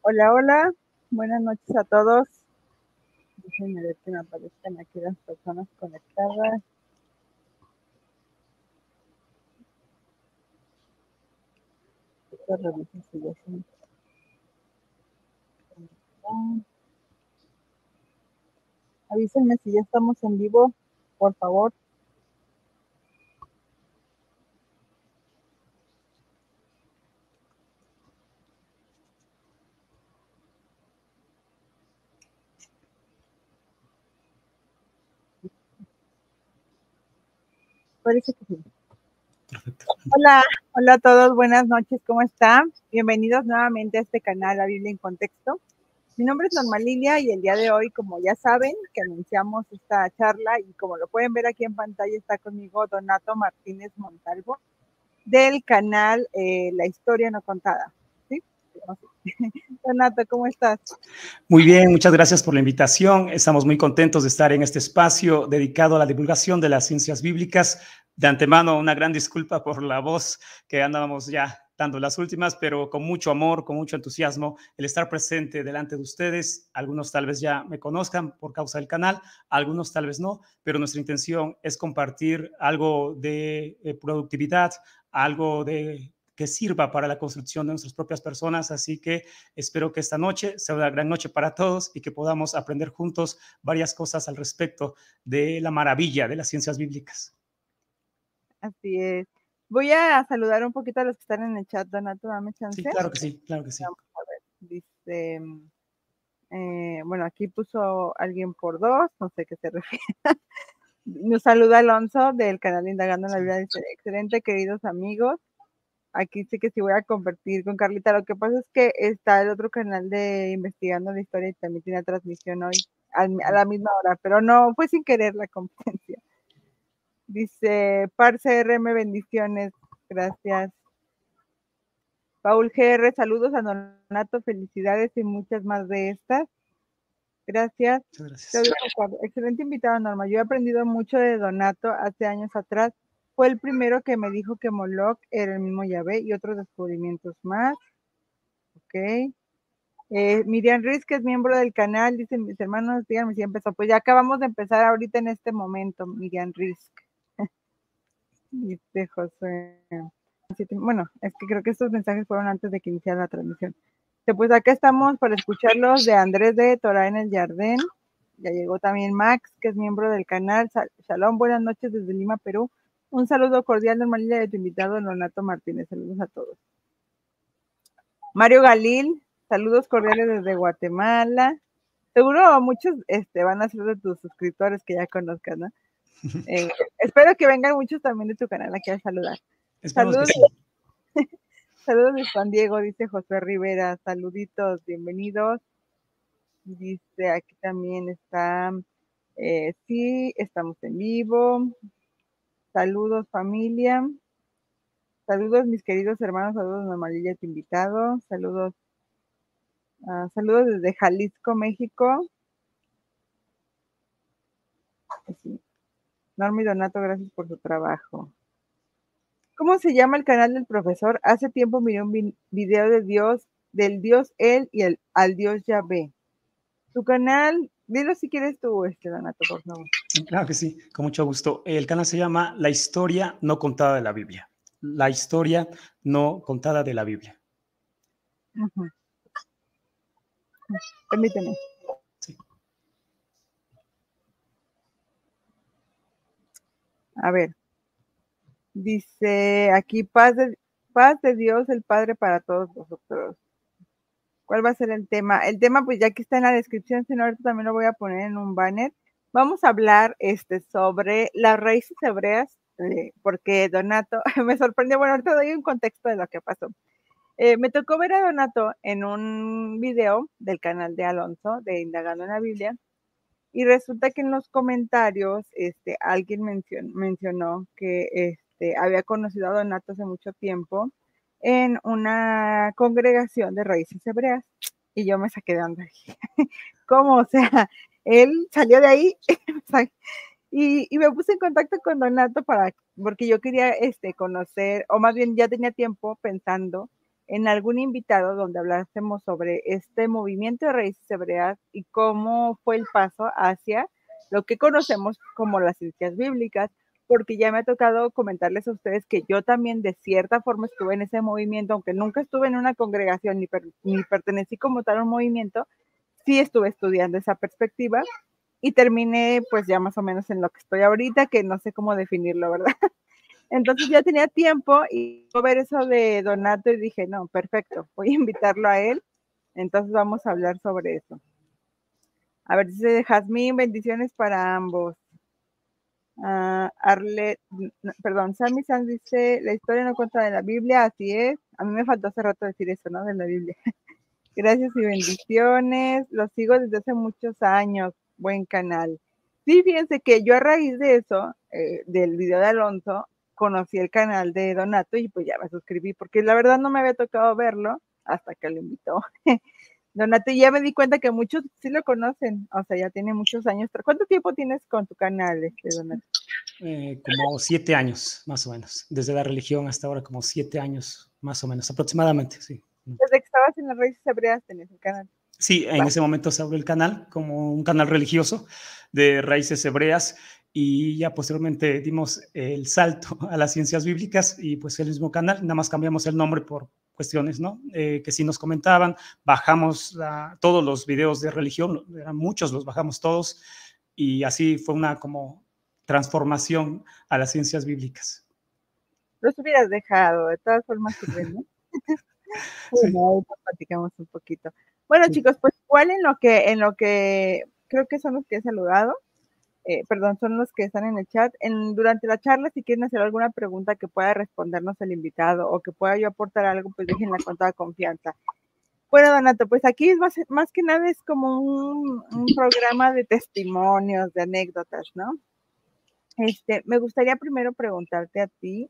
Hola, hola, buenas noches a todos. Déjenme ver que me aparezcan aquí las personas conectadas. Avísenme si ya estamos en vivo, por favor. Parece que sí. Perfecto. Hola, hola a todos, buenas noches, ¿cómo están? Bienvenidos nuevamente a este canal, La Biblia en Contexto. Mi nombre es Norma Lilia y el día de hoy, como ya saben, que anunciamos esta charla y como lo pueden ver aquí en pantalla, está conmigo Donato Martínez Montalvo del canal La Historia No Contada. ¿Sí? Donato, ¿cómo estás? Muy bien, muchas gracias por la invitación. Estamos muy contentos de estar en este espacio dedicado a la divulgación de las ciencias bíblicas. De antemano, una gran disculpa por la voz que andábamos ya dando las últimas, pero con mucho amor, con mucho entusiasmo, el estar presente delante de ustedes. Algunos tal vez ya me conozcan por causa del canal, algunos tal vez no, pero nuestra intención es compartir algo de productividad, algo de que sirva para la construcción de nuestras propias personas. Así que espero que esta noche sea una gran noche para todos y que podamos aprender juntos varias cosas al respecto de la maravilla de las ciencias bíblicas. Así es. Voy a saludar un poquito a los que están en el chat, Donato, dame chance. Sí, claro que sí, claro que sí. Vamos a ver, dice, bueno, aquí puso alguien por dos, no sé qué se refiere. Nos saluda Alonso del canal Indagando en la Biblia, dice, excelente, queridos amigos. Aquí sí que sí voy a compartir con Carlita. Lo que pasa es que está el otro canal de Investigando la Historia y también tiene transmisión hoy a la misma hora, pero no, fue sin querer la competencia. Dice, Parce RM, bendiciones, gracias. Paul GR, saludos a Donato, felicidades y muchas más de estas. Gracias. Excelente invitado, Norma. Yo he aprendido mucho de Donato hace años atrás. Fue el primero que me dijo que Moloch era el mismo Yahvé y otros descubrimientos más. Ok. Miriam Riz, que es miembro del canal, dice, mis hermanos, díganme si empezó. Pues ya acabamos de empezar ahorita en este momento, Miriam Riz. Dice José. Bueno, es que creo que estos mensajes fueron antes de que iniciara la transmisión. Pues acá estamos para escucharlos de Andrés de Torah en el Jardín. Ya llegó también Max, que es miembro del canal. Shalom, buenas noches desde Lima, Perú. Un saludo cordial, Normalidad, de tu invitado, Donato Martínez. Saludos a todos. Mario Galil, saludos cordiales desde Guatemala. Seguro muchos van a ser de tus suscriptores que ya conozcas, ¿no? Espero que vengan muchos también de tu canal aquí a saludar. Saludos. Sí. Saludos de Juan Diego, dice José Rivera. Saluditos, bienvenidos. Dice aquí también está, sí, estamos en vivo. Saludos familia. Saludos mis queridos hermanos, saludos Normalilla, tu invitado. Saludos, saludos desde Jalisco, México. Sí. Norma y Donato, gracias por su trabajo. ¿Cómo se llama el canal del profesor? Hace tiempo miré un video de Dios, del Dios Él y al Dios Yahvé. Tu canal, dilo si quieres tú, Donato, por favor. Claro que sí, con mucho gusto. El canal se llama La Historia No Contada de la Biblia. La Historia No Contada de la Biblia. Permíteme. Sí. A ver. Dice aquí, paz de Dios, el Padre para todos vosotros. ¿Cuál va a ser el tema? El tema, pues ya que está en la descripción, si no, ahorita también lo voy a poner en un banner. Vamos a hablar sobre las raíces hebreas, porque Donato me sorprendió. Bueno, ahorita doy un contexto de lo que pasó. Me tocó ver a Donato en un video del canal de Alonso, de Indagando en la Biblia, y resulta que en los comentarios alguien mencionó que había conocido a Donato hace mucho tiempo en una congregación de raíces hebreas. Y yo me saqué de onda. ¿Cómo? O sea, él salió de ahí y me puse en contacto con Donato porque yo quería conocer, o más bien ya tenía tiempo pensando en algún invitado donde hablásemos sobre este movimiento de raíces hebreas y cómo fue el paso hacia lo que conocemos como las ciencias bíblicas, porque ya me ha tocado comentarles a ustedes que yo también de cierta forma estuve en ese movimiento, aunque nunca estuve en una congregación ni pertenecí como tal a un movimiento, sí estuve estudiando esa perspectiva y terminé pues ya más o menos en lo que estoy ahorita, que no sé cómo definirlo, ¿verdad? Entonces ya tenía tiempo y ver eso de Donato y dije, no, perfecto, voy a invitarlo a él, entonces vamos a hablar sobre eso. A ver, dice Jazmín, bendiciones para ambos. Perdón, Sammy Sanz dice, la historia no cuenta de la Biblia, así es. A mí me faltó hace rato decir eso, ¿no? De la Biblia. Gracias y bendiciones. Lo sigo desde hace muchos años. Buen canal. Sí, fíjense que yo a raíz de eso, del video de Alonso, conocí el canal de Donato y pues ya me suscribí, porque la verdad no me había tocado verlo hasta que lo invitó. Donato, y ya me di cuenta que muchos sí lo conocen, o sea, ya tiene muchos años. ¿Cuánto tiempo tienes con tu canal, Donato? Como 7 años, más o menos. Desde la religión hasta ahora, como 7 años, más o menos, aproximadamente, sí. Desde que estabas en las raíces hebreas tenías el canal. Sí, en ese momento se abrió el canal como un canal religioso de raíces hebreas y ya posteriormente dimos el salto a las ciencias bíblicas y pues el mismo canal, nada más cambiamos el nombre por cuestiones, ¿no? Que sí nos comentaban, bajamos todos los videos de religión, eran muchos, los bajamos todos y así fue una como transformación a las ciencias bíblicas. Los hubieras dejado, de todas formas sirven, ¿no? Bueno, ahorita platicamos un poquito. Bueno, sí. Chicos, pues igual en lo que creo que son los que he saludado, perdón, son los que están en el chat. Durante la charla, si quieren hacer alguna pregunta que pueda respondernos el invitado o que pueda yo aportar algo, pues déjenla con toda confianza. Bueno, Donato, pues aquí es más que nada es como un programa de testimonios, de anécdotas, ¿no? Me gustaría primero preguntarte a ti,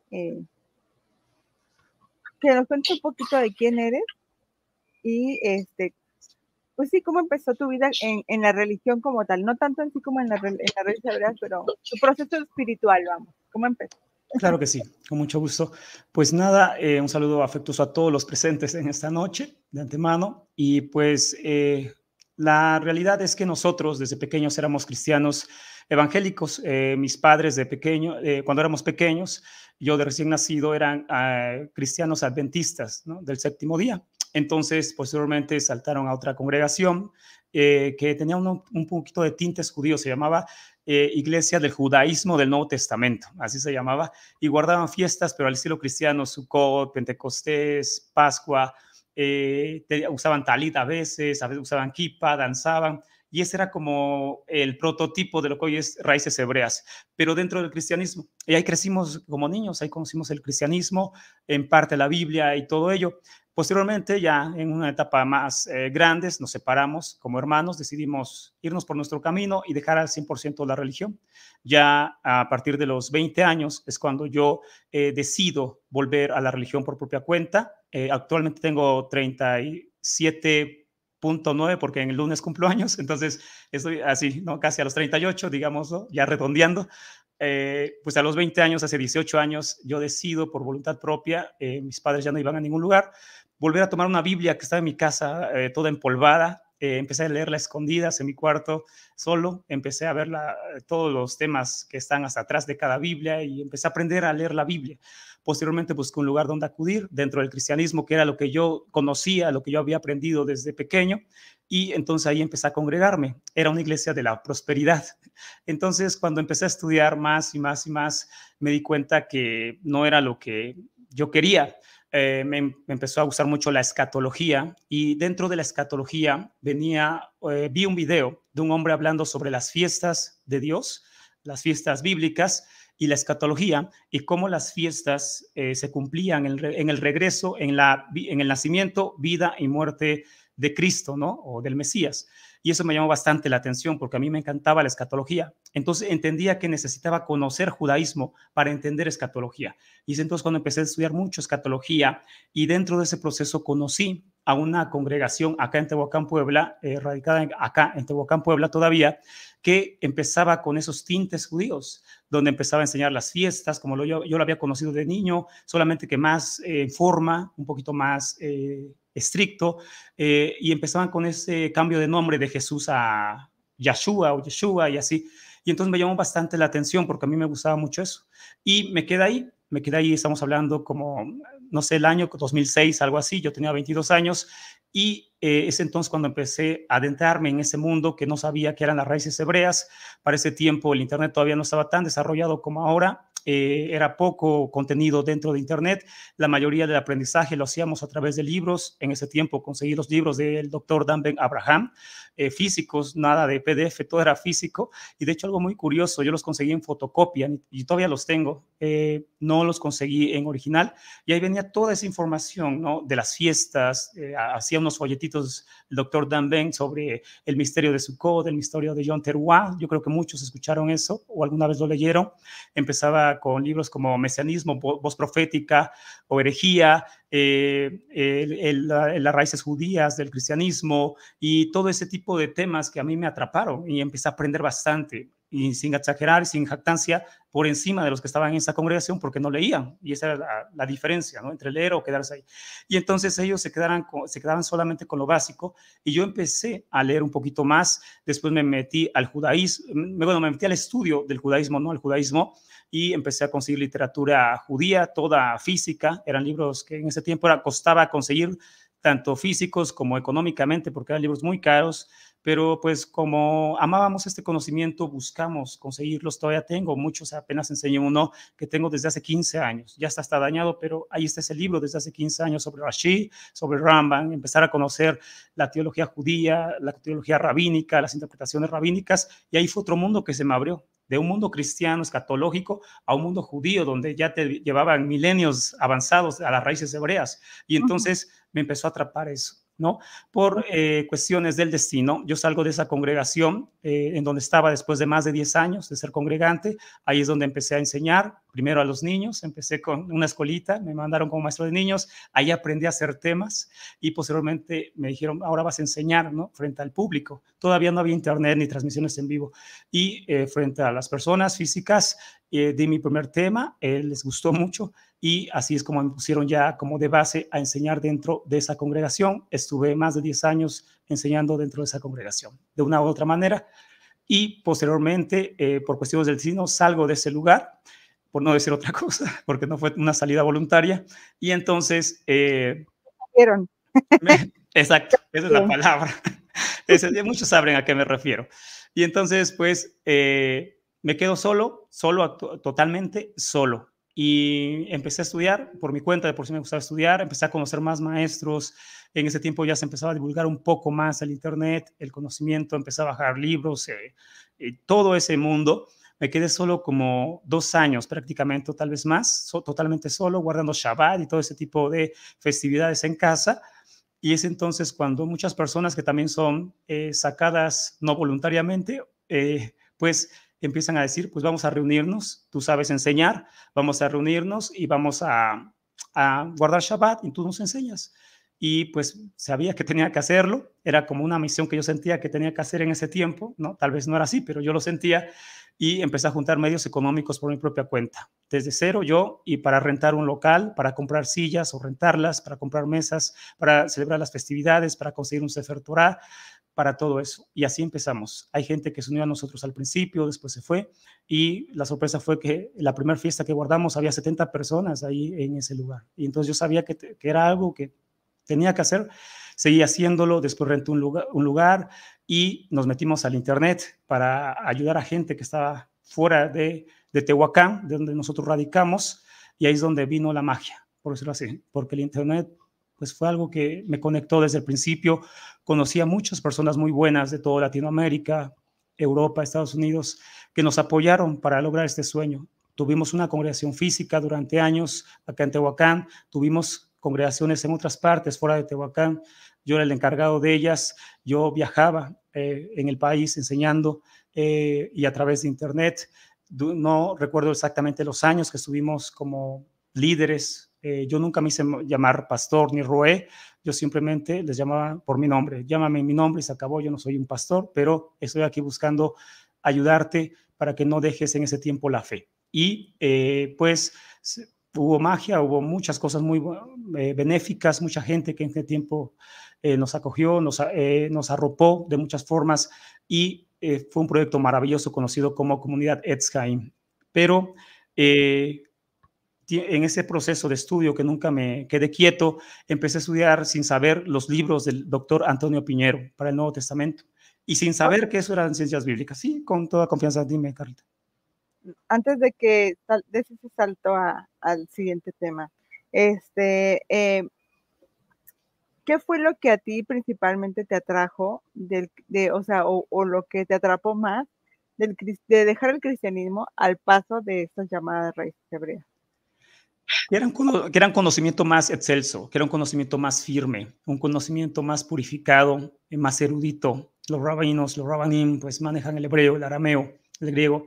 que nos cuentes un poquito de quién eres y pues sí, cómo empezó tu vida en la religión como tal, no tanto en sí como en la religión hebrea, pero tu proceso espiritual, vamos, ¿cómo empezó? Claro que sí, con mucho gusto. Pues nada, un saludo afectuoso a todos los presentes en esta noche de antemano y pues la realidad es que nosotros desde pequeños éramos cristianos evangélicos. Mis padres de pequeño, cuando éramos pequeños, yo de recién nacido eran cristianos adventistas, ¿no? Del séptimo día. Entonces, posteriormente saltaron a otra congregación que tenía un poquito de tintes judíos, se llamaba Iglesia del Judaísmo del Nuevo Testamento, así se llamaba, y guardaban fiestas, pero al estilo cristiano, Sukkot, Pentecostés, Pascua, usaban talit a veces usaban kippah, danzaban, y ese era como el prototipo de lo que hoy es raíces hebreas, pero dentro del cristianismo. Y ahí crecimos como niños, ahí conocimos el cristianismo, en parte la Biblia y todo ello. Posteriormente, ya en una etapa más grandes, nos separamos como hermanos, decidimos irnos por nuestro camino y dejar al 100% la religión. Ya a partir de los 20 años es cuando yo decido volver a la religión por propia cuenta. Actualmente tengo 37.9 porque en el lunes cumplo años, entonces estoy así, ¿no? Casi a los 38, digamos, ¿no? Ya redondeando. Pues a los 20 años, hace 18 años, yo decido por voluntad propia, mis padres ya no iban a ningún lugar, volver a tomar una Biblia que estaba en mi casa, toda empolvada. Empecé a leerla a escondidas en mi cuarto solo, empecé a ver todos los temas que están hasta atrás de cada Biblia y empecé a aprender a leer la Biblia. Posteriormente busqué un lugar donde acudir dentro del cristianismo, que era lo que yo conocía, lo que yo había aprendido desde pequeño, y entonces ahí empecé a congregarme. Era una iglesia de la prosperidad. Entonces, cuando empecé a estudiar más y más y más, me di cuenta que no era lo que yo quería. Me empezó a gustar mucho la escatología y dentro de la escatología vi un video de un hombre hablando sobre las fiestas de Dios, las fiestas bíblicas y la escatología y cómo las fiestas se cumplían en el regreso, en el nacimiento, vida y muerte de Cristo, ¿no? O del Mesías. Y eso me llamó bastante la atención porque a mí me encantaba la escatología. Entonces entendía que necesitaba conocer judaísmo para entender escatología. Y es entonces cuando empecé a estudiar mucho escatología y dentro de ese proceso conocí a una congregación acá en Tehuacán, Puebla, radicada acá en Tehuacán, Puebla todavía, que empezaba con esos tintes judíos, donde empezaba a enseñar las fiestas, como yo lo había conocido de niño, solamente que más en forma, un poquito más estricto, y empezaban con ese cambio de nombre de Jesús a Yahshua o Yeshua y así. Y entonces me llamó bastante la atención porque a mí me gustaba mucho eso. Y me quedé ahí, estamos hablando como, no sé, el año 2006, algo así, yo tenía 22 años y es entonces cuando empecé a adentrarme en ese mundo que no sabía que eran las raíces hebreas. Para ese tiempo el Internet todavía no estaba tan desarrollado como ahora. Era poco contenido dentro de Internet. La mayoría del aprendizaje lo hacíamos a través de libros. En ese tiempo conseguí los libros del doctor Dan Ben Abraham, físicos, nada de PDF, todo era físico. Y de hecho algo muy curioso, yo los conseguí en fotocopia y todavía los tengo. No los conseguí en original. Y ahí venía toda esa información, ¿no? De las fiestas. Hacía unos folletitos el doctor Dan Ben sobre el misterio de Sukkot, el misterio de Yom Teruah. Yo creo que muchos escucharon eso o alguna vez lo leyeron. Empezaba con libros como Mesianismo, Voz Profética o Herejía, las raíces judías del cristianismo y todo ese tipo de temas que a mí me atraparon y empecé a aprender bastante. Y sin exagerar, sin jactancia, por encima de los que estaban en esa congregación porque no leían. Y esa era la diferencia, ¿no? Entre leer o quedarse ahí. Y entonces ellos se quedaban solamente con lo básico y yo empecé a leer un poquito más. Después me metí al judaísmo, bueno, me metí al estudio del judaísmo, ¿no? Al judaísmo, y empecé a conseguir literatura judía, toda física. Eran libros que en ese tiempo costaba conseguir tanto físicos como económicamente porque eran libros muy caros. Pero pues como amábamos este conocimiento, buscamos conseguirlos. Todavía tengo muchos, apenas enseñé uno que tengo desde hace 15 años. Ya está dañado, pero ahí está ese libro desde hace 15 años sobre Rashi, sobre Rambam, empezar a conocer la teología judía, la teología rabínica, las interpretaciones rabínicas, y ahí fue otro mundo que se me abrió, de un mundo cristiano, escatológico, a un mundo judío, donde ya te llevaban milenios avanzados a las raíces hebreas. Y entonces me empezó a atrapar eso, ¿no? Por cuestiones del destino, yo salgo de esa congregación en donde estaba después de más de 10 años de ser congregante. Ahí es donde empecé a enseñar, primero a los niños, empecé con una escuelita, me mandaron como maestro de niños, ahí aprendí a hacer temas y posteriormente me dijeron, ahora vas a enseñar, ¿no? Frente al público. Todavía no había internet ni transmisiones en vivo y frente a las personas físicas di mi primer tema, les gustó mucho y así es como me pusieron ya como de base a enseñar dentro de esa congregación. Estuve más de 10 años enseñando dentro de esa congregación, de una u otra manera, y posteriormente, por cuestiones del destino, salgo de ese lugar, por no decir otra cosa, porque no fue una salida voluntaria, y entonces... exacto, esa es la palabra. Muchos saben a qué me refiero. Y entonces, pues, me quedo solo, totalmente solo. Y empecé a estudiar por mi cuenta, de por sí me gustaba estudiar, empecé a conocer más maestros. En ese tiempo ya se empezaba a divulgar un poco más el internet, el conocimiento, empecé a bajar libros, todo ese mundo. Me quedé solo como 2 años prácticamente, o tal vez más, totalmente solo, guardando Shabbat y todo ese tipo de festividades en casa. Y es entonces cuando muchas personas que también son sacadas no voluntariamente, pues empiezan a decir, pues vamos a reunirnos, tú sabes enseñar, vamos a reunirnos y vamos a guardar Shabbat y tú nos enseñas. Y pues sabía que tenía que hacerlo, era como una misión que yo sentía que tenía que hacer en ese tiempo, ¿no? Tal vez no era así, pero yo lo sentía y empecé a juntar medios económicos por mi propia cuenta, desde cero yo, y para rentar un local, para comprar sillas o rentarlas, para comprar mesas, para celebrar las festividades, para conseguir un Sefer Torah, para todo eso. Y así empezamos. Hay gente que se unió a nosotros al principio, después se fue, y la sorpresa fue que la primera fiesta que guardamos había 70 personas ahí en ese lugar. Y entonces yo sabía que era algo que tenía que hacer, seguí haciéndolo, después renté un lugar y nos metimos al internet para ayudar a gente que estaba fuera de Tehuacán, de donde nosotros radicamos, y ahí es donde vino la magia, por decirlo así, porque el internet pues fue algo que me conectó desde el principio. Conocí a muchas personas muy buenas de toda Latinoamérica, Europa, Estados Unidos, que nos apoyaron para lograr este sueño. Tuvimos una congregación física durante años acá en Tehuacán, tuvimos congregaciones en otras partes fuera de Tehuacán. Yo era el encargado de ellas, yo viajaba en el país enseñando y a través de internet. No recuerdo exactamente los años que estuvimos como líderes Yo nunca me hice llamar pastor ni roé, yo simplemente les llamaba por mi nombre. Llámame mi nombre y se acabó. Yo no soy un pastor, pero estoy aquí buscando ayudarte para que no dejes en ese tiempo la fe. Y pues hubo magia, hubo muchas cosas muy benéficas, mucha gente que en ese tiempo nos acogió, nos arropó de muchas formas y fue un proyecto maravilloso conocido como Comunidad Etzheim. Pero en ese proceso de estudio que nunca me quedé quieto, empecé a estudiar sin saber los libros del doctor Antonio Piñero para el Nuevo Testamento y sin saber que eso eran ciencias bíblicas. Sí, con toda confianza, dime, Carlita. Antes de que des ese salto al siguiente tema, ¿qué fue lo que a ti principalmente te atrajo, o lo que te atrapó más de dejar el cristianismo al paso de estas llamadas raíces hebreas? Que era un conocimiento más excelso, que era un conocimiento más firme, un conocimiento más purificado, más erudito. Los rabinos, los rabanim, pues manejan el hebreo, el arameo, el griego,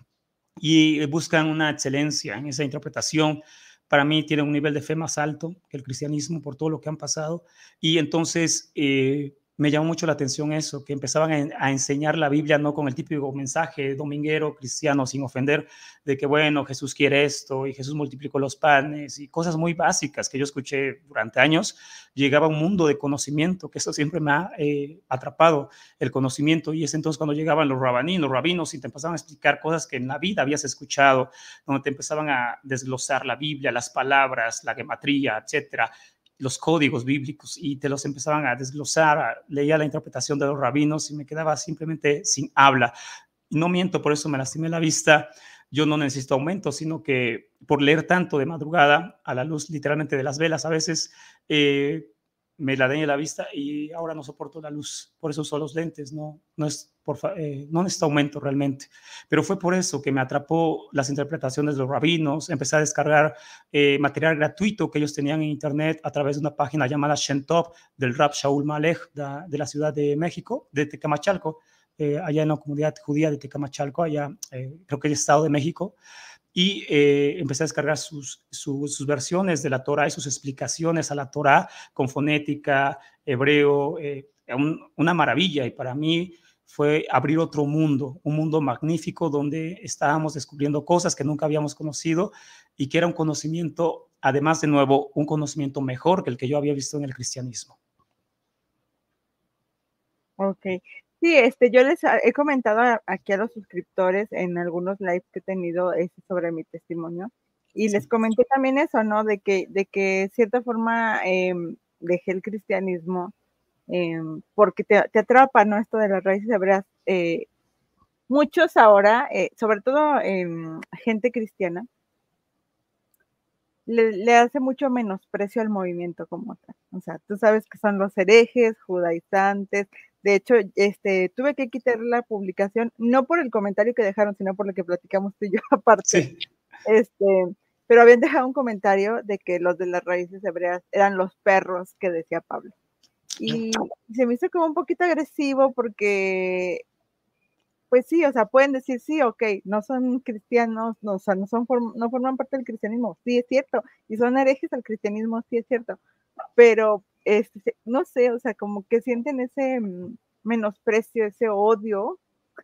y buscan una excelencia en esa interpretación. Para mí tienen un nivel de fe más alto que el cristianismo por todo lo que han pasado. Y entonces me llamó mucho la atención eso, que empezaban a enseñar la Biblia no con el típico mensaje dominguero cristiano sin ofender, de que bueno, Jesús quiere esto y Jesús multiplicó los panes y cosas muy básicas que yo escuché durante años. Llegaba un mundo de conocimiento, que eso siempre me ha atrapado, el conocimiento. Y es entonces cuando llegaban los rabinos y te empezaban a explicar cosas que en la vida habías escuchado, donde te empezaban a desglosar la Biblia, las palabras, la gematría, etcétera, los códigos bíblicos, y te los empezaban a desglosar. Leía la interpretación de los rabinos y me quedaba simplemente sin habla. Y no miento, por eso me lastimé la vista. Yo no necesito aumento, sino que por leer tanto de madrugada, a la luz literalmente de las velas, a veces me la dañé la vista y ahora no soporto la luz. Por eso uso los lentes, no necesito aumento realmente. Pero fue por eso que me atrapó las interpretaciones de los rabinos. Empecé a descargar material gratuito que ellos tenían en internet a través de una página llamada Shentop del Rab Shaul Malech de la Ciudad de México, de Tecamachalco, allá en la comunidad judía de Tecamachalco, allá creo que es el Estado de México. Y empecé a descargar sus versiones de la Torah y sus explicaciones a la Torah con fonética, hebreo, una maravilla. Y para mí fue abrir otro mundo, un mundo magnífico donde estábamos descubriendo cosas que nunca habíamos conocido y que era un conocimiento, además de nuevo, un conocimiento mejor que el que yo había visto en el cristianismo. Ok. Sí, yo les he comentado aquí a los suscriptores en algunos lives que he tenido sobre mi testimonio y les comenté también eso, ¿no? De que de cierta forma dejé el cristianismo porque te atrapa, ¿no? Esto de las raíces hebreas. Muchos ahora, sobre todo gente cristiana, le hace mucho menosprecio al movimiento como tal. O sea, tú sabes que son los herejes, judaizantes. De hecho, tuve que quitar la publicación, no por el comentario que dejaron, sino por lo que platicamos tú y yo aparte. Sí. Pero habían dejado un comentario de que los de las raíces hebreas eran los perros que decía Pablo. Y se me hizo como un poquito agresivo porque pues sí, o sea, pueden decir, sí, ok, no son cristianos, no, o sea, no forman parte del cristianismo, sí es cierto, y son herejes al cristianismo, sí es cierto, pero no sé, o sea, como que sienten ese menosprecio, ese odio.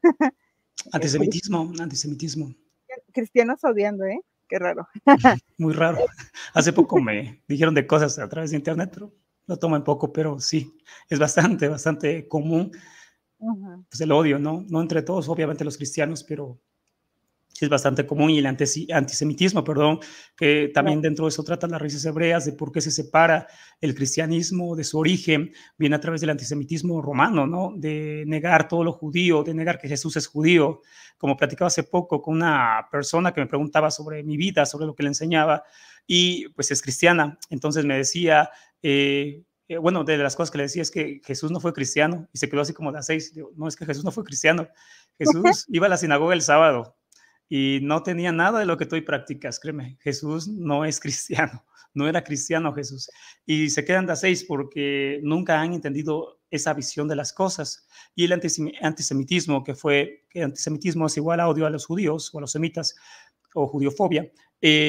Antisemitismo. Cristianos odiando, ¿eh? Qué raro. Muy raro. Hace poco me dijeron de cosas a través de internet, pero lo tomo en poco, pero sí, es bastante común. Pues el odio, ¿no? No entre todos, obviamente los cristianos, pero sí es bastante común. Y el antisemitismo, perdón, que también dentro de eso trata las raíces hebreas, de por qué se separa el cristianismo de su origen, viene a través del antisemitismo romano, ¿no? De negar todo lo judío, de negar que Jesús es judío. Como platicaba hace poco con una persona que me preguntaba sobre mi vida, sobre lo que le enseñaba, y pues es cristiana. Entonces me decía... bueno, de las cosas que le decía es que Jesús no fue cristiano, y se quedó así como de a 6. Digo, no, es que Jesús no fue cristiano. Jesús iba a la sinagoga el sábado y no tenía nada de lo que tú hoy practicas, créeme. Jesús no es cristiano, no era cristiano Jesús. Y se quedan de a 6 porque nunca han entendido esa visión de las cosas. Y el antisemitismo, que antisemitismo es igual a odio a los judíos o a los semitas o judiofobia,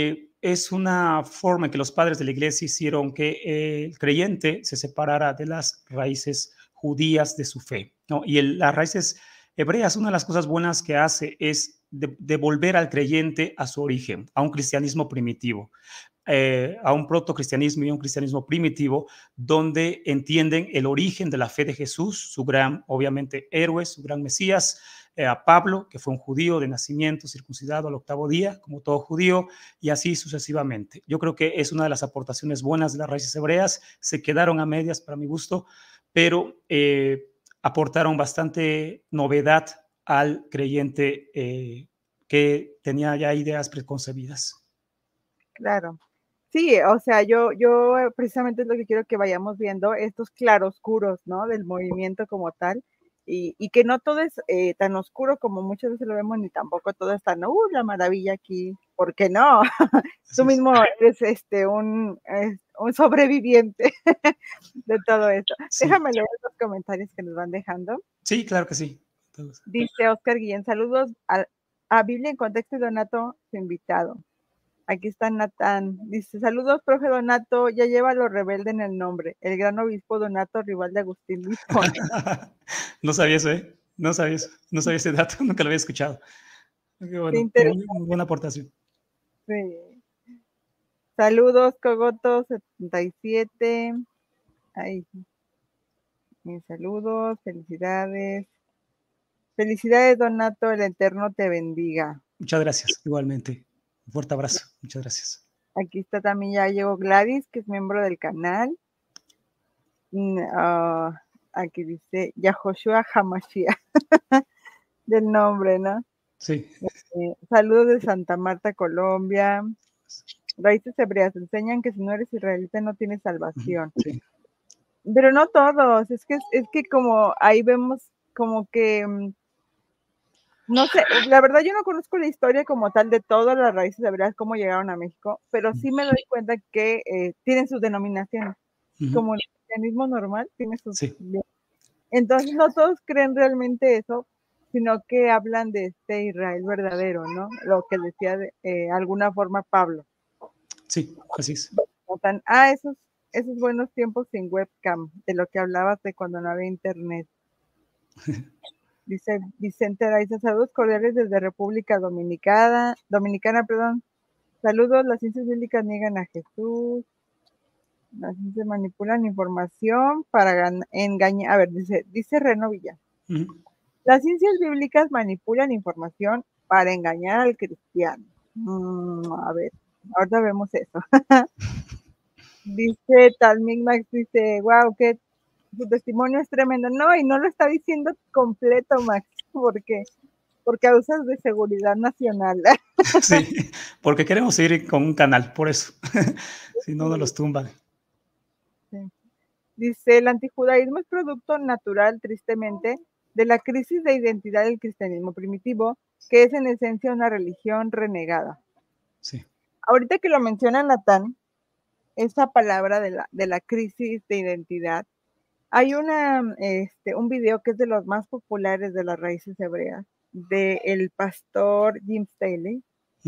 es una forma en que los padres de la iglesia hicieron que el creyente se separara de las raíces judías de su fe, ¿no? Y las raíces hebreas, una de las cosas buenas que hace es devolver al creyente a su origen, a un cristianismo primitivo, a un protocristianismo y a un cristianismo primitivo, donde entienden el origen de la fe de Jesús, su gran, obviamente, héroe, su gran Mesías, a Pablo, que fue un judío de nacimiento, circuncidado al 8º día, como todo judío, y así sucesivamente. Yo creo que es una de las aportaciones buenas de las raíces hebreas. Se quedaron a medias para mi gusto, pero aportaron bastante novedad al creyente que tenía ya ideas preconcebidas. Claro. Sí, o sea, yo precisamente es lo que quiero que vayamos viendo, estos claroscuros, ¿no? Del movimiento como tal, y que no todo es tan oscuro como muchas veces lo vemos, ni tampoco todo es tan, la maravilla aquí, ¿por qué no? Tú mismo eres un sobreviviente de todo esto. Sí. Déjame leer los comentarios que nos van dejando. Sí, claro que sí. Entonces, Dice Oscar Guillén, saludos a Biblia en Contexto y Donato, su invitado. Aquí está Natán. Dice, saludos, profe Donato, ya lleva lo rebelde en el nombre. El gran obispo Donato, rival de Agustín Luis Pone. No sabía eso, ¿eh? No sabía eso. No sabía ese dato, nunca lo había escuchado. Qué bueno, muy buena aportación. Sí. Saludos, Cogoto77. Ay, saludos, felicidades. Felicidades, Donato, el Eterno te bendiga. Muchas gracias, igualmente. Un fuerte abrazo. Muchas gracias. Aquí está también, ya llegó Gladys, que es miembro del canal. Aquí dice Yahoshua Hamashia, del nombre, ¿no? Sí. Saludos de Santa Marta, Colombia. Raíces hebreas enseñan que si no eres israelita no tienes salvación. Sí. Pero no todos, es que como ahí vemos como que, no sé, la verdad yo no conozco la historia como tal de todas las raíces hebreas, cómo llegaron a México, pero sí me doy cuenta que tienen sus denominaciones. Como el cristianismo normal tiene sus... Sí. Entonces no todos creen realmente eso, sino que hablan de este Israel verdadero, ¿no? Lo que decía de alguna forma Pablo. Sí, así es. Esos buenos tiempos sin webcam, de lo que hablabas de cuando no había internet. Dice Vicente Araiza, saludos cordiales desde República Dominicana, perdón. Saludos, las ciencias bíblicas niegan a Jesús. Las ciencias manipulan información para engañar. A ver, dice Reno Villa. Las ciencias bíblicas manipulan información para engañar al cristiano. A ver, ahorita vemos eso. Dice Talmig Max, dice, wow, que su testimonio es tremendo. No, y no lo está diciendo completo, Max, porque por causas de seguridad nacional. Sí, porque queremos ir con un canal, por eso. Si no, nos los tumban. Sí. Dice, el antijudaísmo es producto natural, tristemente, de la crisis de identidad del cristianismo primitivo, que es en esencia una religión renegada. Sí. Ahorita que lo menciona Natán, esa palabra de la crisis de identidad, hay un video que es de los más populares de las raíces hebreas, del pastor Jim Staley,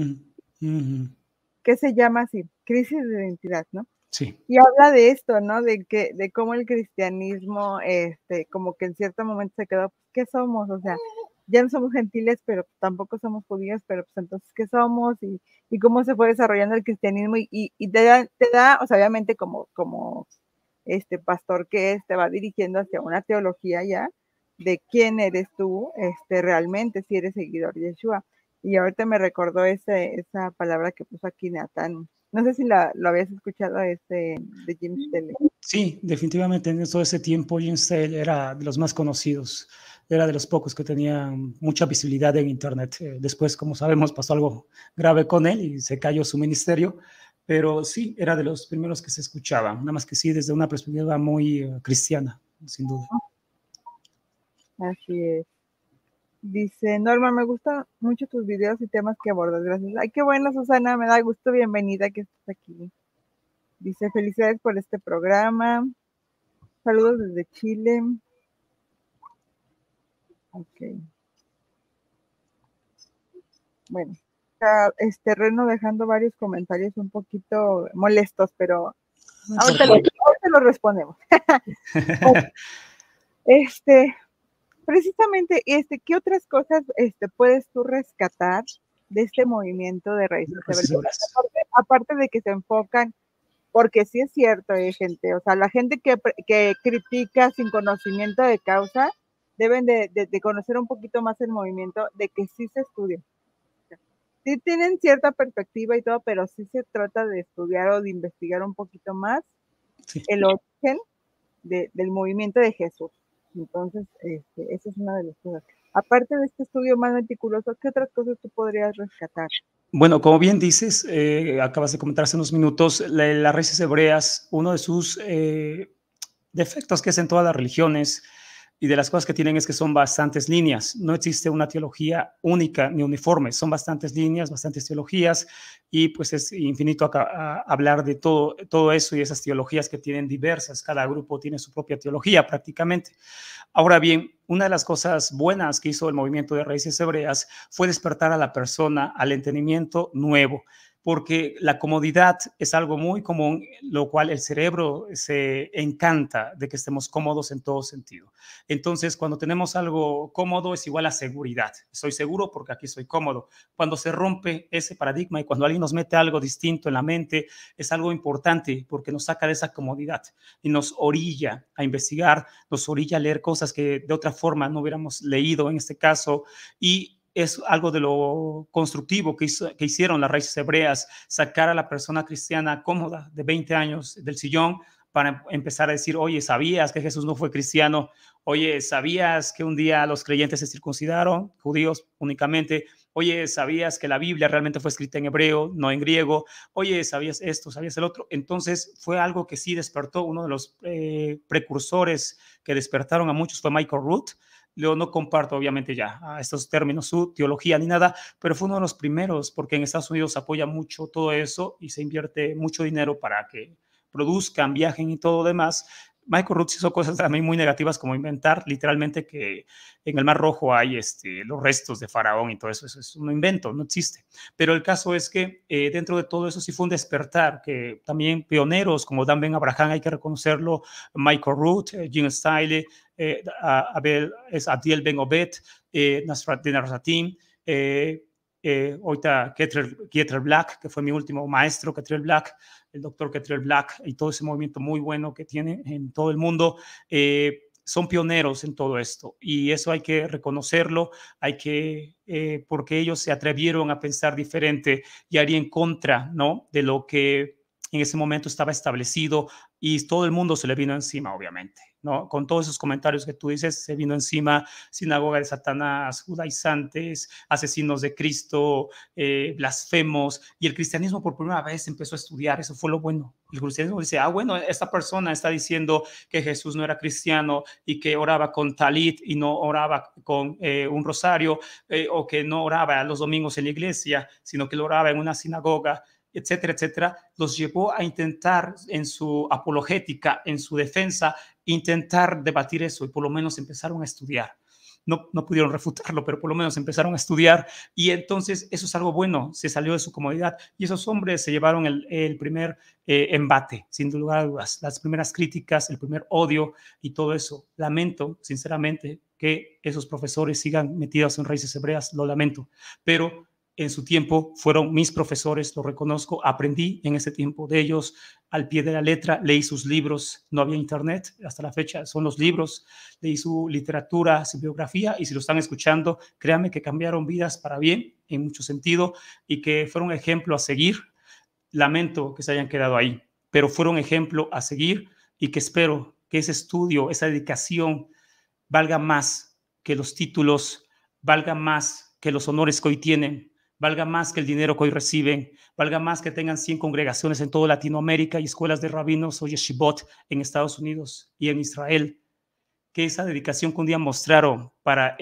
que se llama así, crisis de identidad, ¿no? Sí. Y habla de esto, ¿no? De cómo el cristianismo, como que en cierto momento se quedó, pues, ¿qué somos? O sea, ya no somos gentiles, pero tampoco somos judíos, pero pues entonces, ¿qué somos? Y cómo se fue desarrollando el cristianismo y te da, o sea, obviamente como este pastor que te va dirigiendo hacia una teología ya de quién eres tú realmente, si eres seguidor de Yeshua. Y ahorita me recordó esa palabra que puso aquí Natán. No sé si lo habías escuchado de Jim Staley. Sí, definitivamente en todo ese tiempo Jim Staley era de los más conocidos, era de los pocos que tenían mucha visibilidad en Internet. Después, como sabemos, pasó algo grave con él y se cayó su ministerio, pero sí, era de los primeros que se escuchaba, nada más que sí, desde una perspectiva muy cristiana, sin duda. Así es. Dice, Norma, me gustan mucho tus videos y temas que abordas. Gracias. Ay, qué bueno, Susana, me da gusto. Bienvenida que estés aquí. Dice, felicidades por este programa. Saludos desde Chile. Ok. Bueno, Reno dejando varios comentarios un poquito molestos, pero No ahorita importa. ahorita lo respondemos. Este, precisamente, ¿qué otras cosas puedes tú rescatar de este movimiento de raíces hebreas? Aparte de que se enfocan, porque sí es cierto, gente, o sea, la gente que critica sin conocimiento de causa, deben de conocer un poquito más el movimiento, de que sí se estudia. Sí tienen cierta perspectiva y todo, pero sí se trata de estudiar o de investigar un poquito más el origen del movimiento de Jesús. Entonces, esa es una de las cosas. Aparte de este estudio más meticuloso, ¿qué otras cosas tú podrías rescatar? Bueno, como bien dices, acabas de comentar hace unos minutos, las raíces hebreas, uno de sus defectos que es en todas las religiones y de las cosas que tienen es que son bastantes líneas. No existe una teología única ni uniforme, son bastantes líneas, bastantes teologías y pues es infinito hablar de todo eso y esas teologías que tienen diversas. Cada grupo tiene su propia teología prácticamente. Ahora bien, una de las cosas buenas que hizo el movimiento de raíces hebreas fue despertar a la persona al entendimiento nuevo, porque la comodidad es algo muy común, lo cual el cerebro se encanta de que estemos cómodos en todo sentido. Entonces, cuando tenemos algo cómodo es igual a seguridad. Estoy seguro porque aquí soy cómodo. Cuando se rompe ese paradigma y cuando alguien nos mete algo distinto en la mente, es algo importante porque nos saca de esa comodidad y nos orilla a investigar, nos orilla a leer cosas que de otra forma no hubiéramos leído en este caso y es algo de lo constructivo que hicieron las raíces hebreas, sacar a la persona cristiana cómoda de 20 años del sillón para empezar a decir, oye, ¿sabías que Jesús no fue cristiano? Oye, ¿sabías que un día los creyentes se circuncidaron, judíos únicamente? Oye, ¿sabías que la Biblia realmente fue escrita en hebreo, no en griego? Oye, ¿sabías esto? ¿Sabías el otro? Entonces fue algo que sí despertó. Uno de los precursores que despertaron a muchos fue Michael Root. Yo no comparto, obviamente, ya a estos términos su teología ni nada, pero fue uno de los primeros, porque en Estados Unidos apoya mucho todo eso y se invierte mucho dinero para que produzcan, viajen y todo lo demás. Michael Roots hizo cosas también muy negativas, como inventar literalmente que en el Mar Rojo hay los restos de Faraón y todo eso. Eso es un invento, no existe. Pero el caso es que dentro de todo eso sí fue un despertar, que también pioneros como Dan Ben Abraham, hay que reconocerlo, Michael Root, Jim Stiley, Adiel Ben Obed, Nasratin Arzatim, ahorita Keter Black, que fue mi último maestro, Keter Black, el doctor Keter Black, y todo ese movimiento muy bueno que tiene en todo el mundo. Son pioneros en todo esto y eso hay que reconocerlo, porque ellos se atrevieron a pensar diferente y haría en contra, ¿no?, de lo que en ese momento estaba establecido y todo el mundo se le vino encima, obviamente, ¿no? Con todos esos comentarios que tú dices, se vino encima sinagoga de Satanás, judaizantes, asesinos de Cristo, blasfemos, y el cristianismo por primera vez empezó a estudiar, eso fue lo bueno. El cristianismo dice, bueno, esta persona está diciendo que Jesús no era cristiano y que oraba con talit y no oraba con un rosario, o que no oraba los domingos en la iglesia, sino que lo oraba en una sinagoga, etcétera, etcétera, los llevó a intentar en su apologética, en su defensa, intentar debatir eso y por lo menos empezaron a estudiar. No pudieron refutarlo, pero por lo menos empezaron a estudiar y entonces eso es algo bueno, se salió de su comodidad y esos hombres se llevaron el primer embate, sin lugar a dudas, las primeras críticas, el primer odio y todo eso. Lamento, sinceramente, que esos profesores sigan metidos en raíces hebreas, lo lamento, pero en su tiempo fueron mis profesores, lo reconozco, aprendí en ese tiempo de ellos al pie de la letra, leí sus libros, no había internet hasta la fecha, son los libros, leí su literatura, su biografía y si lo están escuchando, créanme que cambiaron vidas para bien en mucho sentido y que fueron ejemplo a seguir. Lamento que se hayan quedado ahí, pero fueron ejemplo a seguir y que espero que ese estudio, esa dedicación valga más que los títulos, valga más que los honores que hoy tienen, valga más que el dinero que hoy reciben, valga más que tengan 100 congregaciones en toda Latinoamérica y escuelas de rabinos o yeshivot en Estados Unidos y en Israel, que esa dedicación que un día mostraron para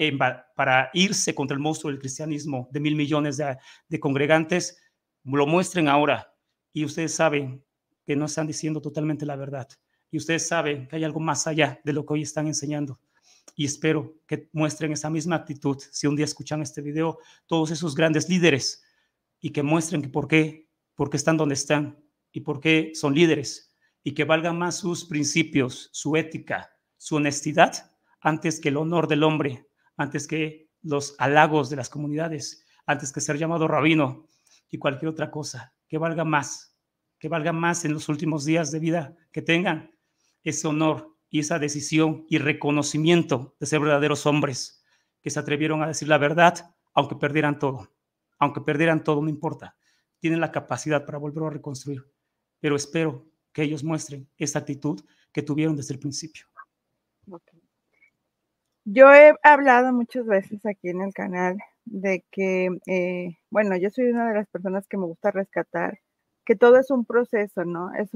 irse contra el monstruo del cristianismo de 1.000 millones de congregantes, lo muestren ahora y ustedes saben que no están diciendo totalmente la verdad y ustedes saben que hay algo más allá de lo que hoy están enseñando. Y espero que muestren esa misma actitud si un día escuchan este video todos esos grandes líderes y que muestren que por qué están donde están y por qué son líderes, y que valgan más sus principios, su ética, su honestidad, antes que el honor del hombre, antes que los halagos de las comunidades, antes que ser llamado rabino y cualquier otra cosa, que valga más en los últimos días de vida que tengan ese honor y esa decisión y reconocimiento de ser verdaderos hombres que se atrevieron a decir la verdad, aunque perdieran todo, no importa, tienen la capacidad para volver a reconstruir, pero espero que ellos muestren esa actitud que tuvieron desde el principio. Okay. Yo he hablado muchas veces aquí en el canal de que, bueno, yo soy una de las personas que me gusta rescatar que todo es un proceso, ¿no? Es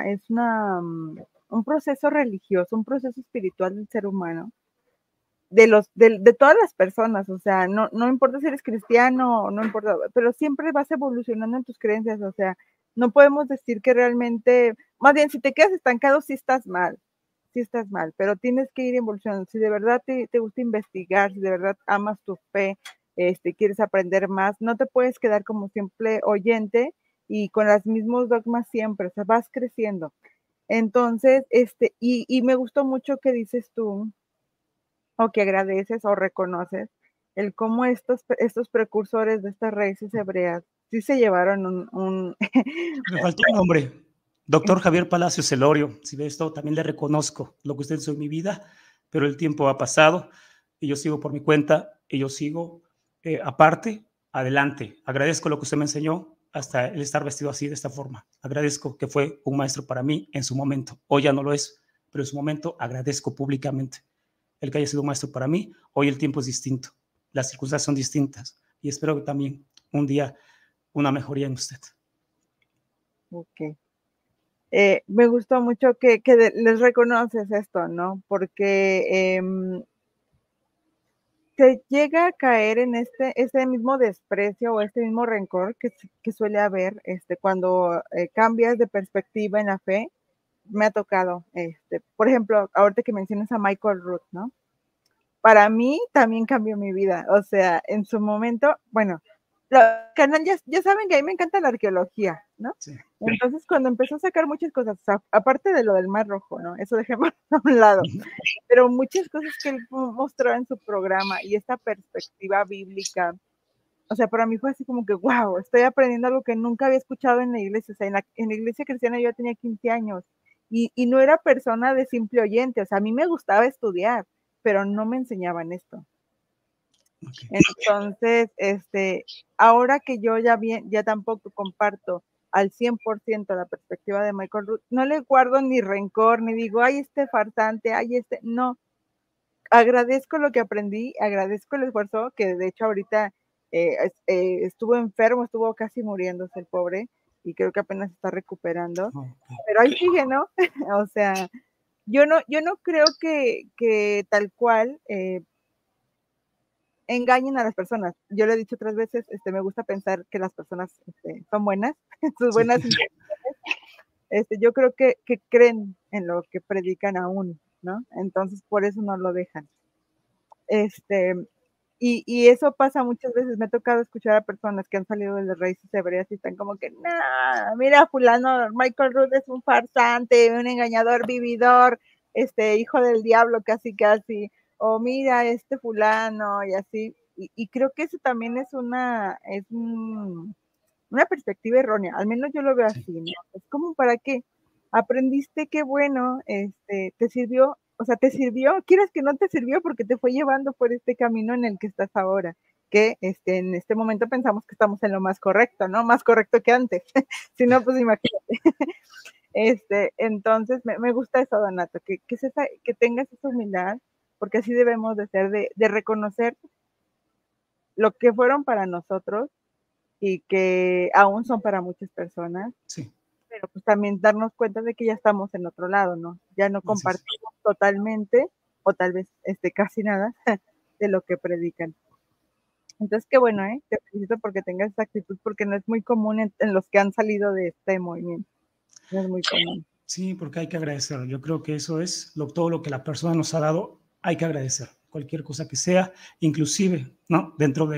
un proceso religioso, un proceso espiritual del ser humano, de todas las personas, o sea, no importa si eres cristiano, no importa, pero siempre vas evolucionando en tus creencias, o sea, no podemos decir que realmente, más bien, si te quedas estancado, sí estás mal, pero tienes que ir evolucionando. Si de verdad te gusta investigar, si de verdad amas tu fe, quieres aprender más, no te puedes quedar como simple oyente y con los mismos dogmas siempre, o sea, vas creciendo. Entonces, y me gustó mucho que dices tú, o que agradeces o reconoces, el cómo estos precursores de estas raíces hebreas sí se llevaron Me faltó un nombre. Doctor Javier Palacios Celorio, si ve esto, también le reconozco lo que usted hizo en mi vida, pero el tiempo ha pasado y yo sigo por mi cuenta y yo sigo aparte, adelante. Agradezco lo que usted me enseñó hasta el estar vestido así, de esta forma. Agradezco que fue un maestro para mí en su momento. Hoy ya no lo es, pero en su momento agradezco públicamente el que haya sido un maestro para mí. Hoy el tiempo es distinto, las circunstancias son distintas y espero que también un día una mejoría en usted. Ok. Me gustó mucho que les reconoces esto, ¿no? Porque te llega a caer en ese mismo desprecio o este mismo rencor que suele haber cuando cambias de perspectiva en la fe. Me ha tocado, por ejemplo, ahorita que mencionas a Michael Root, ¿no? Para mí también cambió mi vida, o sea, en su momento, bueno, canal ya saben que a mí me encanta la arqueología, ¿no? Sí. Entonces, cuando empezó a sacar muchas cosas, o sea, aparte de lo del Mar Rojo, ¿no? Eso dejemos a un lado, pero muchas cosas que él mostró en su programa y esta perspectiva bíblica, o sea, para mí fue así como que, wow, estoy aprendiendo algo que nunca había escuchado en la iglesia, o sea, en la iglesia cristiana yo tenía 15 años y no era persona de simple oyente, o sea, a mí me gustaba estudiar, pero no me enseñaban esto. Okay. Entonces, ahora que yo ya tampoco comparto al 100% la perspectiva de Michael Root, no le guardo ni rencor, ni digo, ay, farsante, ay, no. Agradezco lo que aprendí, agradezco el esfuerzo, que de hecho ahorita estuvo enfermo, estuvo casi muriéndose el pobre, y creo que apenas está recuperando, pero ahí sigue, ¿no? O sea, yo no creo que tal cual engañen a las personas. Yo le he dicho otras veces, me gusta pensar que las personas son buenas, sus buenas intenciones. Yo creo que creen en lo que predican aún, ¿no? Entonces, por eso no lo dejan. Y eso pasa muchas veces. Me ha tocado escuchar a personas que han salido de las raíces hebreas y están como que, no, mira, fulano, Michael Root es un farsante, un engañador, vividor, hijo del diablo, casi, o mira, fulano, y así. Y creo que eso también es una perspectiva errónea, al menos yo lo veo así, ¿no? Es como para qué aprendiste, qué bueno, te sirvió, o sea, te sirvió, quieras que no te sirvió porque te fue llevando por este camino en el que estás ahora, que en este momento pensamos que estamos en lo más correcto, ¿no? Más correcto que antes, si no, pues imagínate. Entonces, me gusta eso, Donato, que tengas esa humildad, porque así debemos de ser, de reconocer lo que fueron para nosotros y que aún son para muchas personas. Sí. Pero pues también darnos cuenta de que ya estamos en otro lado, ¿no? Ya no compartimos totalmente, o tal vez casi nada, de lo que predican. Entonces, qué bueno, te felicito porque tengas esta actitud, porque no es muy común en los que han salido de este movimiento. No es muy común. Sí, porque hay que agradecer. Yo creo que eso es todo lo que la persona nos ha dado, hay que agradecer. Cualquier cosa que sea, inclusive, ¿no? Dentro de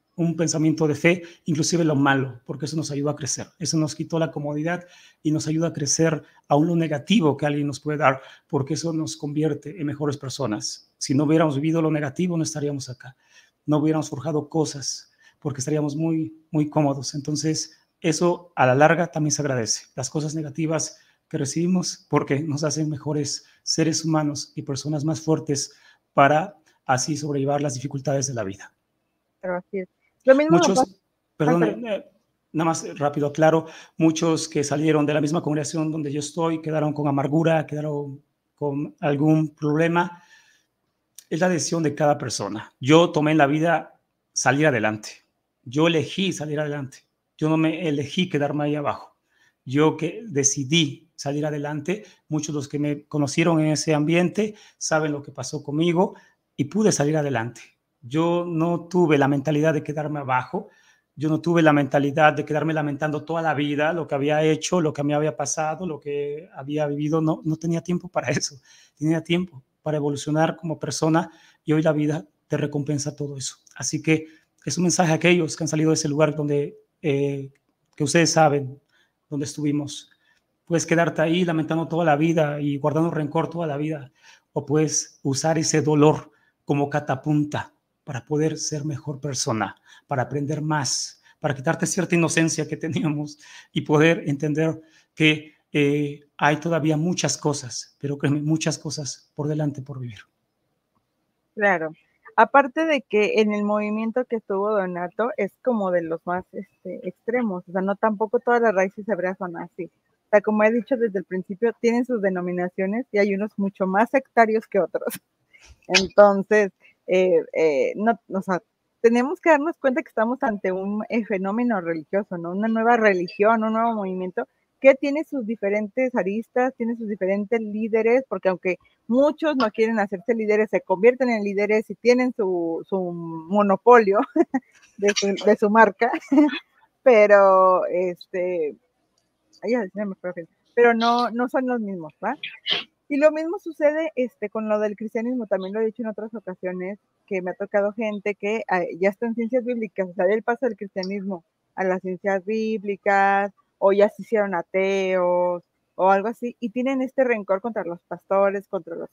un pensamiento de fe, inclusive lo malo, porque eso nos ayuda a crecer. Eso nos quitó la comodidad y nos ayuda a crecer aún lo negativo que alguien nos puede dar, porque eso nos convierte en mejores personas. Si no hubiéramos vivido lo negativo, no estaríamos acá. No hubiéramos forjado cosas, porque estaríamos muy, muy cómodos. Entonces, eso a la larga también se agradece. Las cosas negativas que recibimos, porque nos hacen mejores seres humanos y personas más fuertes para así sobrellevar las dificultades de la vida. Pero así es. Lo mismo me pasa. Muchos, perdón, nada más rápido aclaro, muchos que salieron de la misma congregación donde yo estoy quedaron con amargura, quedaron con algún problema. Es la decisión de cada persona. Yo tomé en la vida salir adelante. Yo elegí salir adelante. Yo no me elegí quedarme ahí abajo. Yo que decidí salir adelante. Muchos de los que me conocieron en ese ambiente saben lo que pasó conmigo y pude salir adelante. Yo no tuve la mentalidad de quedarme abajo. Yo no tuve la mentalidad de quedarme lamentando toda la vida lo que había hecho, lo que me había pasado, lo que había vivido. No, no tenía tiempo para eso. Tenía tiempo para evolucionar como persona y hoy la vida te recompensa todo eso. Así que es un mensaje a aquellos que han salido de ese lugar donde, que ustedes saben, donde estuvimos. Puedes quedarte ahí lamentando toda la vida y guardando rencor toda la vida, o puedes usar ese dolor como catapulta para poder ser mejor persona, para aprender más, para quitarte cierta inocencia que teníamos y poder entender que hay todavía muchas cosas, pero créeme, muchas cosas por delante por vivir. Claro. Aparte de que en el movimiento que estuvo Donato es como de los más extremos, o sea, no tampoco todas las raíces hebreas son así. O sea, como he dicho desde el principio, tienen sus denominaciones y hay unos mucho más sectarios que otros. Entonces, no, o sea, tenemos que darnos cuenta que estamos ante un fenómeno religioso, ¿no? Una nueva religión, un nuevo movimiento que tiene sus diferentes aristas, tiene sus diferentes líderes, porque aunque muchos no quieren hacerse líderes, se convierten en líderes y tienen su monopolio de su marca, pero pero no son los mismos, ¿va? Y lo mismo sucede con lo del cristianismo, también lo he dicho en otras ocasiones, que me ha tocado gente que ya está en ciencias bíblicas, o sea, el paso del cristianismo a las ciencias bíblicas, o ya se hicieron ateos, o algo así, y tienen este rencor contra los pastores, contra los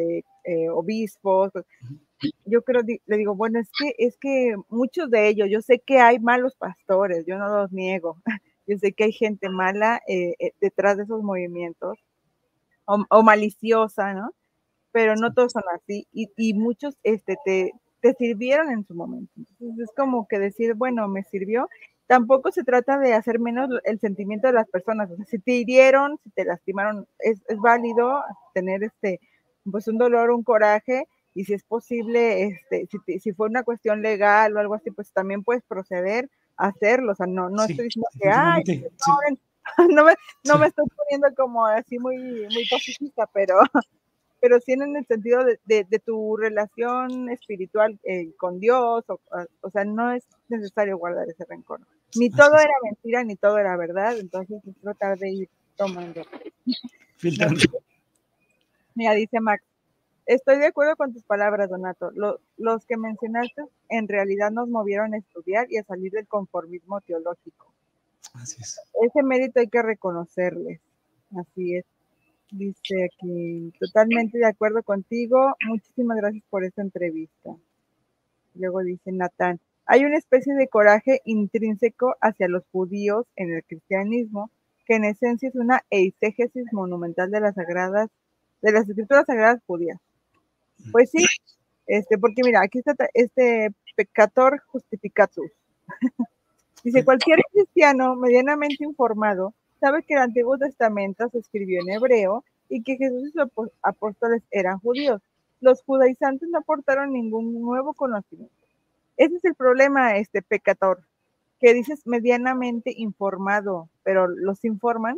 obispos. Yo creo, le digo, bueno, es que muchos de ellos, yo sé que hay malos pastores, yo no los niego, yo sé que hay gente mala detrás de esos movimientos, o maliciosa, ¿no? Pero no todos son así y muchos te sirvieron en su momento. Entonces es como que decir, bueno, me sirvió. Tampoco se trata de hacer menos el sentimiento de las personas. O sea, si te hirieron, si te lastimaron, es válido tener pues un dolor, un coraje, y si es posible, si fue una cuestión legal o algo así, pues también puedes proceder a hacerlo. O sea, no Sí, estoy diciendo que, ay, definitivamente, sí. no me estoy poniendo como así muy pacifista, pero sí en el sentido de tu relación espiritual con Dios, o sea, no es necesario guardar ese rencor. Ni todo era mentira, ni todo era verdad, entonces es tratar de ir tomando. Filtrando. Mira, dice Max, estoy de acuerdo con tus palabras, Donato. Los que mencionaste en realidad nos movieron a estudiar y a salir del conformismo teológico. Así es. Ese mérito hay que reconocerles. Así es. Dice aquí, totalmente de acuerdo contigo. Muchísimas gracias por esta entrevista. Luego dice Natán, hay una especie de coraje intrínseco hacia los judíos en el cristianismo, que en esencia es una eisegesis monumental de las escrituras sagradas judías. Pues sí, porque mira, aquí está peccator justificatus. Dice, cualquier cristiano medianamente informado sabe que el Antiguo Testamento se escribió en hebreo y que Jesús y sus apóstoles eran judíos. Los judaizantes no aportaron ningún nuevo conocimiento. Ese es el problema, pecador, que dices medianamente informado, pero los informan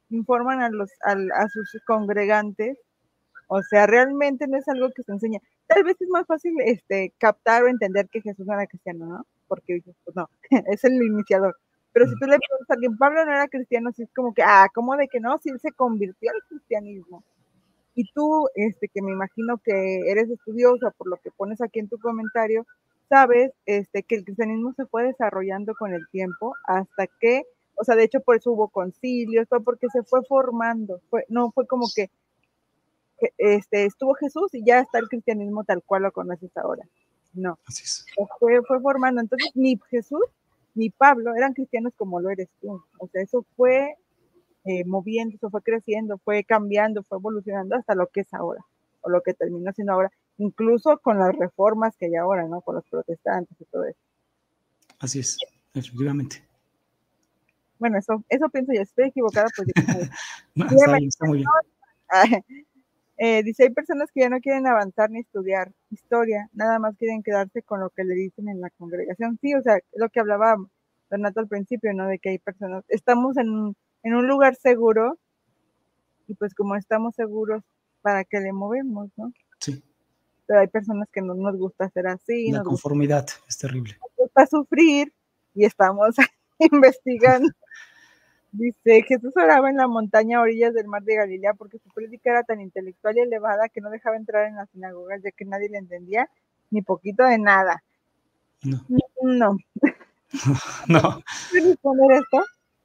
a sus congregantes. O sea, realmente no es algo que se enseña. Tal vez es más fácil captar o entender que Jesús no era cristiano, ¿no? Porque dices, pues no, es el iniciador. Pero si tú le preguntas a alguien, Pablo no era cristiano, sí es como que, ¿cómo de que no? Si él se convirtió al cristianismo. Y tú, que me imagino que eres estudiosa por lo que pones aquí en tu comentario, sabes que el cristianismo se fue desarrollando con el tiempo hasta que, o sea, de hecho por eso hubo concilios, todo porque se fue formando, no fue como que estuvo Jesús y ya está el cristianismo tal cual lo conoces ahora. No, Así es. fue formando. Entonces, ni Jesús ni Pablo eran cristianos como lo eres tú. O sea, eso fue moviendo, eso fue creciendo, fue cambiando, fue evolucionando hasta lo que es ahora, o lo que terminó siendo ahora, incluso con las reformas que hay ahora, ¿no? Con los protestantes y todo eso. Así es, efectivamente. Bueno, eso pienso yo. Estoy equivocada, pues. No, está bien, está muy bien. Dice, hay personas que ya no quieren avanzar ni estudiar historia, nada más quieren quedarse con lo que le dicen en la congregación. Sí, o sea, lo que hablaba Donato al principio, ¿no? De que hay personas, estamos en un lugar seguro y pues como estamos seguros, ¿para qué le movemos, no? Sí. Pero hay personas que no nos gusta ser así. La conformidad es terrible. Nos gusta sufrir y estamos investigando. Dice, Jesús oraba en la montaña a orillas del mar de Galilea porque su prédica era tan intelectual y elevada que no dejaba entrar en las sinagogas ya que nadie le entendía ni poquito de nada. No. No. No. ¿Puedes responder esto?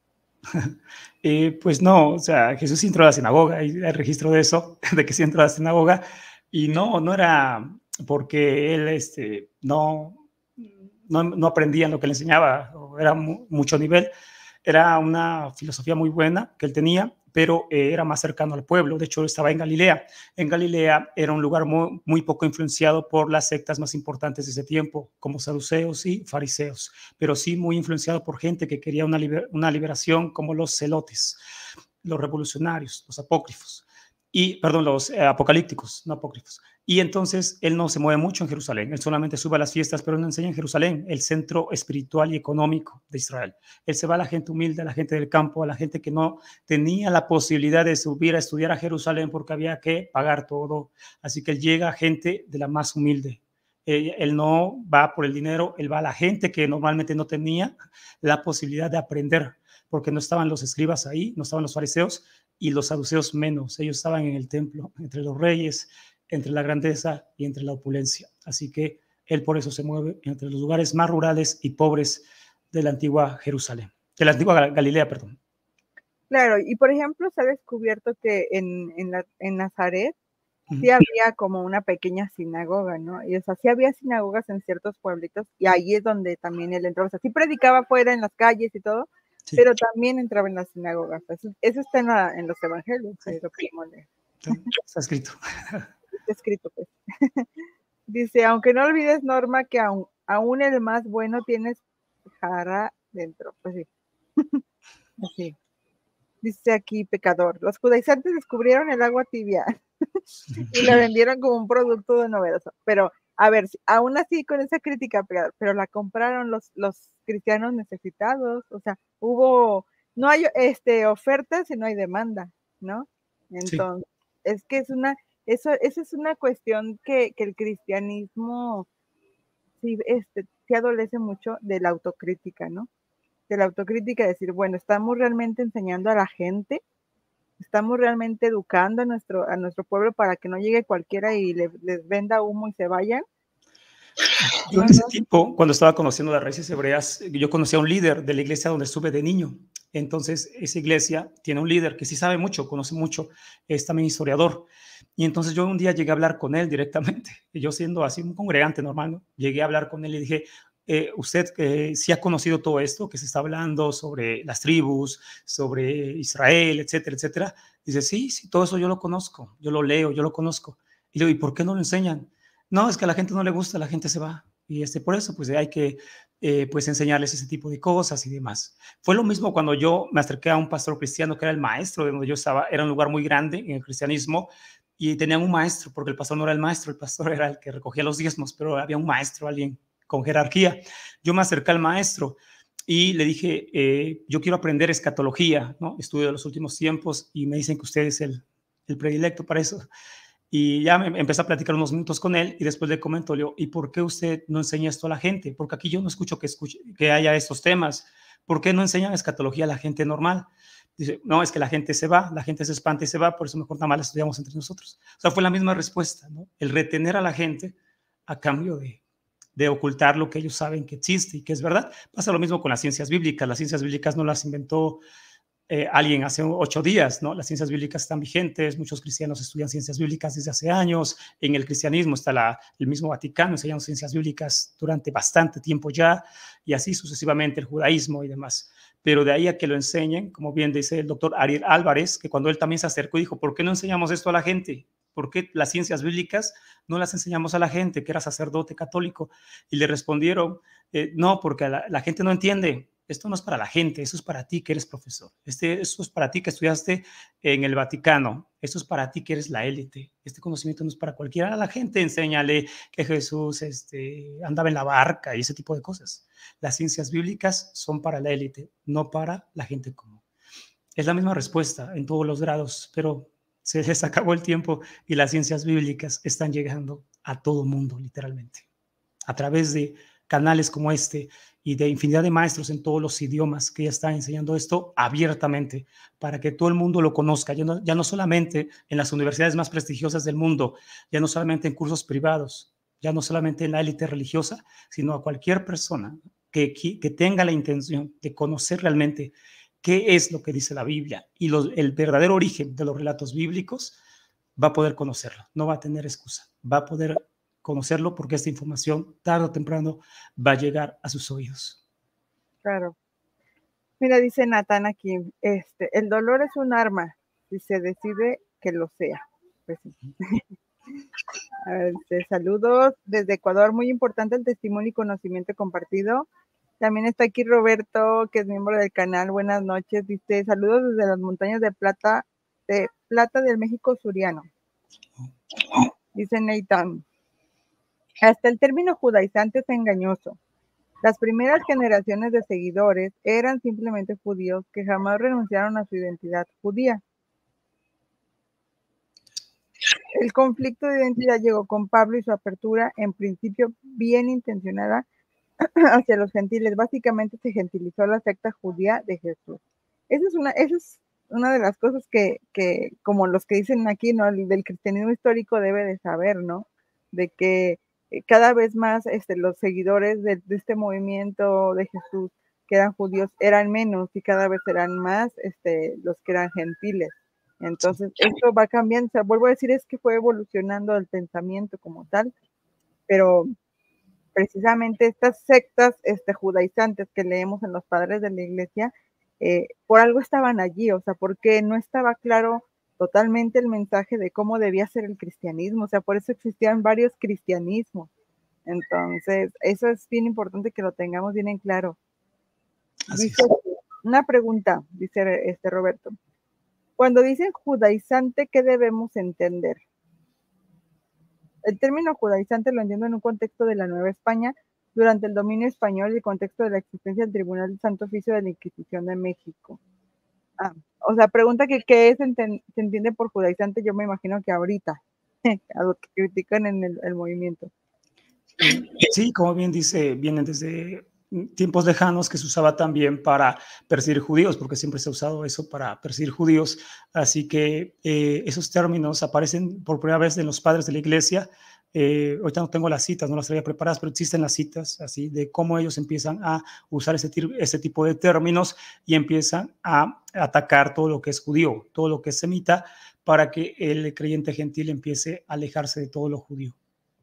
Pues no, o sea, Jesús sí entró a la sinagoga y hay registro de eso, de que sí entró a la sinagoga y no era porque él no aprendía lo que le enseñaba, era mucho nivel, era una filosofía muy buena que él tenía, pero era más cercano al pueblo. De hecho, estaba en Galilea. En Galilea era un lugar muy poco influenciado por las sectas más importantes de ese tiempo, como saduceos y fariseos, pero sí muy influenciado por gente que quería una liberación, como los celotes, los revolucionarios, los apócrifos, los apocalípticos, no apócrifos. Y entonces él no se mueve mucho en Jerusalén, él solamente sube a las fiestas, pero él no enseña en Jerusalén, el centro espiritual y económico de Israel. Él se va a la gente humilde, a la gente del campo, a la gente que no tenía la posibilidad de subir a estudiar a Jerusalén porque había que pagar todo. Así que él llega a gente de la más humilde. Él no va por el dinero, él va a la gente que normalmente no tenía la posibilidad de aprender, porque no estaban los escribas ahí, no estaban los fariseos y los saduceos menos. Ellos estaban en el templo, entre los reyes, entre la grandeza y entre la opulencia. Así que él por eso se mueve entre los lugares más rurales y pobres de la antigua Jerusalén, de la antigua Galilea, perdón. Claro, y por ejemplo se ha descubierto que en Nazaret sí había como una pequeña sinagoga, ¿no? Y o sea, sí había sinagogas en ciertos pueblitos y ahí es donde también él entraba. O sea, sí predicaba fuera en las calles y todo, sí, pero también entraba en las sinagogas. Eso está en los evangelios, sí, lo podemos leer. Está escrito. Está escrito, pues. Dice, aunque no olvides, Norma, que aún el más bueno tiene jara dentro. Pues sí. Así. Dice aquí, pecador. Los judaizantes descubrieron el agua tibia y la vendieron como un producto de novedoso. Pero, a ver, aún así con esa crítica, pero la compraron los cristianos necesitados. O sea, no hay oferta si no hay demanda, ¿no? Entonces, sí, es que esa es una cuestión que el cristianismo sí adolece mucho de la autocrítica, ¿no? De la autocrítica, decir, bueno, ¿estamos realmente enseñando a la gente? ¿Estamos realmente educando a nuestro pueblo para que no llegue cualquiera y les venda humo y se vayan? Yo en ese tiempo, cuando estaba conociendo las raíces hebreas, yo conocí a un líder de la iglesia donde estuve de niño. Entonces, esa iglesia tiene un líder que sí sabe mucho, conoce mucho, es también historiador. Y entonces yo un día llegué a hablar con él directamente, y yo siendo así un congregante normal, ¿no? Llegué a hablar con él y dije, usted sí ha conocido todo esto que se está hablando sobre las tribus, sobre Israel, etcétera, etcétera. Dice, sí, todo eso yo lo conozco, yo lo leo, yo lo conozco. Y le digo, ¿y por qué no lo enseñan? No, es que a la gente no le gusta, la gente se va. Y por eso pues hay que pues enseñarles ese tipo de cosas y demás. Fue lo mismo cuando yo me acerqué a un pastor cristiano que era el maestro de donde yo estaba. Era un lugar muy grande en el cristianismo y tenían un maestro, porque el pastor no era el maestro, el pastor era el que recogía los diezmos, pero había un maestro, alguien con jerarquía. Yo me acerqué al maestro y le dije, yo quiero aprender escatología, ¿no? Estudio de los últimos tiempos y me dicen que usted es el predilecto para eso. Y ya me empecé a platicar unos minutos con él y después le comento, Leo, ¿y por qué usted no enseña esto a la gente? Porque aquí yo no escucho que haya estos temas. ¿Por qué no enseñan escatología a la gente normal? Dice, no, es que la gente se va, la gente se espanta y se va, por eso mejor nada más la estudiamos entre nosotros. O sea, fue la misma respuesta, ¿no? El retener a la gente a cambio de ocultar lo que ellos saben que existe y que es verdad. Pasa lo mismo con las ciencias bíblicas. Las ciencias bíblicas no las inventó alguien hace 8 días, ¿no? Las ciencias bíblicas están vigentes, muchos cristianos estudian ciencias bíblicas desde hace años, en el cristianismo está el mismo Vaticano enseñando ciencias bíblicas durante bastante tiempo ya, y así sucesivamente el judaísmo y demás. Pero de ahí a que lo enseñen, como bien dice el doctor Ariel Álvarez, que cuando él también se acercó dijo, ¿por qué no enseñamos esto a la gente? ¿Por qué las ciencias bíblicas no las enseñamos a la gente, que era sacerdote católico? Y le respondieron, no, porque la gente no entiende. Esto no es para la gente, eso es para ti que eres profesor. Eso es para ti que estudiaste en el Vaticano. Esto es para ti que eres la élite. Este conocimiento no es para cualquiera. A la gente enséñale que Jesús andaba en la barca y ese tipo de cosas. Las ciencias bíblicas son para la élite, no para la gente común. Es la misma respuesta en todos los grados, pero se les acabó el tiempo y las ciencias bíblicas están llegando a todo mundo, literalmente, a través de canales como este y de infinidad de maestros en todos los idiomas que ya están enseñando esto abiertamente para que todo el mundo lo conozca, ya no solamente en las universidades más prestigiosas del mundo, ya no solamente en cursos privados, ya no solamente en la élite religiosa, sino a cualquier persona que tenga la intención de conocer realmente qué es lo que dice la Biblia y el verdadero origen de los relatos bíblicos, va a poder conocerlo, no va a tener excusa, va a poder conocerlo porque esta información tarde o temprano va a llegar a sus oídos. Claro. Mira, dice Natán aquí, el dolor es un arma si se decide que lo sea. Pues sí. A ver, saludos desde Ecuador, muy importante el testimonio y conocimiento compartido. También está aquí Roberto, que es miembro del canal. Buenas noches. Dice, saludos desde las montañas de Plata del México Suriano. Dice Nathan, hasta el término judaizante es engañoso. Las primeras generaciones de seguidores eran simplemente judíos que jamás renunciaron a su identidad judía. El conflicto de identidad llegó con Pablo y su apertura, en principio bien intencionada, hacia los gentiles. Básicamente se gentilizó la secta judía de Jesús. Esa es una de las cosas que como los que dicen aquí, ¿no? El del cristianismo histórico debe de saber, ¿no? De que cada vez más los seguidores de este movimiento de Jesús que eran judíos eran menos y cada vez eran más los que eran gentiles. Entonces, esto va cambiando. O sea, vuelvo a decir, es que fue evolucionando el pensamiento como tal, pero precisamente estas sectas judaizantes que leemos en los padres de la iglesia, por algo estaban allí, o sea, porque no estaba claro totalmente el mensaje de cómo debía ser el cristianismo, o sea, por eso existían varios cristianismos. Entonces, eso es bien importante que lo tengamos bien en claro. Dice, una pregunta, dice Roberto. Cuando dicen judaizante, ¿qué debemos entender? El término judaizante lo entiendo en un contexto de la Nueva España durante el dominio español y el contexto de la existencia del Tribunal del Santo Oficio de la Inquisición de México. O sea, pregunta que qué se entiende por judaizante, yo me imagino que ahorita, a lo que critican en el movimiento. Sí, como bien dice, vienen desde tiempos lejanos que se usaba también para perseguir judíos, porque siempre se ha usado eso para perseguir judíos, así que esos términos aparecen por primera vez en los padres de la iglesia. Ahorita no tengo las citas, no las traía preparadas, pero existen las citas así de cómo ellos empiezan a usar ese tipo de términos y empiezan a atacar todo lo que es judío, todo lo que es semita, para que el creyente gentil empiece a alejarse de todo lo judío.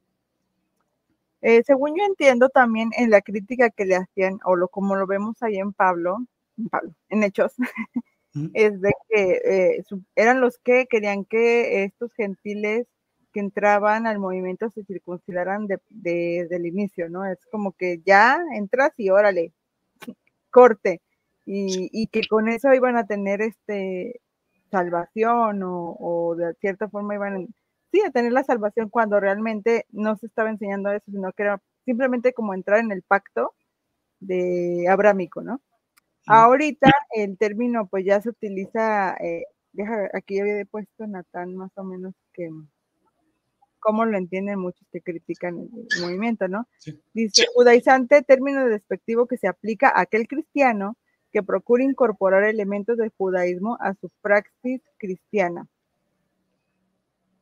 Según yo entiendo también en la crítica que le hacían, como lo vemos ahí en Pablo, en Hechos, es de que eran los que querían que estos gentiles que entraban al movimiento se circuncidaran desde el inicio, ¿no? Es como que ya entras y órale, corte, y que con eso iban a tener salvación o de cierta forma iban a tener la salvación cuando realmente no se estaba enseñando eso, sino que era simplemente como entrar en el pacto de abrámico, ¿no? Ahorita el término pues ya se utiliza, aquí había puesto Natán más o menos que cómo lo entienden muchos que critican el movimiento, ¿no? Sí. Dice, judaizante, término despectivo que se aplica a aquel cristiano que procura incorporar elementos del judaísmo a su praxis cristiana.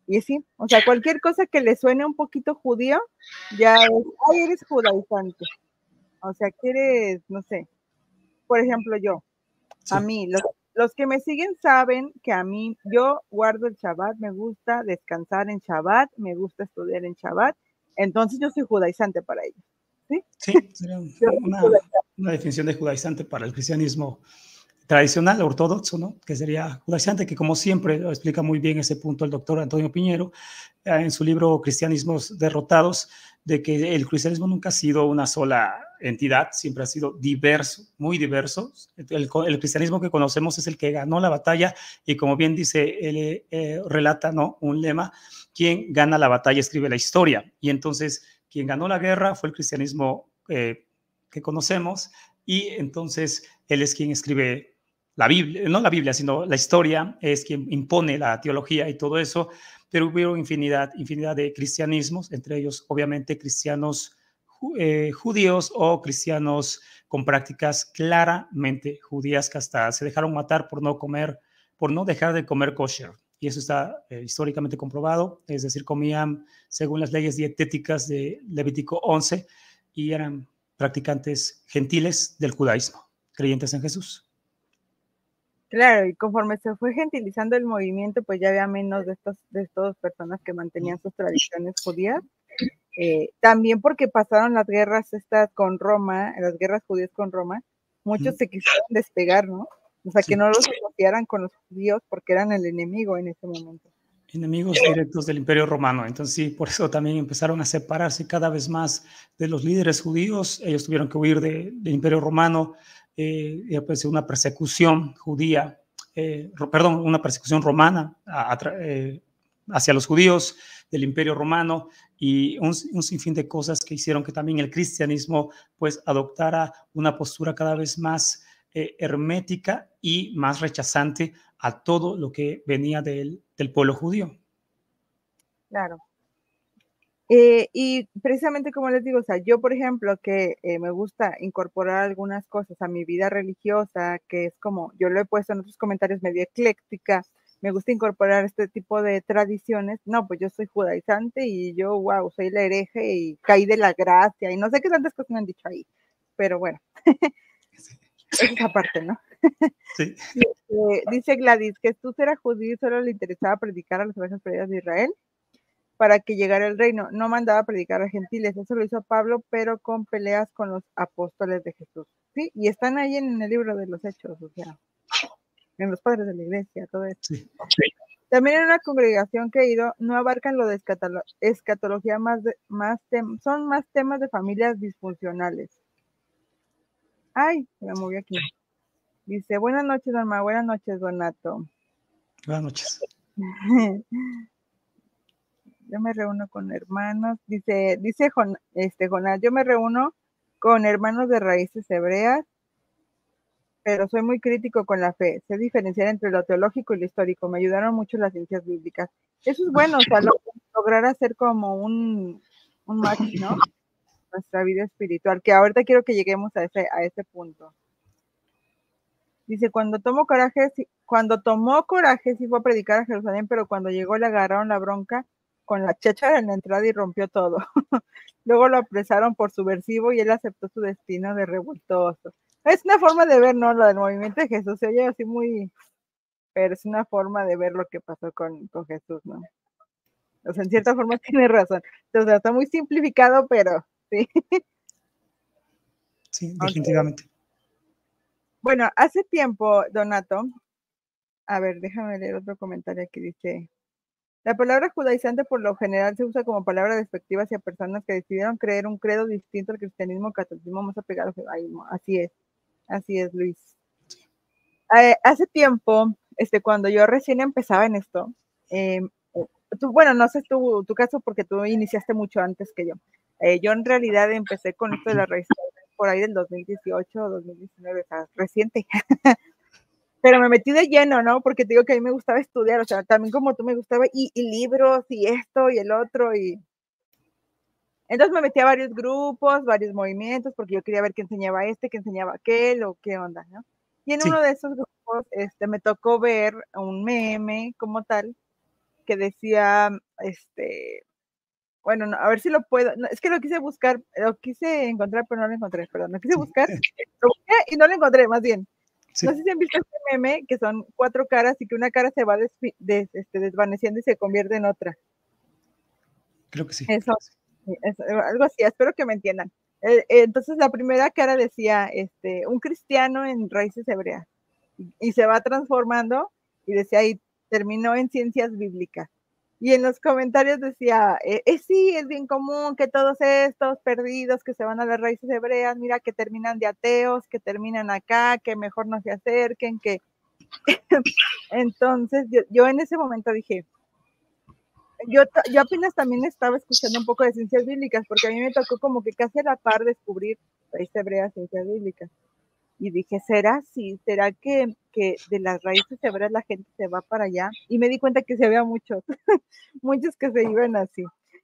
Y sí, o sea, cualquier cosa que le suene un poquito judío, ya es, ay, eres judaizante. O sea, que eres, no sé, por ejemplo, yo, a mí, los que me siguen saben que a mí, yo guardo el Shabbat, me gusta descansar en Shabbat, me gusta estudiar en Shabbat, entonces yo soy judaizante para ellos. Sí, sí, sería una definición de judaizante para el cristianismo tradicional, ortodoxo, ¿no? Que sería judaizante, que como siempre lo explica muy bien ese punto el doctor Antonio Piñero en su libro Cristianismos Derrotados, de que el cristianismo nunca ha sido una sola entidad, siempre ha sido diverso, muy diverso. El cristianismo que conocemos es el que ganó la batalla y como bien dice, él relata, ¿no? Un lema, quien gana la batalla escribe la historia. Y entonces, quien ganó la guerra fue el cristianismo que conocemos y entonces él es quien escribe la Biblia, no la Biblia, sino la historia, es quien impone la teología y todo eso, pero hubo infinidad de cristianismos, entre ellos obviamente cristianos judíos o cristianos con prácticas claramente judías que hasta se dejaron matar por no dejar de comer kosher. Y eso está históricamente comprobado, es decir, comían según las leyes dietéticas de Levítico 11 y eran practicantes gentiles del judaísmo, creyentes en Jesús. Claro, y conforme se fue gentilizando el movimiento, pues ya había menos de estas personas que mantenían sus tradiciones judías. También porque pasaron las guerras estas con Roma, las guerras judías con Roma, muchos se quisieron despegar, ¿no? O sea, que no los asociaran con los judíos porque eran el enemigo en ese momento. Enemigos directos del Imperio Romano. Entonces sí, por eso también empezaron a separarse cada vez más de los líderes judíos. Ellos tuvieron que huir del Imperio Romano, y pues una persecución judía, una persecución romana hacia los judíos del Imperio Romano y un sinfín de cosas que hicieron que también el cristianismo pues adoptara una postura cada vez más hermética y más rechazante a todo lo que venía del pueblo judío. Claro. Y precisamente como les digo, o sea, yo por ejemplo que me gusta incorporar algunas cosas a mi vida religiosa, que es como, yo lo he puesto en otros comentarios, medio ecléctica, me gusta incorporar este tipo de tradiciones, no, pues yo soy judaizante y yo, wow, soy la hereje y caí de la gracia y no sé qué tantas cosas me han dicho ahí, pero bueno, esa parte, ¿no? Sí. Dice Gladys, Jesús era judío y solo le interesaba predicar a las ovejas perdidas de Israel para que llegara el reino. No mandaba a predicar a gentiles. Eso lo hizo Pablo, pero con peleas con los apóstoles de Jesús. Sí, y están ahí en el libro de los Hechos, o sea, en los padres de la iglesia, todo eso. Sí. También en una congregación que he ido, no abarcan lo de escatología, son más temas de familias disfuncionales. Ay, se me movió aquí. Dice, buenas noches, Norma, buenas noches, Donato. Buenas noches. Yo me reúno con hermanos, dice Jonás, yo me reúno con hermanos de raíces hebreas, pero soy muy crítico con la fe. Sé diferenciar entre lo teológico y lo histórico. Me ayudaron mucho las ciencias bíblicas. Eso es bueno, o sea, lograr hacer como un match, ¿no? Nuestra vida espiritual, que ahorita quiero que lleguemos a ese punto. Dice, cuando tomó coraje, sí fue a predicar a Jerusalén, pero cuando llegó le agarraron la bronca con la cháchara en la entrada y rompió todo. Luego lo apresaron por subversivo y él aceptó su destino de revoltoso. Es una forma de ver, ¿no? Lo del movimiento de Jesús, se oye así muy, pero es una forma de ver lo que pasó con Jesús, ¿no? O sea, en cierta forma tiene razón. O sea, está muy simplificado, pero sí. Sí, definitivamente. Okay. Bueno, hace tiempo, Donato, a ver, déjame leer otro comentario que dice, la palabra judaizante por lo general se usa como palabra despectiva hacia personas que decidieron creer un credo distinto al cristianismo o catolicismo más apegado al judaísmo. Así es, Luis. Hace tiempo, cuando yo recién empezaba en esto, bueno, no sé tu caso porque tú iniciaste mucho antes que yo. Yo en realidad empecé con esto de la raíz por ahí del 2018 o 2019, o sea, reciente. Pero me metí de lleno, ¿no? Porque te digo que a mí me gustaba estudiar, o sea, también como tú me gustaba, y libros, y esto, y el otro, y... Entonces me metí a varios grupos, varios movimientos, porque yo quería ver qué enseñaba qué enseñaba aquel, o qué onda, ¿no? Y en uno de esos grupos, me tocó ver un meme como tal, que decía, bueno, no, a ver si lo puedo, no, es que lo quise buscar, lo quise encontrar, pero no lo encontré, perdón, lo quise buscar, lo busqué y no lo encontré, más bien. Sí. No sé si han visto este meme, que son 4 caras y que una cara se va desvaneciendo y se convierte en otra. Creo que sí. Eso, algo así, espero que me entiendan. Entonces la primera cara decía, un cristiano en raíces hebreas, y se va transformando, y decía ahí, terminó en ciencias bíblicas. Y en los comentarios decía, sí, es bien común que todos estos perdidos que se van a las raíces hebreas, mira que terminan de ateos, que terminan acá, que mejor no se acerquen, que... Entonces yo en ese momento dije, yo apenas también estaba escuchando un poco de ciencias bíblicas, porque a mí me tocó como que casi a la par descubrir raíces hebreas, ciencias bíblicas. Y dije, ¿será así? ¿Será que de las raíces hebreas la gente se va para allá? Y me di cuenta que se había muchos, muchos que se iban así.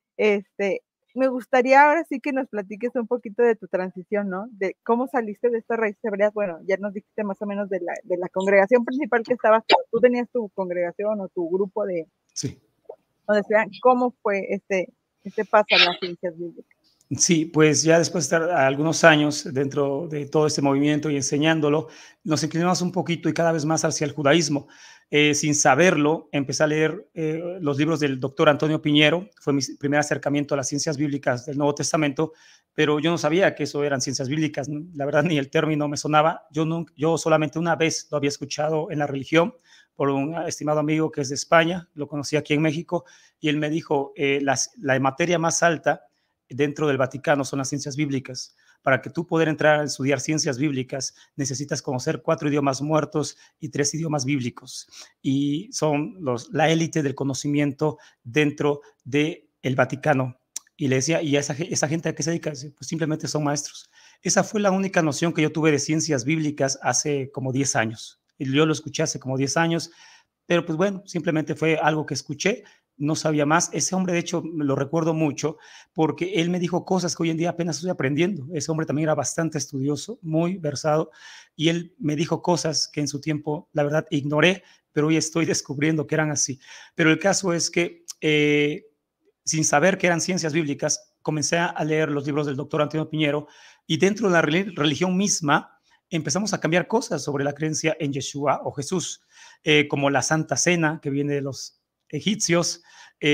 Me gustaría ahora sí que nos platiques un poquito de tu transición, ¿no? De cómo saliste de estas raíces hebreas. Bueno, ya nos dijiste más o menos de la congregación principal que estabas, tú tenías tu congregación o tu grupo de... Sí. Donde decían, ¿cómo fue este paso a las ciencias bíblicas? Sí, pues ya después de estar algunos años dentro de todo este movimiento y enseñándolo, nos inclinamos un poquito y cada vez más hacia el judaísmo. Sin saberlo, empecé a leer los libros del doctor Antonio Piñero, fue mi primer acercamiento a las ciencias bíblicas del Nuevo Testamento, pero yo no sabía que eso eran ciencias bíblicas, ¿no? La verdad ni el término me sonaba, yo solamente una vez lo había escuchado en la religión por un estimado amigo que es de España, lo conocí aquí en México, y él me dijo, la materia más alta dentro del Vaticano son las ciencias bíblicas. Para que tú poder entrar a estudiar ciencias bíblicas, necesitas conocer 4 idiomas muertos y 3 idiomas bíblicos. Y son la élite del conocimiento dentro del Vaticano. Y le decía, ¿y esa gente a qué se dedica? Pues simplemente son maestros. Esa fue la única noción que yo tuve de ciencias bíblicas hace como 10 años. Y yo lo escuché hace como 10 años, pero pues bueno, simplemente fue algo que escuché, no sabía más. Ese hombre, de hecho, lo recuerdo mucho porque él me dijo cosas que hoy en día apenas estoy aprendiendo. Ese hombre también era bastante estudioso, muy versado, y él me dijo cosas que en su tiempo, la verdad, ignoré, pero hoy estoy descubriendo que eran así. Pero el caso es que, sin saber que eran ciencias bíblicas, comencé a leer los libros del doctor Antonio Piñero, y dentro de la religión misma empezamos a cambiar cosas sobre la creencia en Yeshua o Jesús, como la Santa Cena, que viene de los egipcios,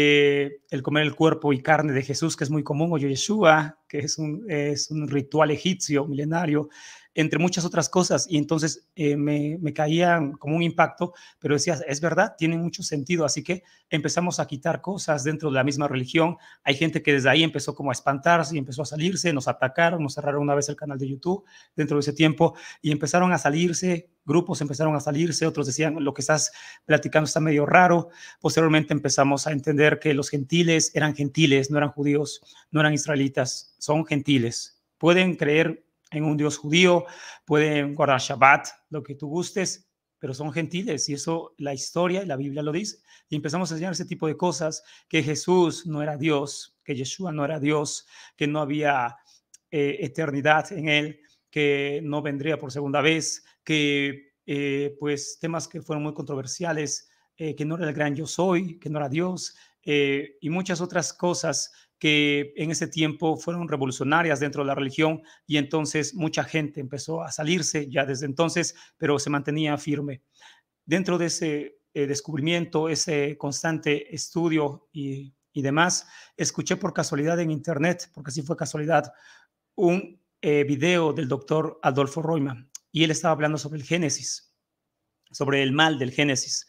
el comer el cuerpo y carne de Jesús, que es muy común, o Yeshua, que es un ritual egipcio milenario, entre muchas otras cosas. Y entonces me caían como un impacto, pero decías, es verdad, tiene mucho sentido. Así que empezamos a quitar cosas dentro de la misma religión. Hay gente que desde ahí empezó como a espantarse y empezó a salirse, nos atacaron, nos cerraron una vez el canal de YouTube dentro de ese tiempo y empezaron a salirse, grupos empezaron a salirse, otros decían, lo que estás platicando está medio raro. Posteriormente empezamos a entender que los gentiles eran gentiles, no eran judíos, no eran israelitas, son gentiles. Pueden creer en un Dios judío, pueden guardar Shabbat, lo que tú gustes, pero son gentiles y eso la historia y la Biblia lo dice. Y empezamos a enseñar ese tipo de cosas, que Jesús no era Dios, que Yeshua no era Dios, que no había eternidad en él, que no vendría por segunda vez, que pues temas que fueron muy controversiales, que no era el gran yo soy, que no era Dios, y muchas otras cosas que en ese tiempo fueron revolucionarias dentro de la religión, y entonces mucha gente empezó a salirse ya desde entonces, pero se mantenía firme. Dentro de ese descubrimiento, ese constante estudio y demás, escuché por casualidad en internet, porque sí fue casualidad, un video del doctor Adolfo Royman, y él estaba hablando sobre el Génesis, sobre el mal del Génesis.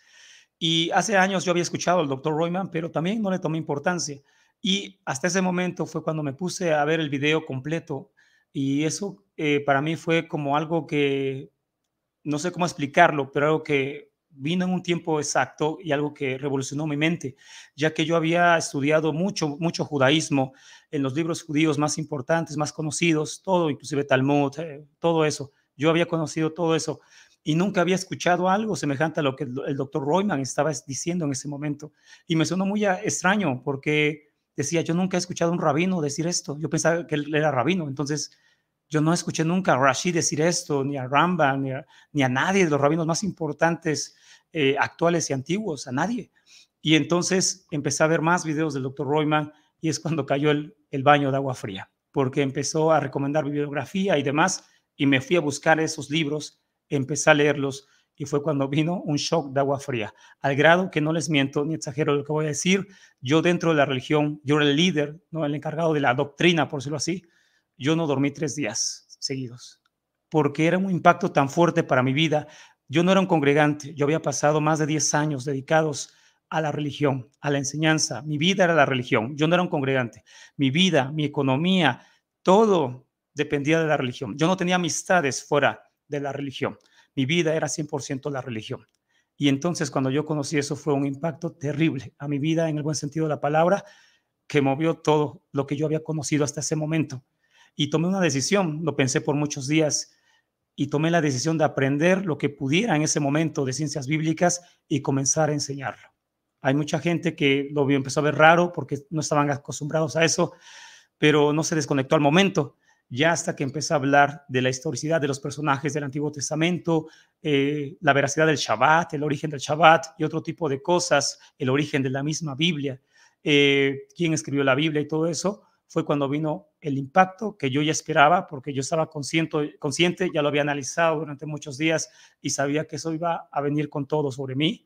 Y hace años yo había escuchado al doctor Royman, pero también no le tomé importancia. Y hasta ese momento fue cuando me puse a ver el video completo. Y eso para mí fue como algo que, no sé cómo explicarlo, pero algo que vino en un tiempo exacto y algo que revolucionó mi mente, ya que yo había estudiado mucho, mucho judaísmo en los libros judíos más importantes, más conocidos, todo, inclusive Talmud, todo eso. Yo había conocido todo eso y nunca había escuchado algo semejante a lo que el doctor Royman estaba diciendo en ese momento. Y me sonó muy extraño porque decía, yo nunca he escuchado a un rabino decir esto. Yo pensaba que él era rabino, entonces yo no escuché nunca a Rashi decir esto, ni a Rambam, ni a nadie de los rabinos más importantes actuales y antiguos, a nadie. Y entonces empecé a ver más videos del Dr. Royman y es cuando cayó el baño de agua fría, porque empezó a recomendar bibliografía y demás, y me fui a buscar esos libros, empecé a leerlos, y fue cuando vino un shock de agua fría, al grado que no les miento ni exagero lo que voy a decir, yo dentro de la religión, yo era el líder, ¿no? El encargado de la doctrina, por decirlo así, yo no dormí 3 días seguidos, porque era un impacto tan fuerte para mi vida. Yo no era un congregante, yo había pasado más de 10 años dedicados a la religión, a la enseñanza. Mi vida era la religión. Yo no era un congregante. Mi vida, mi economía, todo dependía de la religión. Yo no tenía amistades fuera de la religión. Mi vida era 100% la religión. Y entonces cuando yo conocí eso fue un impacto terrible a mi vida en el buen sentido de la palabra, que movió todo lo que yo había conocido hasta ese momento. Y tomé una decisión, lo pensé por muchos días y tomé la decisión de aprender lo que pudiera en ese momento de ciencias bíblicas y comenzar a enseñarlo. Hay mucha gente que lo empezó a ver raro porque no estaban acostumbrados a eso, pero no se desconectó al momento. Ya hasta que empecé a hablar de la historicidad de los personajes del Antiguo Testamento, la veracidad del Shabbat, el origen del Shabbat y otro tipo de cosas, el origen de la misma Biblia, quién escribió la Biblia y todo eso, fue cuando vino el impacto que yo ya esperaba, porque yo estaba consciente, ya lo había analizado durante muchos días y sabía que eso iba a venir con todo sobre mí,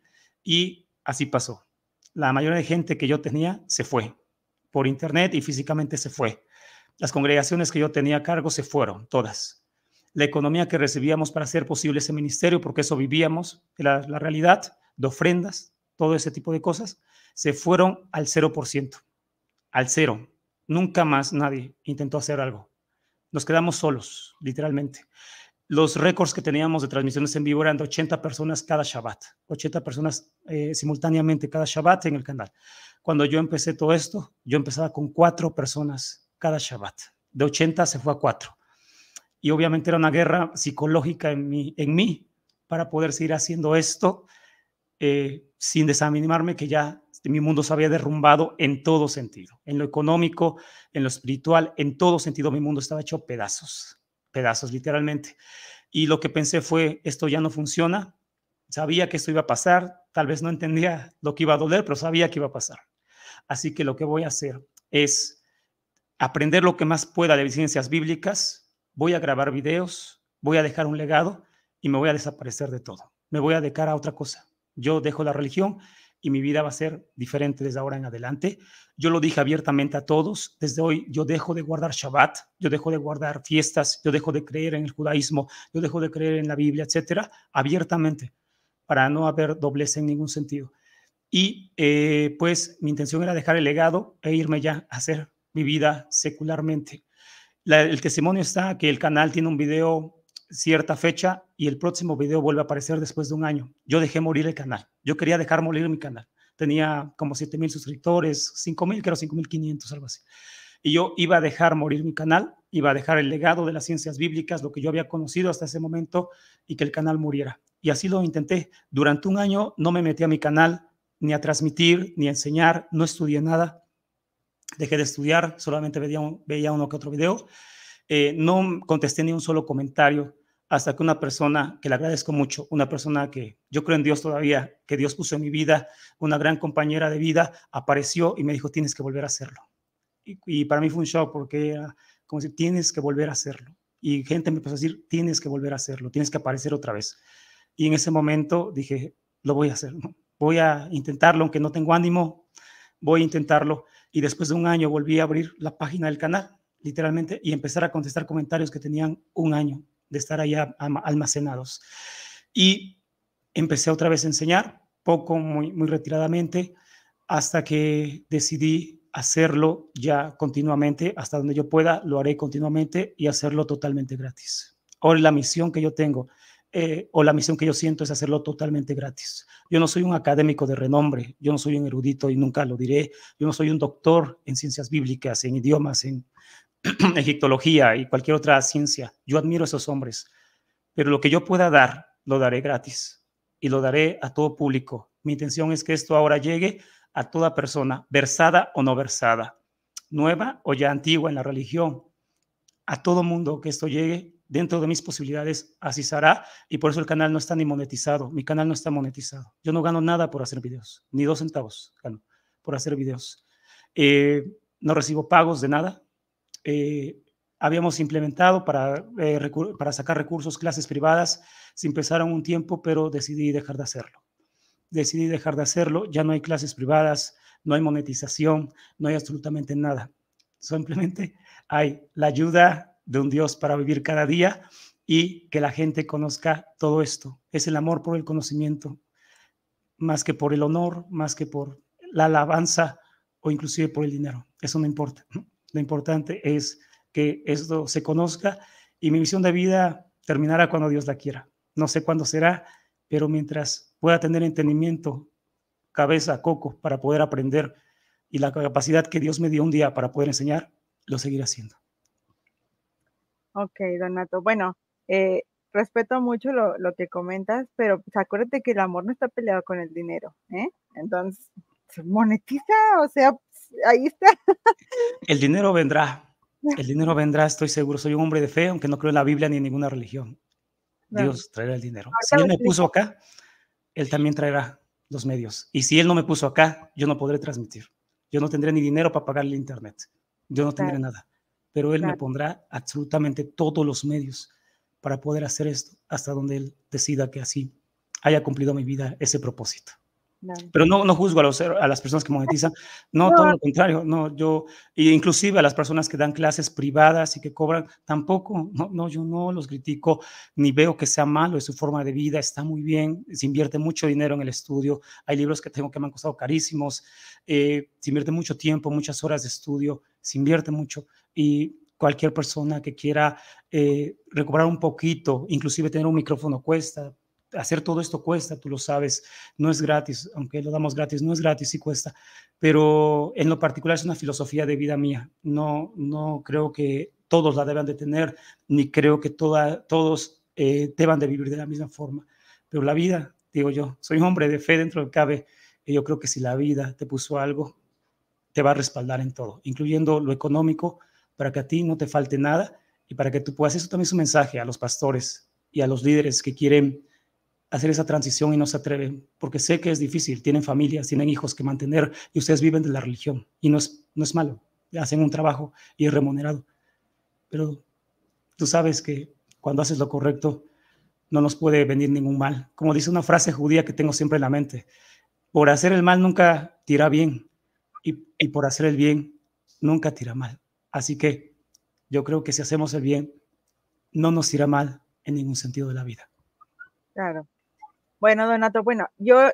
y así pasó. La mayoría de gente que yo tenía se fue por internet y físicamente se fue. Las congregaciones que yo tenía a cargo se fueron, todas. La economía que recibíamos para hacer posible ese ministerio, porque eso vivíamos, la realidad de ofrendas, todo ese tipo de cosas, se fueron al 0%, al cero. Nunca más nadie intentó hacer algo. Nos quedamos solos, literalmente. Los récords que teníamos de transmisiones en vivo eran de 80 personas cada Shabbat, 80 personas simultáneamente cada Shabbat en el canal. Cuando yo empecé todo esto, yo empezaba con 4 personas cada Shabbat. De 80 se fue a 4. Y obviamente era una guerra psicológica en mí para poder seguir haciendo esto sin desanimarme, que ya mi mundo se había derrumbado en todo sentido, en lo económico, en lo espiritual, en todo sentido mi mundo estaba hecho pedazos, pedazos literalmente. Y lo que pensé fue, esto ya no funciona, sabía que esto iba a pasar, tal vez no entendía lo que iba a doler, pero sabía que iba a pasar. Así que lo que voy a hacer es aprender lo que más pueda de ciencias bíblicas, voy a grabar videos, voy a dejar un legado y me voy a desaparecer de todo. Me voy a dedicar a otra cosa. Yo dejo la religión y mi vida va a ser diferente desde ahora en adelante. Yo lo dije abiertamente a todos. Desde hoy yo dejo de guardar Shabbat, yo dejo de guardar fiestas, yo dejo de creer en el judaísmo, yo dejo de creer en la Biblia, etcétera, abiertamente, para no haber doblez en ningún sentido. Y pues mi intención era dejar el legado e irme ya a hacer mi vida secularmente. El testimonio está que el canal tiene un video cierta fecha y el próximo video vuelve a aparecer después de un año. Yo dejé morir el canal. Yo quería dejar morir mi canal. Tenía como 7,000 suscriptores, 5,000, creo 5,500, algo así. Y yo iba a dejar morir mi canal, iba a dejar el legado de las ciencias bíblicas, lo que yo había conocido hasta ese momento, y que el canal muriera. Y así lo intenté. Durante un año no me metí a mi canal ni a transmitir, ni a enseñar, no estudié nada. Dejé de estudiar, solamente veía uno que otro video. No contesté ni un solo comentario hasta que una persona, que le agradezco mucho, una persona que yo creo en Dios todavía, que Dios puso en mi vida, una gran compañera de vida, apareció y me dijo, tienes que volver a hacerlo. Y para mí fue un shock porque era como decir, tienes que volver a hacerlo. Y gente me empezó a decir, tienes que volver a hacerlo, tienes que aparecer otra vez. Y en ese momento dije, lo voy a hacer, ¿no? Voy a intentarlo, aunque no tengo ánimo, voy a intentarlo. Y después de un año volví a abrir la página del canal, literalmente, y empezar a contestar comentarios que tenían un año de estar allá almacenados. Y empecé otra vez a enseñar, poco, muy, muy retiradamente, hasta que decidí hacerlo ya continuamente, hasta donde yo pueda, lo haré continuamente y hacerlo totalmente gratis. Ahora la misión que yo tengo, o la misión que yo siento es hacerlo totalmente gratis. Yo no soy un académico de renombre, yo no soy un erudito y nunca lo diré, yo no soy un doctor en ciencias bíblicas, en idiomas, en egiptología y cualquier otra ciencia. Yo admiro a esos hombres, pero lo que yo pueda dar, lo daré gratis y lo daré a todo público. Mi intención es que esto ahora llegue a toda persona, versada o no versada, nueva o ya antigua en la religión, a todo mundo que esto llegue dentro de mis posibilidades, así será, y por eso el canal no está ni monetizado, mi canal no está monetizado. Yo no gano nada por hacer videos, ni 2 centavos gano por hacer videos. No recibo pagos de nada. Habíamos implementado para sacar recursos clases privadas, se empezaron un tiempo, pero decidí dejar de hacerlo. Ya no hay clases privadas, no hay monetización, no hay absolutamente nada. Simplemente hay la ayuda de un Dios para vivir cada día y que la gente conozca todo esto. Es el amor por el conocimiento, más que por el honor, más que por la alabanza o inclusive por el dinero. Eso no importa. Lo importante es que esto se conozca y mi misión de vida terminará cuando Dios la quiera. No sé cuándo será, pero mientras pueda tener entendimiento, cabeza, coco, para poder aprender y la capacidad que Dios me dio un día para poder enseñar, lo seguiré haciendo. Ok, Donato. Bueno, respeto mucho lo que comentas, pero pues, acuérdate que el amor no está peleado con el dinero, ¿eh? Entonces, se monetiza, o sea, pues, ahí está. El dinero vendrá, estoy seguro. Soy un hombre de fe, aunque no creo en la Biblia ni en ninguna religión. Bueno, Dios traerá el dinero. ahorita Si lo Él me puso explico. acá, Él también traerá los medios. Y si Él no me puso acá, yo no podré transmitir. Yo no tendré ni dinero para pagar el internet. Yo no tendré Claro, nada. Pero Él me claro, pondrá absolutamente todos los medios para poder hacer esto hasta donde Él decida que así haya cumplido mi vida ese propósito. claro. Pero no juzgo a las personas que monetizan, no, todo No, lo contrario, no, yo, e inclusive a las personas que dan clases privadas y que cobran, tampoco, no, yo no los critico, ni veo que sea malo, es su forma de vida, está muy bien, se invierte mucho dinero en el estudio, hay libros que tengo que me han costado carísimos, se invierte mucho tiempo, muchas horas de estudio, se invierte mucho, y cualquier persona que quiera recuperar un poquito, inclusive tener un micrófono cuesta, hacer todo esto cuesta, tú lo sabes, no es gratis, aunque lo damos gratis, no es gratis y cuesta, pero en lo particular es una filosofía de vida mía. No creo que todos la deban de tener, ni creo que todos deban de vivir de la misma forma. Pero la vida, digo yo, soy un hombre de fe dentro del cabe, y yo creo que si la vida te puso algo, te va a respaldar en todo, incluyendo lo económico, para que a ti no te falte nada y para que tú puedas. Eso también es un mensaje a los pastores y a los líderes que quieren hacer esa transición y no se atreven, porque sé que es difícil, tienen familias, tienen hijos que mantener y ustedes viven de la religión y no es malo, hacen un trabajo y es remunerado, pero tú sabes que cuando haces lo correcto no nos puede venir ningún mal. Como dice una frase judía que tengo siempre en la mente, por hacer el mal nunca te irá bien y por hacer el bien nunca te irá mal. Así que yo creo que si hacemos el bien no nos irá mal en ningún sentido de la vida. claro. Bueno, Donato, bueno,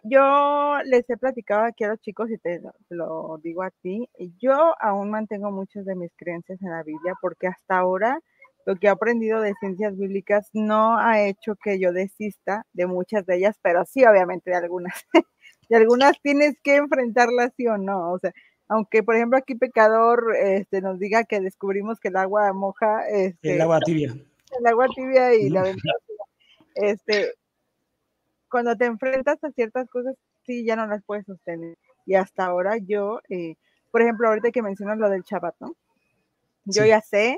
yo les he platicado aquí a los chicos y te lo digo a ti, yo aún mantengo muchas de mis creencias en la Biblia porque hasta ahora lo que he aprendido de ciencias bíblicas no ha hecho que yo desista de muchas de ellas, pero sí, obviamente, de algunas. De algunas tienes que enfrentarlas sí o no, o sea, aunque por ejemplo aquí Pecador nos diga que descubrimos que el agua moja, El agua tibia. el agua tibia y ¿no? la ventana, este, cuando te enfrentas a ciertas cosas, sí, ya no las puedes sostener. Y hasta ahora yo, por ejemplo, ahorita que mencionas lo del Shabbat, ¿no? Yo Sí. ya sé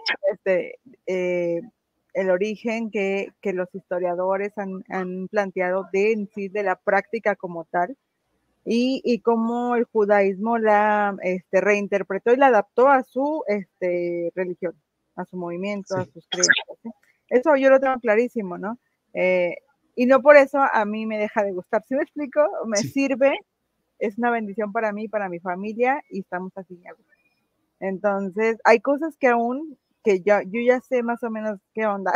eh, el origen que los historiadores han planteado de en sí, de la práctica como tal, y cómo el judaísmo la reinterpretó y la adaptó a su religión, a su movimiento, a Sí. sus creencias. ¿Sí? Eso yo lo tengo clarísimo, ¿no? Eh, y no por eso a mí me deja de gustar. ¿Sí me explico? Me Sí. sirve, es una bendición para mí, para mi familia y estamos así. Entonces, hay cosas que aún, que yo ya sé más o menos qué onda,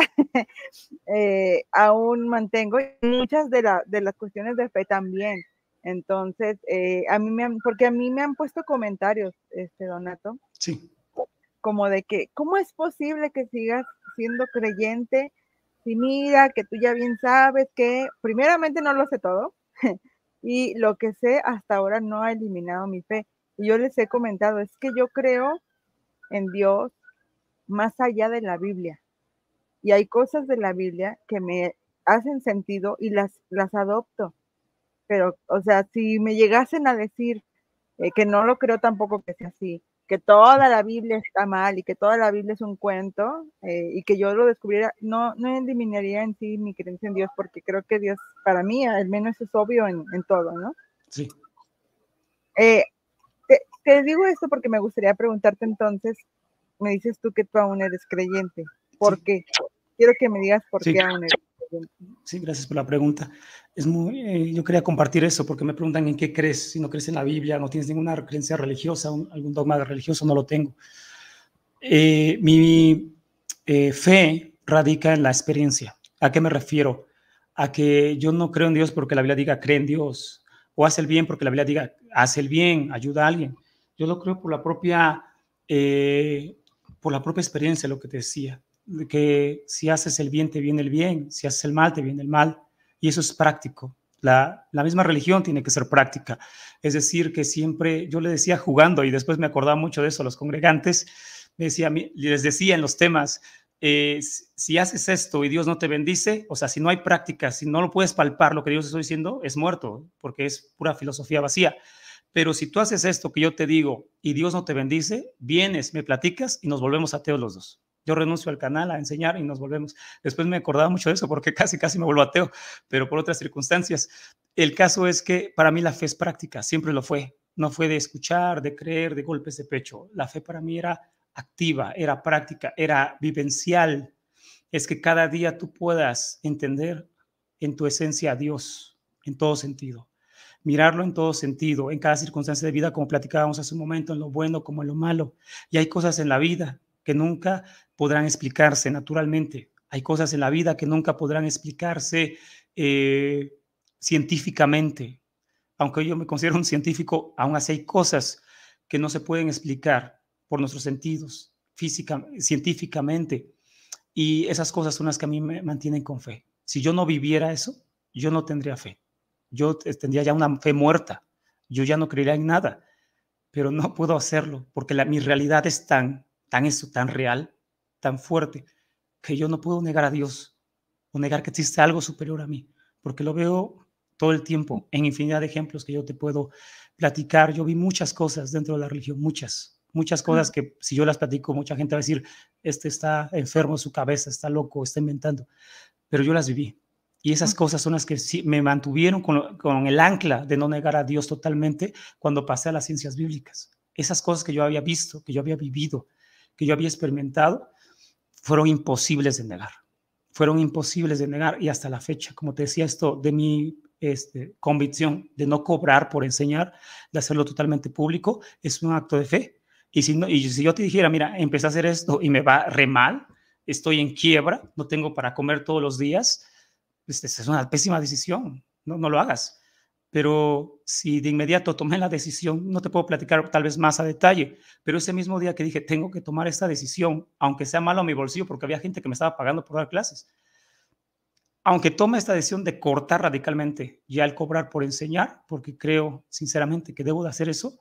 aún mantengo, y muchas de las cuestiones de fe también. Entonces, porque a mí me han puesto comentarios, Donato, Sí. como de que, ¿cómo es posible que sigas siendo creyente si mira que tú ya bien sabes que primeramente no lo sé todo y lo que sé hasta ahora no ha eliminado mi fe? Y yo les he comentado, es que yo creo en Dios más allá de la Biblia. Y hay cosas de la Biblia que me hacen sentido y las adopto. Pero, o sea, si me llegasen a decir que no lo creo tampoco que sea así, que toda la Biblia está mal y que toda la Biblia es un cuento, y que yo lo descubriera, no eliminaría en sí mi creencia en Dios, porque creo que Dios, para mí, al menos es obvio en todo, ¿no? Sí. Te digo esto porque me gustaría preguntarte entonces, me dices tú que tú aún eres creyente, ¿por qué? Quiero que me digas por qué aún eres creyente. Sí, gracias por la pregunta. Yo quería compartir eso porque me preguntan en qué crees, si no crees en la Biblia, no tienes ninguna creencia religiosa, algún dogma religioso, no lo tengo. Mi fe radica en la experiencia. ¿A qué me refiero? A que yo no creo en Dios porque la Biblia diga cree en Dios, o haz el bien porque la Biblia diga haz el bien, ayuda a alguien. Yo lo creo por la propia experiencia, lo que te decía, de que si haces el bien te viene el bien, si haces el mal te viene el mal, y eso es práctico. La misma religión tiene que ser práctica, es decir, que siempre, yo le decía jugando, y después me acordaba mucho de eso a los congregantes, les decía en los temas, si haces esto y Dios no te bendice, o sea, si no hay práctica, si no lo puedes palpar, lo que Dios está diciendo es muerto, porque es pura filosofía vacía. Pero si tú haces esto que yo te digo y Dios no te bendice, vienes, me platicas y nos volvemos ateos los dos. Yo renuncio al canal a enseñar y nos volvemos. Después me acordaba mucho de eso porque casi me vuelvo ateo, pero por otras circunstancias. El caso es que para mí la fe es práctica, siempre lo fue. No fue de escuchar, de creer, de golpes de pecho. La fe para mí era activa, era práctica, era vivencial. Es que cada día tú puedas entender en tu esencia a Dios en todo sentido. Mirarlo en todo sentido, en cada circunstancia de vida, como platicábamos hace un momento, en lo bueno como en lo malo. Y hay cosas en la vida que nunca podrán explicarse naturalmente. Hay cosas en la vida que nunca podrán explicarse científicamente. Aunque yo me considero un científico, aún así hay cosas que no se pueden explicar por nuestros sentidos, científicamente. Y esas cosas son las que a mí me mantienen con fe. Si yo no viviera eso, yo no tendría fe. Yo tendría ya una fe muerta. Yo ya no creería en nada, pero no puedo hacerlo porque mi realidad es tan real, tan fuerte, que yo no puedo negar a Dios o negar que existe algo superior a mí, porque lo veo todo el tiempo en infinidad de ejemplos que yo te puedo platicar. Yo vi muchas cosas dentro de la religión, muchas cosas que si yo las platico, mucha gente va a decir, este está enfermo en su cabeza, está loco, está inventando, pero yo las viví. Y esas cosas son las que sí me mantuvieron con el ancla de no negar a Dios totalmente cuando pasé a las ciencias bíblicas. Esas cosas que yo había visto, que yo había vivido, que yo había experimentado, fueron imposibles de negar. Fueron imposibles de negar y hasta la fecha, como te decía, esto de mi convicción de no cobrar por enseñar, de hacerlo totalmente público, es un acto de fe. Y si yo te dijera, mira, empecé a hacer esto y me va re mal, estoy en quiebra, no tengo para comer todos los días, es una pésima decisión, no lo hagas. Pero si de inmediato tomé la decisión, no te puedo platicar tal vez más a detalle, pero ese mismo día que dije, tengo que tomar esta decisión, aunque sea malo a mi bolsillo, porque había gente que me estaba pagando por dar clases, aunque tome esta decisión de cortar radicalmente ya el cobrar por enseñar, porque creo sinceramente que debo de hacer eso,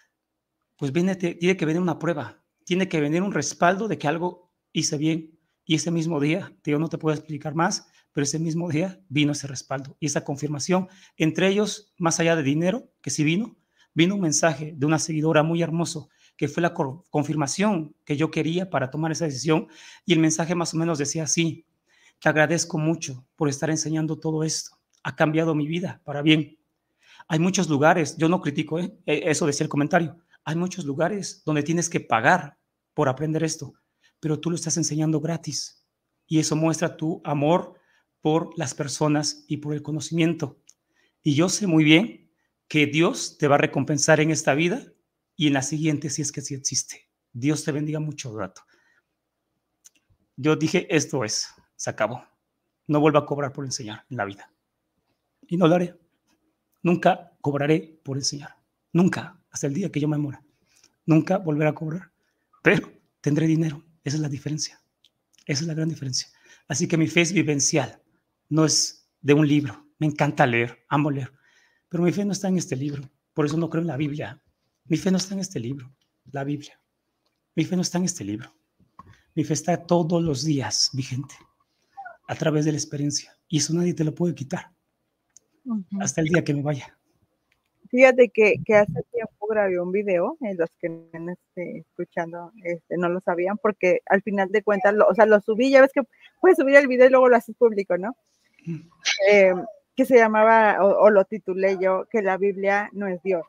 pues tiene que venir una prueba, tiene que venir un respaldo de que algo hice bien. Y ese mismo día, yo no te puedo explicar más, pero ese mismo día vino ese respaldo y esa confirmación. Entre ellos, más allá de dinero, que sí vino un mensaje de una seguidora muy hermoso, que fue la confirmación que yo quería para tomar esa decisión. Y el mensaje más o menos decía así: te agradezco mucho por estar enseñando todo esto. Ha cambiado mi vida para bien. Hay muchos lugares, yo no critico, eso decía el comentario, hay muchos lugares donde tienes que pagar por aprender esto, pero tú lo estás enseñando gratis y eso muestra tu amor por las personas y por el conocimiento. Y yo sé muy bien que Dios te va a recompensar en esta vida y en la siguiente, si es que sí existe. Dios te bendiga mucho, Dato. Yo dije, esto es, se acabó. No vuelvo a cobrar por enseñar en la vida. Y no lo haré. Nunca cobraré por enseñar. Nunca, hasta el día que yo me muera. Nunca volveré a cobrar. Pero tendré dinero. Esa es la diferencia. Esa es la gran diferencia. Así que mi fe es vivencial. No es de un libro. Me encanta leer, amo leer. Pero mi fe no está en este libro. Por eso no creo en la Biblia. Mi fe no está en este libro, la Biblia. Mi fe no está en este libro. Mi fe está todos los días vigente, a través de la experiencia. Y eso nadie te lo puede quitar. Hasta el día que me vaya. Fíjate que hace tiempo, grabé un video, los que están escuchando no lo sabían, porque al final de cuentas, o sea, lo subí, ya ves que puedes subir el video y luego lo haces público, ¿no? Que se llamaba, o lo titulé yo, que la Biblia no es Dios.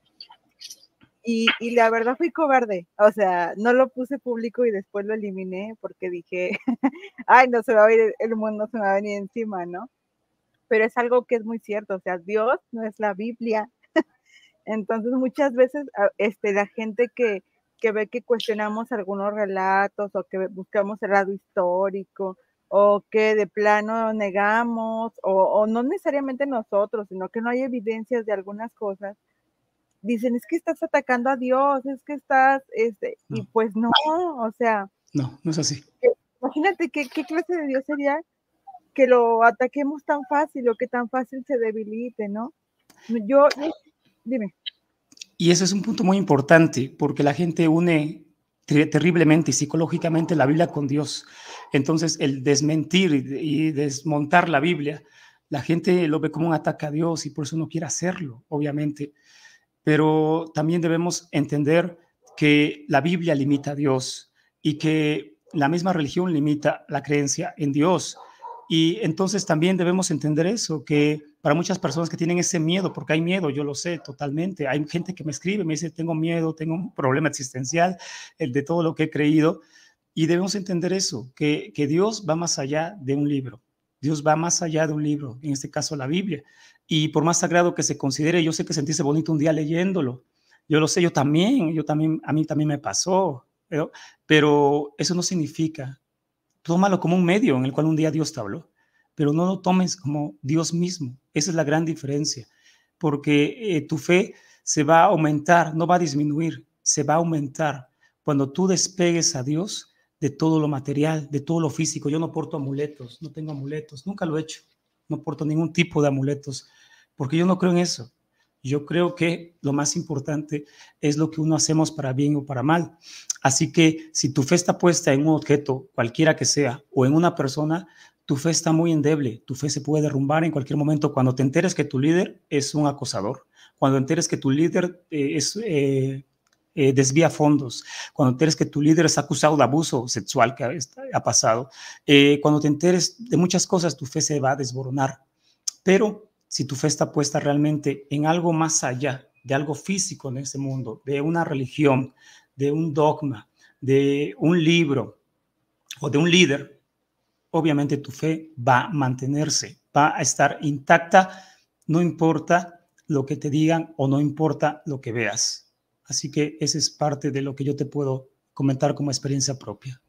Y la verdad fui cobarde, o sea, no lo puse público y después lo eliminé porque dije, ay, no se va a ir el mundo, se me va a venir encima, ¿no? Pero es algo que es muy cierto, o sea, Dios no es la Biblia. Entonces muchas veces la gente que ve que cuestionamos algunos relatos o que buscamos el lado histórico o que de plano negamos o no necesariamente nosotros, sino que no hay evidencias de algunas cosas, dicen, es que estás atacando a Dios, es que estás, no. Y pues no, o sea. No, no es así. Imagínate qué clase de Dios sería que lo ataquemos tan fácil o que tan fácil se debilite, ¿no? Dime. Y ese es un punto muy importante, porque la gente une terriblemente y psicológicamente la Biblia con Dios. Entonces, el desmentir y desmontar la Biblia, la gente lo ve como un ataque a Dios y por eso no quiere hacerlo, obviamente. Pero también debemos entender que la Biblia limita a Dios y que la misma religión limita la creencia en Dios. Y entonces también debemos entender eso, que para muchas personas que tienen ese miedo, porque hay miedo, yo lo sé totalmente, hay gente que me escribe, me dice, tengo miedo, tengo un problema existencial de todo lo que he creído, y debemos entender eso, que Dios va más allá de un libro, Dios va más allá de un libro, en este caso la Biblia, y por más sagrado que se considere, yo sé que sentiste bonito un día leyéndolo, yo lo sé, yo también, a mí también me pasó, pero eso no significa, tómalo como un medio en el cual un día Dios te habló, pero no lo tomes como Dios mismo. Esa es la gran diferencia, porque tu fe se va a aumentar, no va a disminuir, se va a aumentar cuando tú despegues a Dios de todo lo material, de todo lo físico. Yo no porto amuletos, no tengo amuletos, nunca lo he hecho, no porto ningún tipo de amuletos, porque yo no creo en eso. Yo creo que lo más importante es lo que uno hacemos para bien o para mal. Así que si tu fe está puesta en un objeto, cualquiera que sea, o en una persona, tu fe está muy endeble, tu fe se puede derrumbar en cualquier momento cuando te enteres que tu líder es un acosador, cuando te enteres que tu líder desvía fondos, cuando te enteres que tu líder es acusado de abuso sexual que ha pasado, cuando te enteres de muchas cosas, tu fe se va a desboronar. Pero si tu fe está puesta realmente en algo más allá de algo físico en este mundo, de una religión, de un dogma, de un libro o de un líder, obviamente tu fe va a mantenerse, va a estar intacta, no importa lo que te digan o no importa lo que veas. Así que esa es parte de lo que yo te puedo comentar como experiencia propia.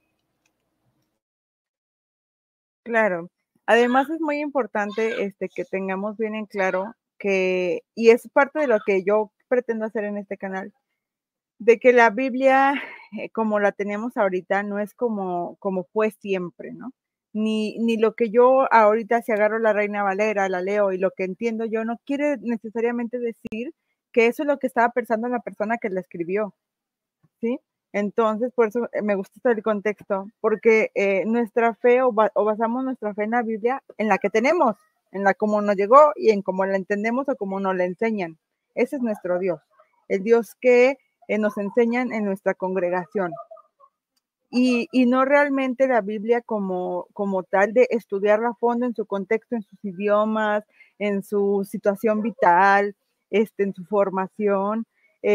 Claro. Además es muy importante que tengamos bien en claro que, y es parte de lo que yo pretendo hacer en este canal, de que la Biblia, como la tenemos ahorita, no es como fue siempre, ¿no? Ni lo que yo ahorita, si agarro la Reina Valera, la leo y lo que entiendo yo, no quiere necesariamente decir que eso es lo que estaba pensando la persona que la escribió, ¿sí? Entonces, por eso me gusta el contexto, porque nuestra fe o basamos nuestra fe en la Biblia, en la que tenemos, en la como nos llegó y en cómo la entendemos o cómo nos la enseñan. Ese es nuestro Dios, el Dios que nos enseñan en nuestra congregación. Y no realmente la Biblia como tal de estudiarla a fondo en su contexto, en sus idiomas, en su situación vital, en su formación.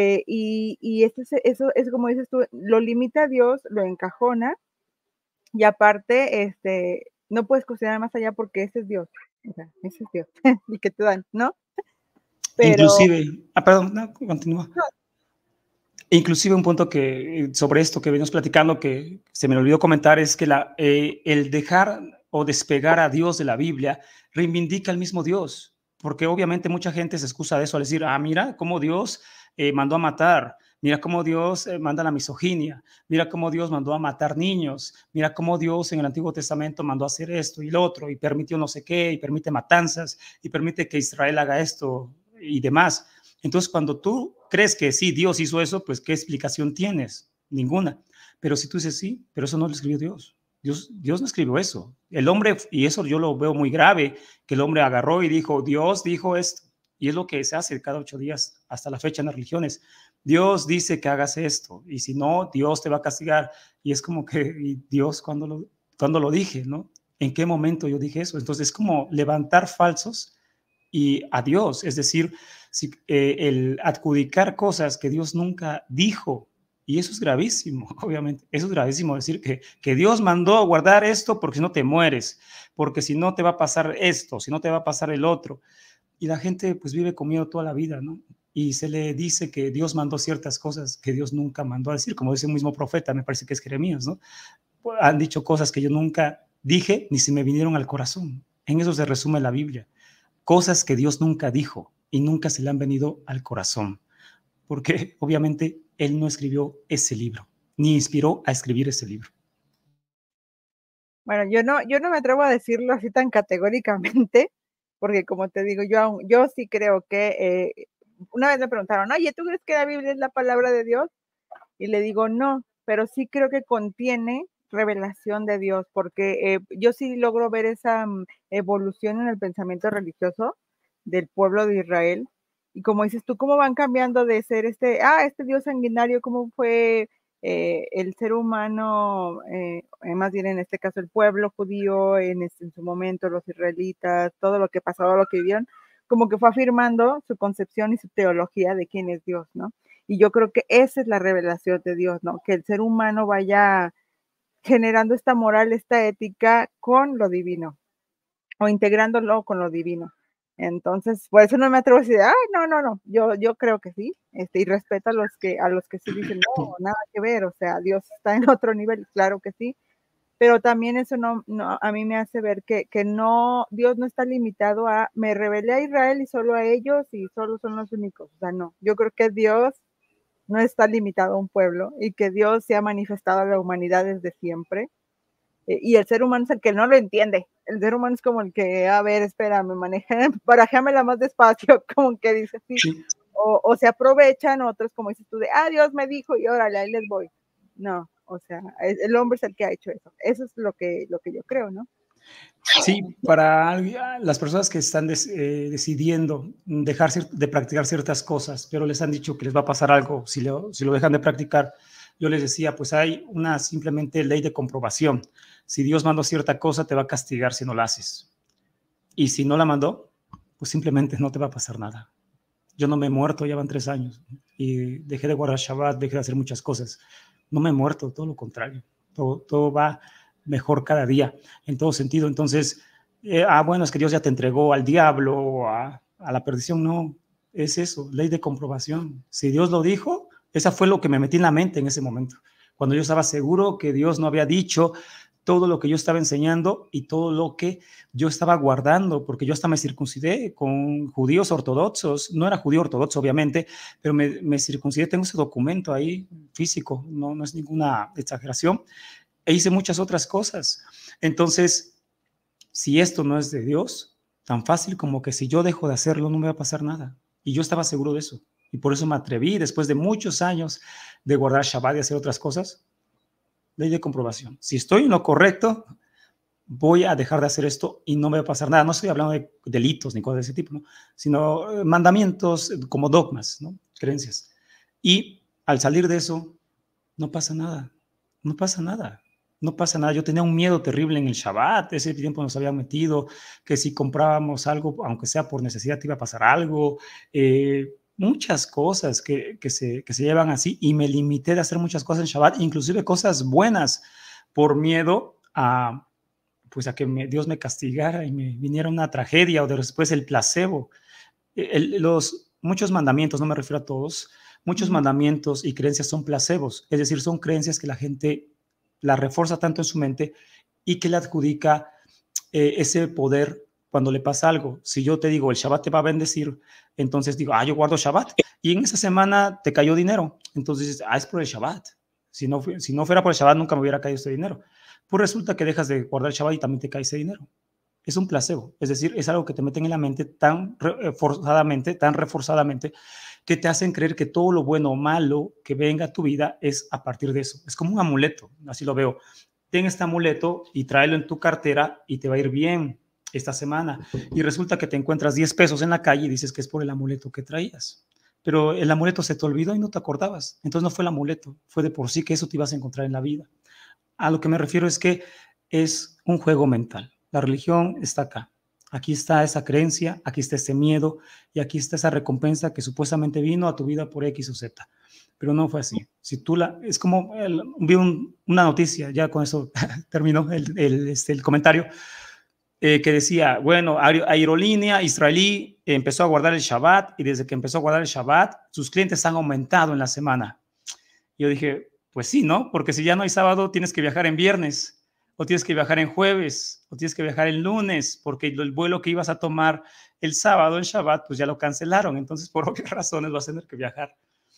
Eso es como dices tú, lo limita a Dios, lo encajona y aparte no puedes cuestionar más allá porque ese es Dios. O sea, ese es Dios, el que te dan, ¿no? Pero, inclusive, perdón, no, continúa. No. Inclusive un punto que sobre esto que venimos platicando que se me olvidó comentar es que el dejar o despegar a Dios de la Biblia reivindica al mismo Dios, porque obviamente mucha gente se excusa de eso al decir, mira cómo Dios mandó a matar, mira cómo Dios manda la misoginia, mira cómo Dios mandó a matar niños, mira cómo Dios en el Antiguo Testamento mandó a hacer esto y lo otro, y permitió no sé qué, y permite matanzas, y permite que Israel haga esto y demás. Entonces, cuando tú crees que sí, Dios hizo eso, pues ¿qué explicación tienes? Ninguna. Pero si tú dices sí, pero eso no lo escribió Dios. Dios no escribió eso. El hombre, y eso yo lo veo muy grave, que el hombre agarró y dijo, Dios dijo esto. Y es lo que se hace cada 8 días hasta la fecha en las religiones. Dios dice que hagas esto, y si no, Dios te va a castigar. Y es como que, ¿y Dios cuándo lo dije, no? ¿En qué momento yo dije eso? Entonces es como levantar falsos y a Dios, es decir, si, el adjudicar cosas que Dios nunca dijo, y eso es gravísimo, obviamente, eso es gravísimo decir que Dios mandó a guardar esto porque si no te mueres, porque si no te va a pasar esto, si no te va a pasar el otro, y la gente pues vive con miedo toda la vida, ¿no? Y se le dice que Dios mandó ciertas cosas que Dios nunca mandó a decir, como dice un mismo profeta, me parece que es Jeremías, ¿no? Han dicho cosas que yo nunca dije ni se me vinieron al corazón. En eso se resume la Biblia. Cosas que Dios nunca dijo y nunca se le han venido al corazón, porque obviamente Él no escribió ese libro, ni inspiró a escribir ese libro. Bueno, yo no me atrevo a decirlo así tan categóricamente, porque como te digo, yo sí creo que una vez me preguntaron, oye, ¿tú crees que la Biblia es la palabra de Dios? Y le digo, no, pero sí creo que contiene revelación de Dios, porque yo sí logro ver esa evolución en el pensamiento religioso del pueblo de Israel. Y como dices tú, cómo van cambiando de ser este Dios sanguinario, cómo fue el ser humano, más bien en este caso el pueblo judío, en su momento los israelitas, todo lo que pasaba, lo que vivieron, como que fue afirmando su concepción y su teología de quién es Dios, ¿no? Y yo creo que esa es la revelación de Dios, ¿no? Que el ser humano vaya generando esta moral, esta ética con lo divino o integrándolo con lo divino. Entonces, por eso no me atrevo a decir, no, yo creo que sí, y respeto a los que sí dicen, no, nada que ver, o sea, Dios está en otro nivel, claro que sí, pero también eso no a mí me hace ver que no, Dios no está limitado a, me rebelé a Israel y solo a ellos y solo son los únicos, o sea, no, yo creo que Dios no está limitado a un pueblo y que Dios se ha manifestado a la humanidad desde siempre. Y el ser humano es el que no lo entiende. El ser humano es como el que, a ver, espérame, barajéamela más despacio, como que dice así. Sí. O se aprovechan otros, como dices tú, de, Dios me dijo y órale, ahí les voy. No, o sea, el hombre es el que ha hecho eso. Eso es lo que yo creo, ¿no? Sí, para las personas que están decidiendo dejar de practicar ciertas cosas, pero les han dicho que les va a pasar algo si lo dejan de practicar, yo les decía, pues hay una simplemente ley de comprobación. Si Dios mandó cierta cosa, te va a castigar si no la haces. Y si no la mandó, pues simplemente no te va a pasar nada. Yo no me he muerto, ya van 3 años, y dejé de guardar Shabbat, dejé de hacer muchas cosas. No me he muerto, todo lo contrario. Todo va mejor cada día, en todo sentido. Entonces, bueno, es que Dios ya te entregó al diablo o a la perdición. No, es eso, ley de comprobación. Si Dios lo dijo, esa fue lo que me metí en la mente en ese momento. Cuando yo estaba seguro que Dios no había dicho todo lo que yo estaba enseñando y todo lo que yo estaba guardando, porque yo hasta me circuncidé con judíos ortodoxos. No era judío ortodoxo, obviamente, pero me circuncidé. Tengo ese documento ahí físico, no es ninguna exageración. E hice muchas otras cosas. Entonces, si esto no es de Dios, tan fácil como que si yo dejo de hacerlo, no me va a pasar nada. Y yo estaba seguro de eso. Y por eso me atreví, después de muchos años de guardar Shabbat y hacer otras cosas, ley de comprobación. Si estoy en lo correcto, voy a dejar de hacer esto y no me va a pasar nada. No estoy hablando de delitos ni cosas de ese tipo, ¿no? Sino mandamientos como dogmas, ¿no? Creencias. Y al salir de eso, no pasa nada. No pasa nada. No pasa nada. Yo tenía un miedo terrible en el Shabbat. Ese tiempo nos habían metido que si comprábamos algo, aunque sea por necesidad, te iba a pasar algo. Muchas cosas que se llevan así, y me limité de hacer muchas cosas en Shabbat, inclusive cosas buenas, por miedo a, pues a que Dios me castigara y me viniera una tragedia o después el placebo. Muchos mandamientos, no me refiero a todos, muchos mandamientos y creencias son placebos, es decir, son creencias que la gente la refuerza tanto en su mente y que le adjudica ese poder cuando le pasa algo. Si yo te digo, el Shabbat te va a bendecir, entonces digo, yo guardo Shabbat, y en esa semana te cayó dinero, entonces dices, es por el Shabbat. Si no fuera por el Shabbat, nunca me hubiera caído este dinero. Pues resulta que dejas de guardar el Shabbat y también te cae ese dinero. Es un placebo, es decir, es algo que te meten en la mente tan reforzadamente, que te hacen creer que todo lo bueno o malo que venga a tu vida es a partir de eso. Es como un amuleto, así lo veo. Ten este amuleto y tráelo en tu cartera y te va a ir bien. esta semana, y resulta que te encuentras 10 pesos en la calle y dices que es por el amuleto que traías, pero el amuleto se te olvidó y no te acordabas, entonces no fue el amuleto, fue de por sí que eso te ibas a encontrar en la vida. A lo que me refiero es que es un juego mental. La religión está acá. Aquí está esa creencia, aquí está ese miedo y aquí está esa recompensa que supuestamente vino a tu vida por X o Z. Pero no fue así. Si tú es como, vi una noticia, ya con eso terminó el comentario, que decía, bueno, aerolínea israelí empezó a guardar el Shabbat y desde que empezó a guardar el Shabbat, sus clientes han aumentado en la semana. Yo dije, pues sí, ¿no? Porque si ya no hay sábado, tienes que viajar en viernes, o tienes que viajar en jueves, o tienes que viajar el lunes, porque el vuelo que ibas a tomar el sábado, en Shabbat, pues ya lo cancelaron. Entonces, por obvias razones, vas a tener que viajar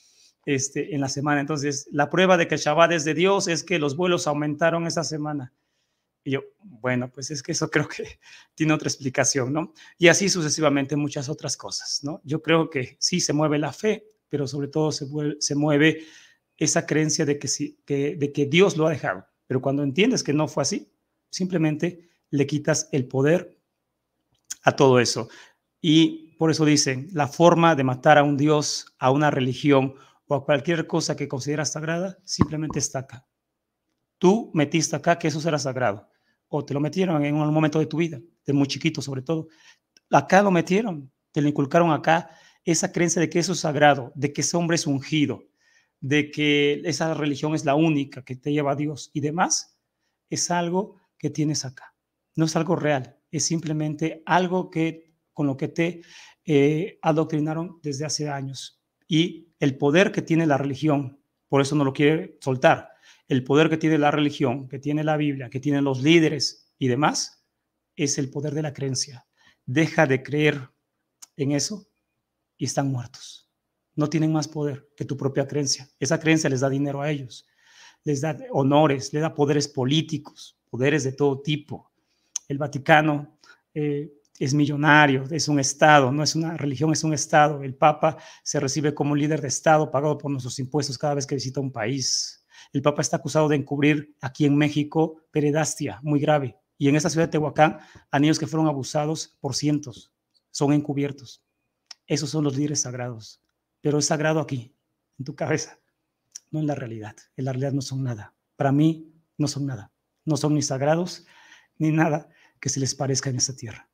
en la semana. Entonces, la prueba de que el Shabbat es de Dios es que los vuelos aumentaron esa semana. Y yo, bueno, pues es que eso creo que tiene otra explicación, ¿no? Y así sucesivamente muchas otras cosas, ¿no? Yo creo que sí se mueve la fe, pero sobre todo se mueve esa creencia de que, sí, de que Dios lo ha dejado. Pero cuando entiendes que no fue así, simplemente le quitas el poder a todo eso. Y por eso dicen, la forma de matar a un Dios, a una religión o a cualquier cosa que consideras sagrada, simplemente está acá. Tú metiste acá que eso será sagrado. O te lo metieron en un momento de tu vida, de muy chiquito sobre todo. Acá lo metieron, te lo inculcaron acá, esa creencia de que eso es sagrado, de que ese hombre es ungido, de que esa religión es la única que te lleva a Dios y demás, es algo que tienes acá. No es algo real, es simplemente algo que con lo que te adoctrinaron desde hace años. Y el poder que tiene la religión, por eso no lo quiere soltar, el poder que tiene la religión, que tiene la Biblia, que tienen los líderes y demás, es el poder de la creencia. Deja de creer en eso y están muertos. No tienen más poder que tu propia creencia. Esa creencia les da dinero a ellos, les da honores, les da poderes políticos, poderes de todo tipo. El Vaticano es millonario, es un Estado, no es una religión, es un Estado. El Papa se recibe como un líder de Estado pagado por nuestros impuestos cada vez que visita un país. El Papa está acusado de encubrir aquí en México pederastia muy grave. Y en esta ciudad de Tehuacán, a niños que fueron abusados por cientos, son encubiertos. Esos son los líderes sagrados. Pero es sagrado aquí, en tu cabeza, no en la realidad. En la realidad no son nada. Para mí no son nada. No son ni sagrados ni nada que se les parezca en esta tierra.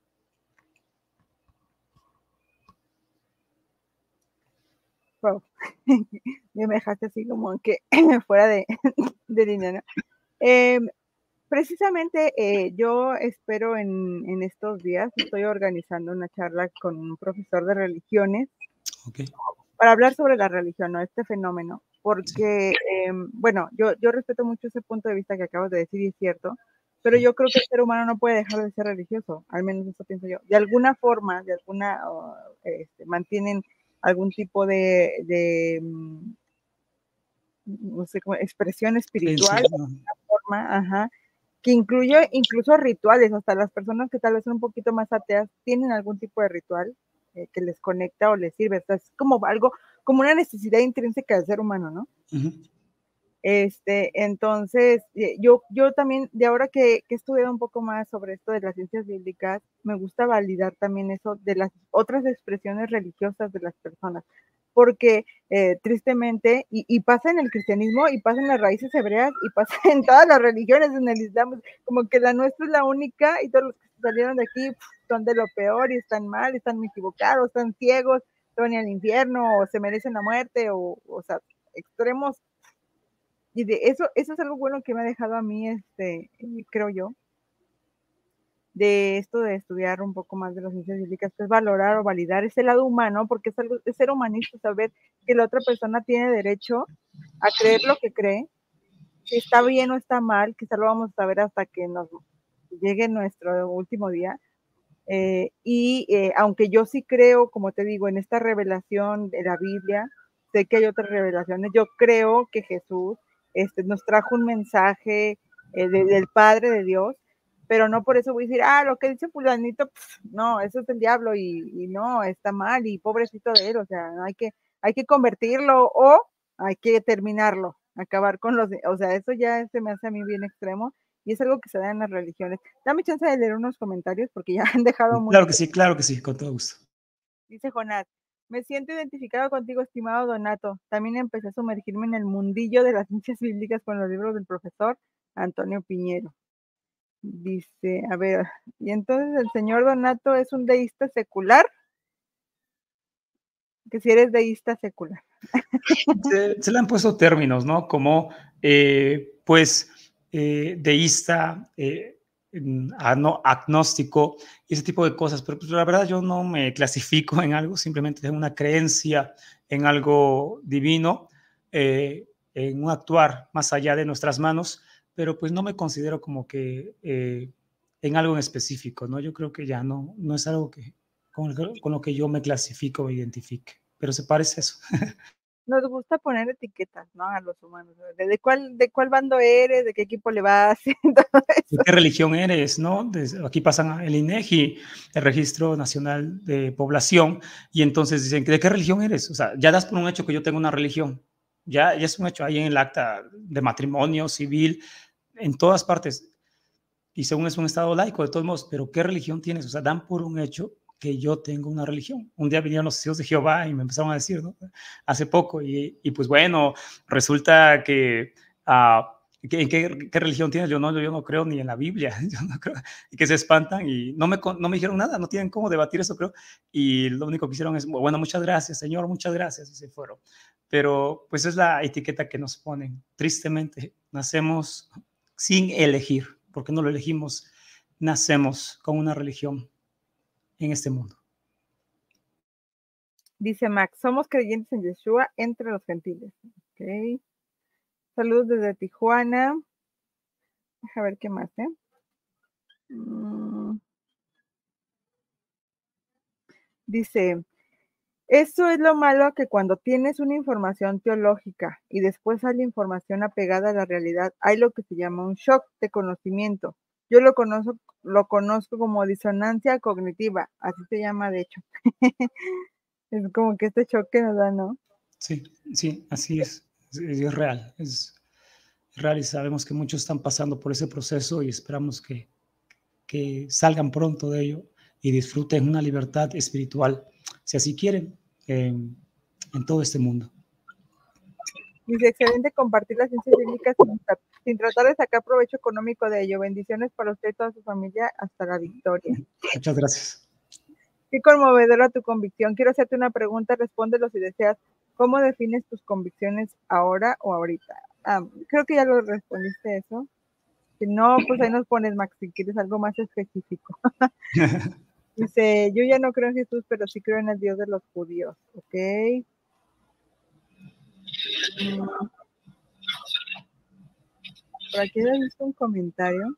Wow. Me dejaste así como que fuera de línea, ¿no? Precisamente yo espero en estos días, estoy organizando una charla con un profesor de religiones para hablar sobre la religión, ¿no? Este fenómeno, porque, bueno, yo respeto mucho ese punto de vista que acabas de decir y es cierto, pero yo creo que el ser humano no puede dejar de ser religioso, al menos eso pienso yo. De alguna forma, mantienen algún tipo de no sé, como expresión espiritual, de alguna forma, ajá, que incluye incluso rituales, hasta las personas que tal vez son un poquito más ateas tienen algún tipo de ritual que les conecta o les sirve, o sea, es como algo, como una necesidad intrínseca del ser humano, ¿no? Entonces, yo también, de ahora que he estudiado un poco más sobre esto de las ciencias bíblicas, me gusta validar también eso de las otras expresiones religiosas de las personas, porque tristemente, y pasa en el cristianismo, y pasa en las raíces hebreas, y pasa en todas las religiones, en el islam, como que la nuestra es la única, y todos los que salieron de aquí son de lo peor, y están mal, están equivocados, están ciegos, van al infierno, o se merecen la muerte, o sea, extremos. Y de eso es algo bueno que me ha dejado a mí, creo yo, de esto de estudiar un poco más de las ciencias bíblicas, es valorar o validar ese lado humano, porque es ser humanista, saber que la otra persona tiene derecho a creer lo que cree, si está bien o está mal, quizá lo vamos a saber hasta que nos llegue nuestro último día. Aunque yo sí creo, como te digo, en esta revelación de la Biblia, sé que hay otras revelaciones, yo creo que Jesús nos trajo un mensaje del Padre de Dios, pero no por eso voy a decir, lo que dice fulanito, no, eso es el diablo y no, está mal y pobrecito de él, o sea, hay que convertirlo o hay que terminarlo, acabar con o sea, eso ya se me hace a mí bien extremo y es algo que se da en las religiones. Dame chance de leer unos comentarios porque ya han dejado mucho. Claro que sí, con todo gusto. Dice Jonás, me siento identificado contigo, estimado Donato. También empecé a sumergirme en el mundillo de las ciencias bíblicas con los libros del profesor Antonio Piñero. Dice, a ver, y entonces el señor Donato es un deísta secular, que si eres deísta secular. Se le han puesto términos, ¿no? Como, deísta, agnóstico, y ese tipo de cosas, pero pues, la verdad yo no me clasifico en algo, simplemente tengo una creencia en algo divino, en un actuar más allá de nuestras manos, pero pues no me considero como que en algo en específico, ¿no? Yo creo que ya no es algo que con lo que yo me clasifico o identifique, pero se parece a eso. Nos gusta poner etiquetas, ¿no? A los humanos. ¿De cuál bando eres? ¿De qué equipo le vas? Todo ¿De eso. qué religión eres? ¿No? Aquí pasan el INEGI, el Registro Nacional de Población, y entonces dicen, ¿de qué religión eres? O sea, ya das por un hecho que yo tengo una religión. Ya es un hecho ahí en el acta de matrimonio civil, en todas partes. Y según es un estado laico, de todos modos, pero ¿qué religión tienes? O sea, dan por un hecho que yo tengo una religión. Un día vinieron los hijos de Jehová y me empezaron a decir, ¿no? Hace poco, y pues bueno, resulta que... ¿En qué religión tienes? Yo no creo ni en la Biblia, yo no creo, y que se espantan y no me dijeron nada, no tienen cómo debatir eso, creo, y lo único que hicieron es, bueno, muchas gracias, Señor, muchas gracias, y se fueron. Pero pues es la etiqueta que nos ponen. Tristemente, nacemos sin elegir, porque no lo elegimos, nacemos con una religión en este mundo. Dice Max, somos creyentes en Yeshua entre los gentiles. Okay. Saludos desde Tijuana. A ver qué más, ¿eh? Dice, eso es lo malo, que cuando tienes una información teológica y después sale información apegada a la realidad, hay lo que se llama un shock de conocimiento. Yo lo conozco como disonancia cognitiva, así se llama de hecho. Es como que este shock que nos da, ¿no? Sí, así es real, es real y sabemos que muchos están pasando por ese proceso y esperamos que salgan pronto de ello y disfruten una libertad espiritual, si así quieren, en todo este mundo. Dice, excelente compartir las ciencias bíblicas sin tratar de sacar provecho económico de ello. Bendiciones para usted y toda su familia hasta la victoria. Muchas gracias. Qué conmovedora tu convicción. Quiero hacerte una pregunta, respóndelo si deseas. ¿Cómo defines tus convicciones ahora o ahorita? Creo que ya lo respondiste eso. Si no, pues ahí nos pones, Max, si quieres algo más específico. Dice, yo ya no creo en Jesús, pero sí creo en el Dios de los judíos. Ok. Por aquí he visto un comentario.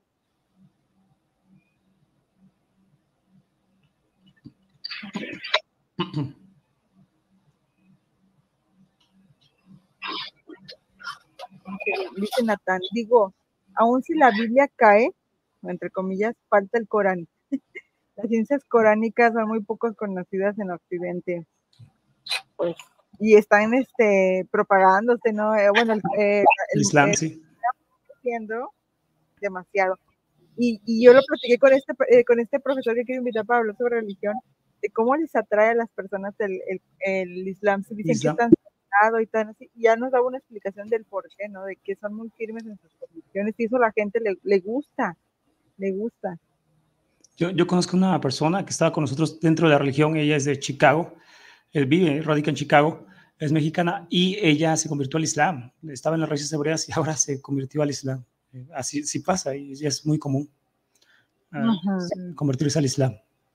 Dice Natán, digo, aun si la Biblia cae, entre comillas, falta el Corán. Las ciencias coránicas son muy pocos conocidas en Occidente. Pues, y están propagándose, ¿no? Bueno, el Islam, sí. Haciendo demasiado. Y yo lo platiqué con este profesor que quiero invitar para hablar sobre religión, de cómo les atrae a las personas el Islam. Se dicen que están y tan así, y ya nos da una explicación del por qué, ¿no? De que son muy firmes en sus convicciones y eso a la gente le gusta, le gusta. Yo conozco una persona que estaba con nosotros dentro de la religión, ella es de Chicago, radica en Chicago, es mexicana y ella se convirtió al Islam, estaba en las raíces hebreas y ahora se convirtió al Islam. Así sí pasa y es muy común convertirse al Islam.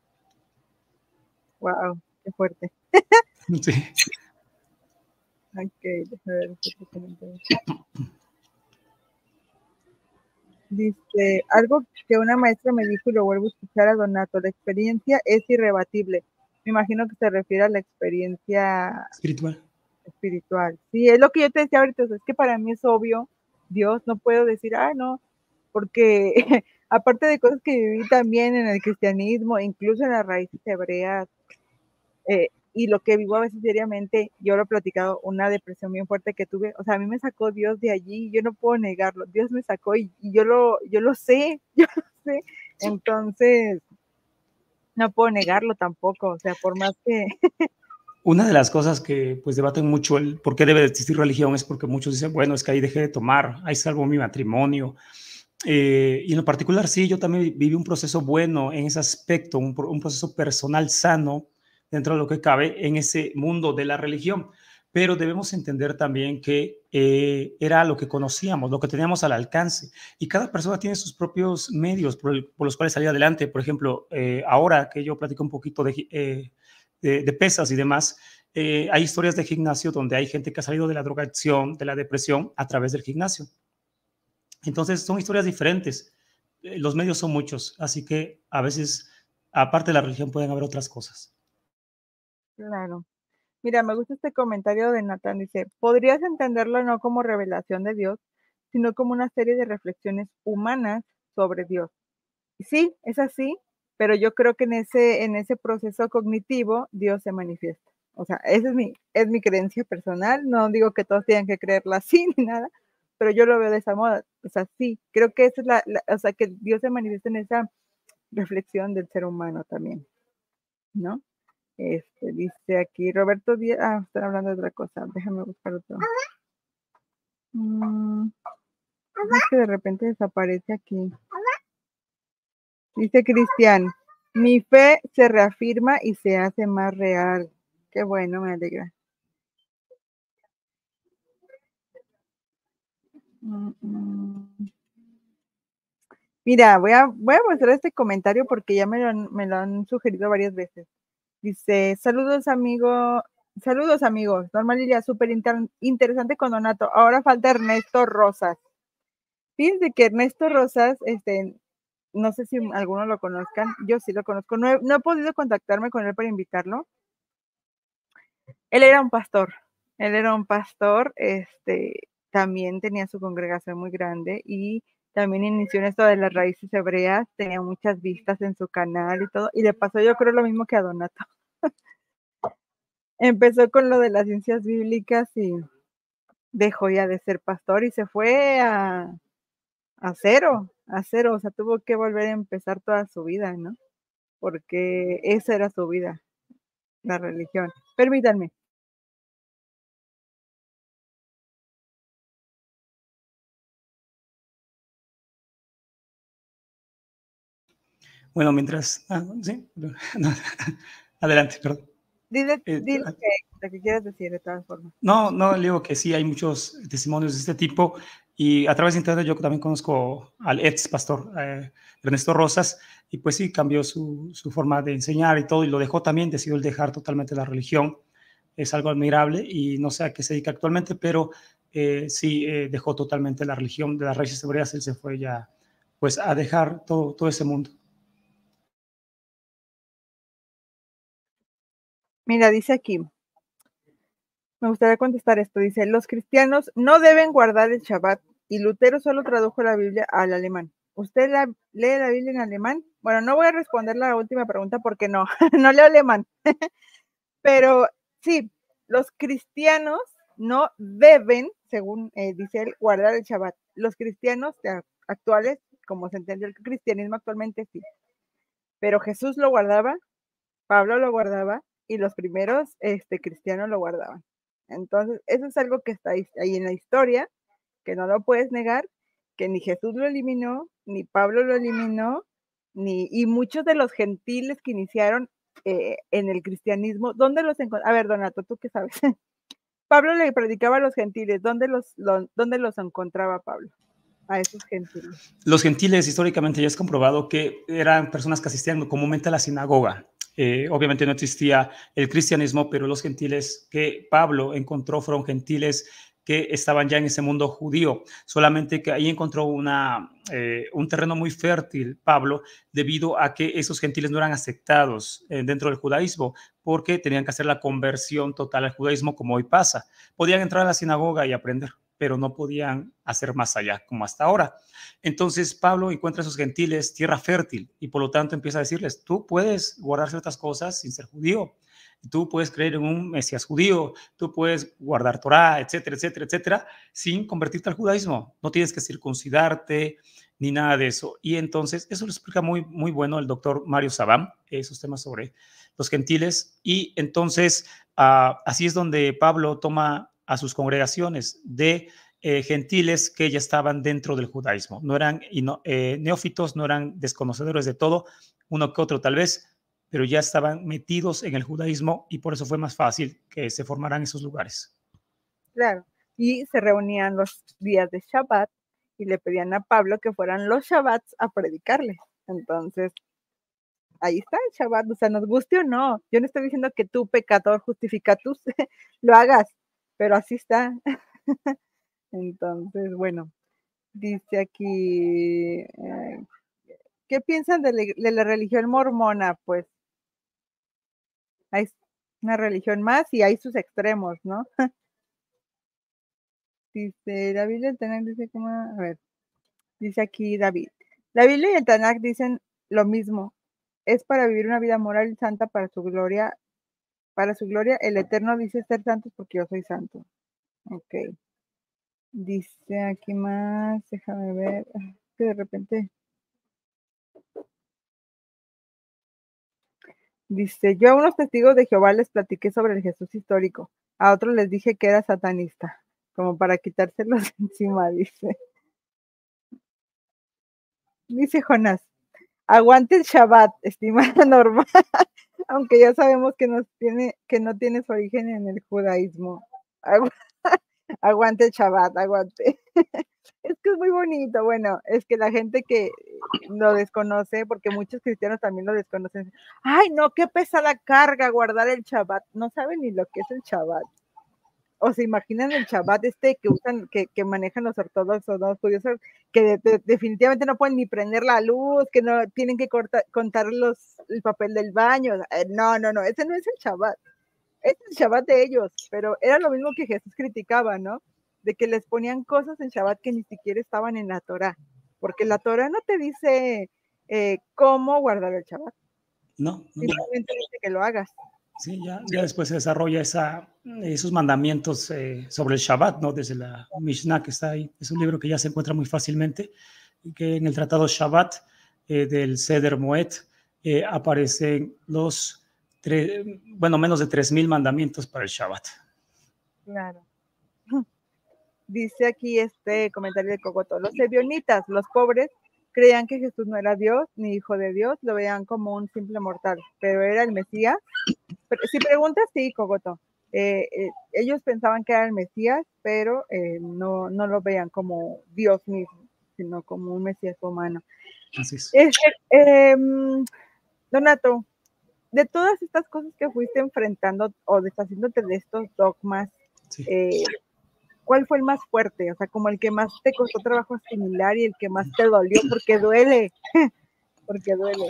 Wow, qué fuerte. Sí. Ok, déjame ver este comentario. Dice, algo que una maestra me dijo y lo vuelvo a escuchar a Donato, la experiencia es irrebatible. Me imagino que se refiere a la experiencia espiritual. Sí, es lo que yo te decía ahorita, es que para mí es obvio, Dios, no puedo decir, no, porque aparte de cosas que viví también en el cristianismo, incluso en las raíces hebreas, y lo que vivo a veces diariamente, yo lo he platicado, una depresión bien fuerte que tuve, o sea, a mí me sacó Dios de allí, yo no puedo negarlo, Dios me sacó y yo lo sé, yo lo sé, entonces no puedo negarlo tampoco, o sea, por más que... Una de las cosas que pues debaten mucho el por qué debe de existir religión es porque muchos dicen, bueno, es que ahí dejé de tomar, ahí salvo mi matrimonio. Y en lo particular, sí, yo también viví un proceso bueno en ese aspecto, un proceso personal sano dentro de lo que cabe en ese mundo de la religión. Pero debemos entender también que era lo que conocíamos, lo que teníamos al alcance. Y cada persona tiene sus propios medios por los cuales salir adelante. Por ejemplo, ahora que yo platico un poquito de pesas y demás, hay historias de gimnasio donde hay gente que ha salido de la drogadicción, de la depresión a través del gimnasio. Entonces son historias diferentes. Los medios son muchos, así que a veces, aparte de la religión, pueden haber otras cosas. Claro. Mira, me gusta este comentario de Nathan, dice, podrías entenderlo no como revelación de Dios, sino como una serie de reflexiones humanas sobre Dios. Y sí, es así, pero yo creo que en ese proceso cognitivo Dios se manifiesta. O sea, esa es mi creencia personal, no digo que todos tengan que creerla así ni nada, pero yo lo veo de esa moda. O sea, sí, creo que esa es o sea, que Dios se manifiesta en esa reflexión del ser humano también, ¿no? Dice aquí Roberto Díaz, están hablando de otra cosa, déjame buscar otro. Es que de repente desaparece aquí. Dice Cristian, mi fe se reafirma y se hace más real. Qué bueno, me alegra. Mira, voy a mostrar este comentario porque ya me lo han sugerido varias veces. Dice, saludos amigos. Norma Lilia, súper interesante con Donato. Ahora falta Ernesto Rosas. Fíjense que Ernesto Rosas, no sé si algunos lo conozcan, yo sí lo conozco. No he podido contactarme con él para invitarlo. Él era un pastor. También tenía su congregación muy grande y también inició en esto de las raíces hebreas, tenía muchas vistas en su canal y todo, y le pasó yo creo lo mismo que a Donato. Empezó con lo de las ciencias bíblicas y dejó ya de ser pastor y se fue a cero, o sea, tuvo que volver a empezar toda su vida, ¿no? Porque esa era su vida, la religión. Permítanme. Bueno, mientras... sí, no, adelante, perdón. Dile lo que quieras decir de todas formas. No, le digo que sí, hay muchos testimonios de este tipo y a través de internet yo también conozco al ex pastor Ernesto Rosas y pues sí, cambió su forma de enseñar y todo y lo dejó también, decidió el dejar totalmente la religión. Es algo admirable y no sé a qué se dedica actualmente, pero sí dejó totalmente la religión de las raíces hebreas, él se fue ya pues a dejar todo ese mundo. Mira, dice aquí, me gustaría contestar esto, dice, los cristianos no deben guardar el Shabbat y Lutero solo tradujo la Biblia al alemán. ¿Usted lee la Biblia en alemán? Bueno, no voy a responder la última pregunta porque no, no leo alemán, pero sí, los cristianos no deben, según dice él, guardar el Shabbat. Los cristianos actuales, como se entendió el cristianismo actualmente, sí, pero Jesús lo guardaba, Pablo lo guardaba y los primeros cristianos lo guardaban. Entonces, eso es algo que está ahí en la historia, que no lo puedes negar, que ni Jesús lo eliminó, ni Pablo lo eliminó, y muchos de los gentiles que iniciaron en el cristianismo, ¿dónde los encontraron? A ver, Donato, ¿tú qué sabes? Pablo le predicaba a los gentiles, ¿dónde los encontraba Pablo? A esos gentiles. Los gentiles históricamente ya es comprobado que eran personas que asistían comúnmente a la sinagoga. Obviamente no existía el cristianismo, pero los gentiles que Pablo encontró fueron gentiles que estaban ya en ese mundo judío, solamente que ahí encontró un terreno muy fértil, Pablo, debido a que esos gentiles no eran aceptados dentro del judaísmo, porque tenían que hacer la conversión total al judaísmo como hoy pasa. Podían entrar a la sinagoga y aprender, pero no podían hacer más allá como hasta ahora. Entonces Pablo encuentra a esos gentiles tierra fértil y por lo tanto empieza a decirles, tú puedes guardar ciertas cosas sin ser judío, tú puedes creer en un Mesías judío, tú puedes guardar Torá, etcétera, etcétera, etcétera, sin convertirte al judaísmo. No tienes que circuncidarte ni nada de eso. Y entonces eso lo explica muy, muy bueno el doctor Mario Sabam, esos temas sobre los gentiles. Y entonces así es donde Pablo toma a sus congregaciones de gentiles que ya estaban dentro del judaísmo. No eran neófitos, no eran desconocedores de todo, uno que otro tal vez, pero ya estaban metidos en el judaísmo y por eso fue más fácil que se formaran esos lugares. Claro, y se reunían los días de Shabbat y le pedían a Pablo que fueran los Shabbats a predicarle. Entonces, ahí está el Shabbat, o sea, nos guste o no. Yo no estoy diciendo que tú, pecador, justificatus, lo hagas, pero así está. Entonces, bueno, dice aquí, ¿qué piensan de la religión mormona? Pues hay una religión más y hay sus extremos, ¿no? Dice, la Biblia, el Tanakh dice como, a ver, dice aquí David, la Biblia y el Tanakh dicen lo mismo, es para vivir una vida moral y santa para su gloria, el Eterno dice ser santos porque yo soy santo. Ok. Dice aquí más, déjame ver, que de repente, dice, yo a unos testigos de Jehová les platiqué sobre el Jesús histórico, a otros les dije que era satanista, como para quitárselos encima, dice. Dice Jonás, aguante el Shabbat, estimada Norma, aunque ya sabemos que no tiene su origen en el judaísmo. Aguante el Shabbat, aguante. Es que es muy bonito. Bueno, es que la gente que lo desconoce, porque muchos cristianos también lo desconocen. Ay, no, qué pesada carga guardar el Shabbat. No saben ni lo que es el Shabbat. O se imaginan el Shabbat que usan, que manejan los ortodoxos, los judíos, que definitivamente no pueden ni prender la luz, que no tienen que contar el papel del baño. No, ese no es el Shabbat. Es el Shabbat de ellos, pero era lo mismo que Jesús criticaba, ¿no? De que les ponían cosas en Shabbat que ni siquiera estaban en la Torah, porque la Torah no te dice cómo guardar el Shabbat. No. Simplemente dice que lo hagas. Sí, ya después se desarrolla esos mandamientos sobre el Shabbat, ¿no? Desde la Mishnah que está ahí. Es un libro que ya se encuentra muy fácilmente y que en el tratado Shabbat del Seder Moed aparecen menos de 3,000 mandamientos para el Shabbat. Claro. Dice aquí este comentario de Cogoto, los ebionitas, los pobres, creían que Jesús no era Dios ni hijo de Dios, lo veían como un simple mortal, pero era el Mesías. Pero, si preguntas, sí, Cogoto, ellos pensaban que era el Mesías, pero no lo veían como Dios mismo, sino como un Mesías humano. Así es. Donato, de todas estas cosas que fuiste enfrentando o deshaciéndote de estos dogmas, sí. ¿Cuál fue el más fuerte? O sea, como el que más te costó trabajo asimilar y el que más te dolió, porque duele, porque duele.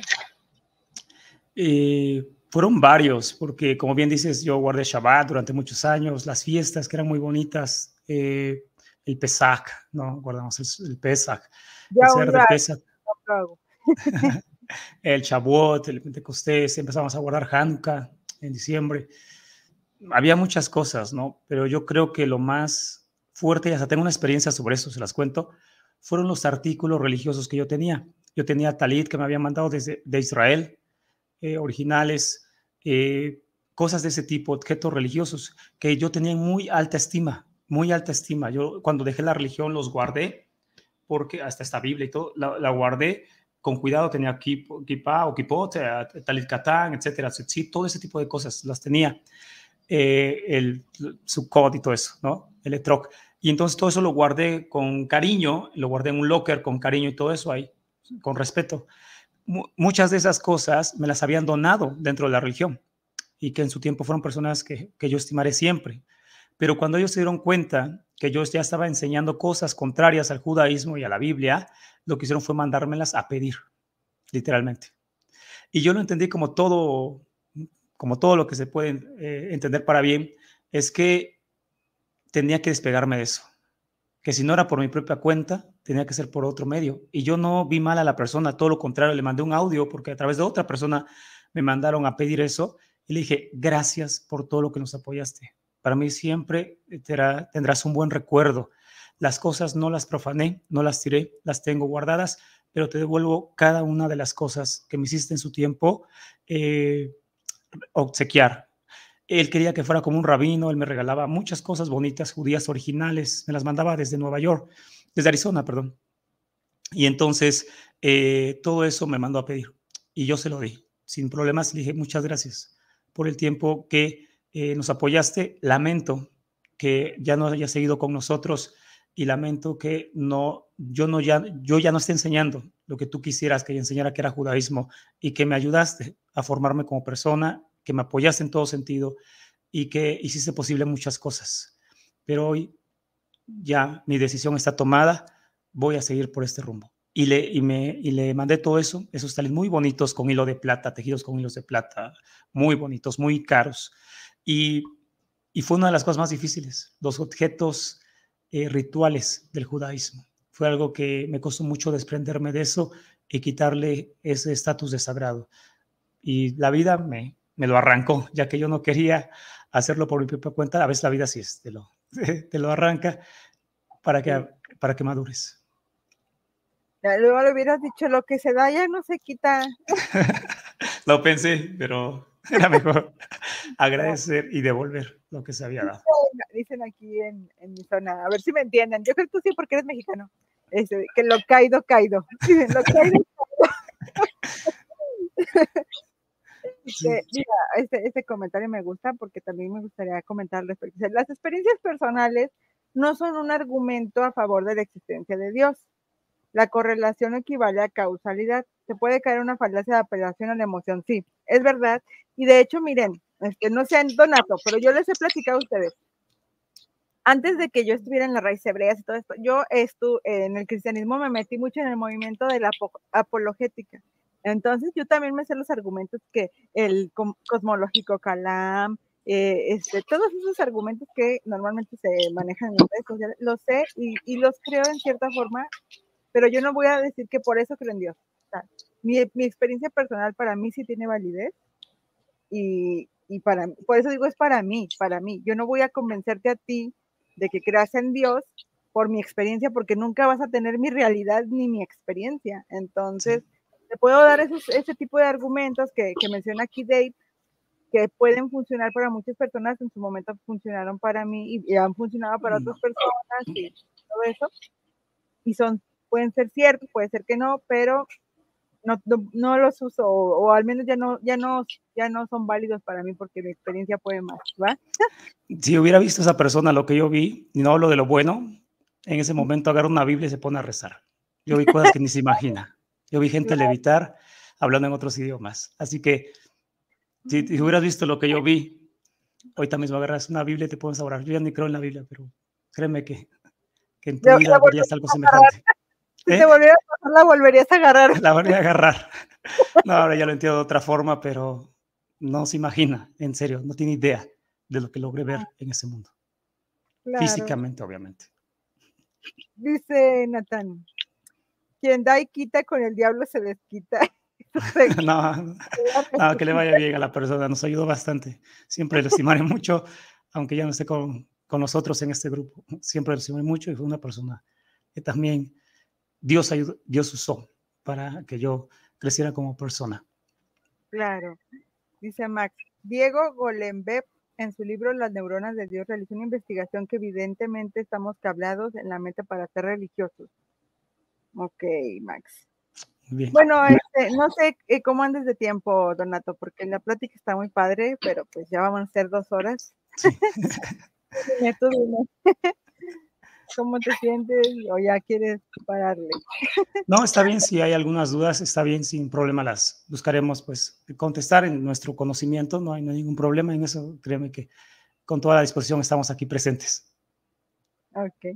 Fueron varios, porque como bien dices, yo guardé Shabbat durante muchos años, las fiestas que eran muy bonitas, el Pesach, ¿no? Guardamos el Pesach, ya el ser de Pesach. No el Shavuot, el Pentecostés, empezamos a guardar Hanukkah en diciembre. Había muchas cosas, ¿no? Pero yo creo que lo más fuerte, y hasta tengo una experiencia sobre eso, se las cuento, fueron los artículos religiosos que yo tenía. Yo tenía talit que me habían mandado de Israel, originales, cosas de ese tipo, objetos religiosos, que yo tenía en muy alta estima, muy alta estima. Yo cuando dejé la religión los guardé, porque hasta esta Biblia y todo, la guardé con cuidado, tenía kippah o kippot, talit katán, etcétera, tzitzit, todo ese tipo de cosas las tenía. El Sukkot y todo eso, ¿no? El etrog. Y entonces todo eso lo guardé con cariño, lo guardé en un locker con cariño y todo eso ahí, con respeto. Muchas de esas cosas me las habían donado dentro de la religión y que en su tiempo fueron personas que yo estimaré siempre. Pero cuando ellos se dieron cuenta que yo ya estaba enseñando cosas contrarias al judaísmo y a la Biblia, lo que hicieron fue mandármelas a pedir, literalmente. Y yo lo entendí como todo lo que se puede entender para bien, es que tenía que despegarme de eso. que si no era por mi propia cuenta, tenía que ser por otro medio. Y yo no vi mal a la persona, todo lo contrario, le mandé un audio porque a través de otra persona me mandaron a pedir eso y le dije, gracias por todo lo que nos apoyaste. Para mí siempre tendrás un buen recuerdo. Las cosas no las profané, no las tiré, las tengo guardadas, pero te devuelvo cada una de las cosas que me hiciste en su tiempo obsequiar. Él quería que fuera como un rabino, él me regalaba muchas cosas bonitas, judías originales, me las mandaba desde Nueva York, desde Arizona, perdón. Y entonces todo eso me mandó a pedir y yo se lo di sin problemas. Le dije muchas gracias por el tiempo que nos apoyaste. Lamento que ya no haya seguido con nosotros y lamento que yo ya no esté enseñando lo que tú quisieras que yo enseñara, que era judaísmo, y que me ayudaste a formarme como persona, que me apoyaste en todo sentido y que hiciste posible muchas cosas. Pero hoy ya mi decisión está tomada, voy a seguir por este rumbo. Y le mandé todo eso, esos tales muy bonitos con hilo de plata, tejidos con hilos de plata, muy bonitos, muy caros. Y, y fue una de las cosas más difíciles, los objetos rituales del judaísmo. Fue algo que me costó mucho desprenderme de eso y quitarle ese estatus de sagrado. Y la vida me lo arrancó, ya que yo no quería hacerlo por mi propia cuenta. A veces la vida sí es, te lo arranca para Sí. que, para que madures. Ya, luego le hubieras dicho, lo que se da ya no se quita. Lo pensé, pero era mejor agradecer y devolver lo que se había dado. Dicen aquí en mi zona, a ver si me entienden. Yo creo que tú sí, porque eres mexicano. Que lo caído, caído. Dicen, lo caído. Sí. Mira, este comentario me gusta porque también me gustaría comentarles. Porque las experiencias personales no son un argumento a favor de la existencia de Dios. La correlación equivale a causalidad. Se puede caer una falacia de apelación a la emoción, sí, es verdad. Y de hecho, miren, no sean Donato, pero yo les he platicado a ustedes. Antes de que yo estuviera en las raíces hebreas y todo esto, yo en el cristianismo me metí mucho en el movimiento de la apologética. Entonces yo también me sé los argumentos que el cosmológico Calam, todos esos argumentos que normalmente se manejan en las redes sociales, los sé y los creo en cierta forma, pero yo no voy a decir que por eso creo en Dios. O sea, mi experiencia personal para mí sí tiene validez y por eso digo es para mí. Yo no voy a convencerte a ti de que creas en Dios por mi experiencia, porque nunca vas a tener mi realidad ni mi experiencia. Entonces, sí, te puedo dar ese tipo de argumentos que menciona aquí Dave, que pueden funcionar para muchas personas, en su momento funcionaron para mí y han funcionado para otras personas y todo eso, y pueden ser ciertos, puede ser que no, pero no los uso, o al menos ya no son válidos para mí porque mi experiencia puede más, ¿va? Si hubiera visto a esa persona lo que yo vi, y no hablo de lo bueno, en ese momento agarra una Biblia y se pone a rezar. Yo vi cosas que ni se imagina. Yo vi gente levitar hablando en otros idiomas. Así que si hubieras visto lo que yo vi, ahorita mismo agarras una Biblia y te pones a orar. Yo ya ni creo en la Biblia, pero créeme que en tu vida verías algo semejante. Si te volvieras a pasar, la volverías a agarrar. La volví a agarrar. No, ahora ya lo entiendo de otra forma, pero no se imagina, en serio, no tiene idea de lo que logré ver en ese mundo. Claro. Físicamente, obviamente. Dice Natán, quien da y quita, con el diablo se desquita. No, no, que le vaya bien a la persona, nos ayudó bastante. Siempre lo estimaré mucho, aunque ya no esté con nosotros en este grupo. Siempre lo estimé mucho y fue una persona que también Dios usó para que yo creciera como persona. Claro. Dice Max, Diego Golembev, en su libro Las neuronas de Dios, realizó una investigación que evidentemente estamos cablados en la mente para ser religiosos. Ok, Max. Bien. Bueno, no sé cómo andes de tiempo, Donato, porque la plática está muy padre, pero pues ya vamos a ser 2 horas. Sí. Tú dime. ¿Cómo te sientes o ya quieres pararle? No, está bien, si hay algunas dudas, está bien, sin problema las buscaremos pues contestar en nuestro conocimiento, no hay ningún problema en eso, créeme que con toda la disposición estamos aquí presentes. Ok.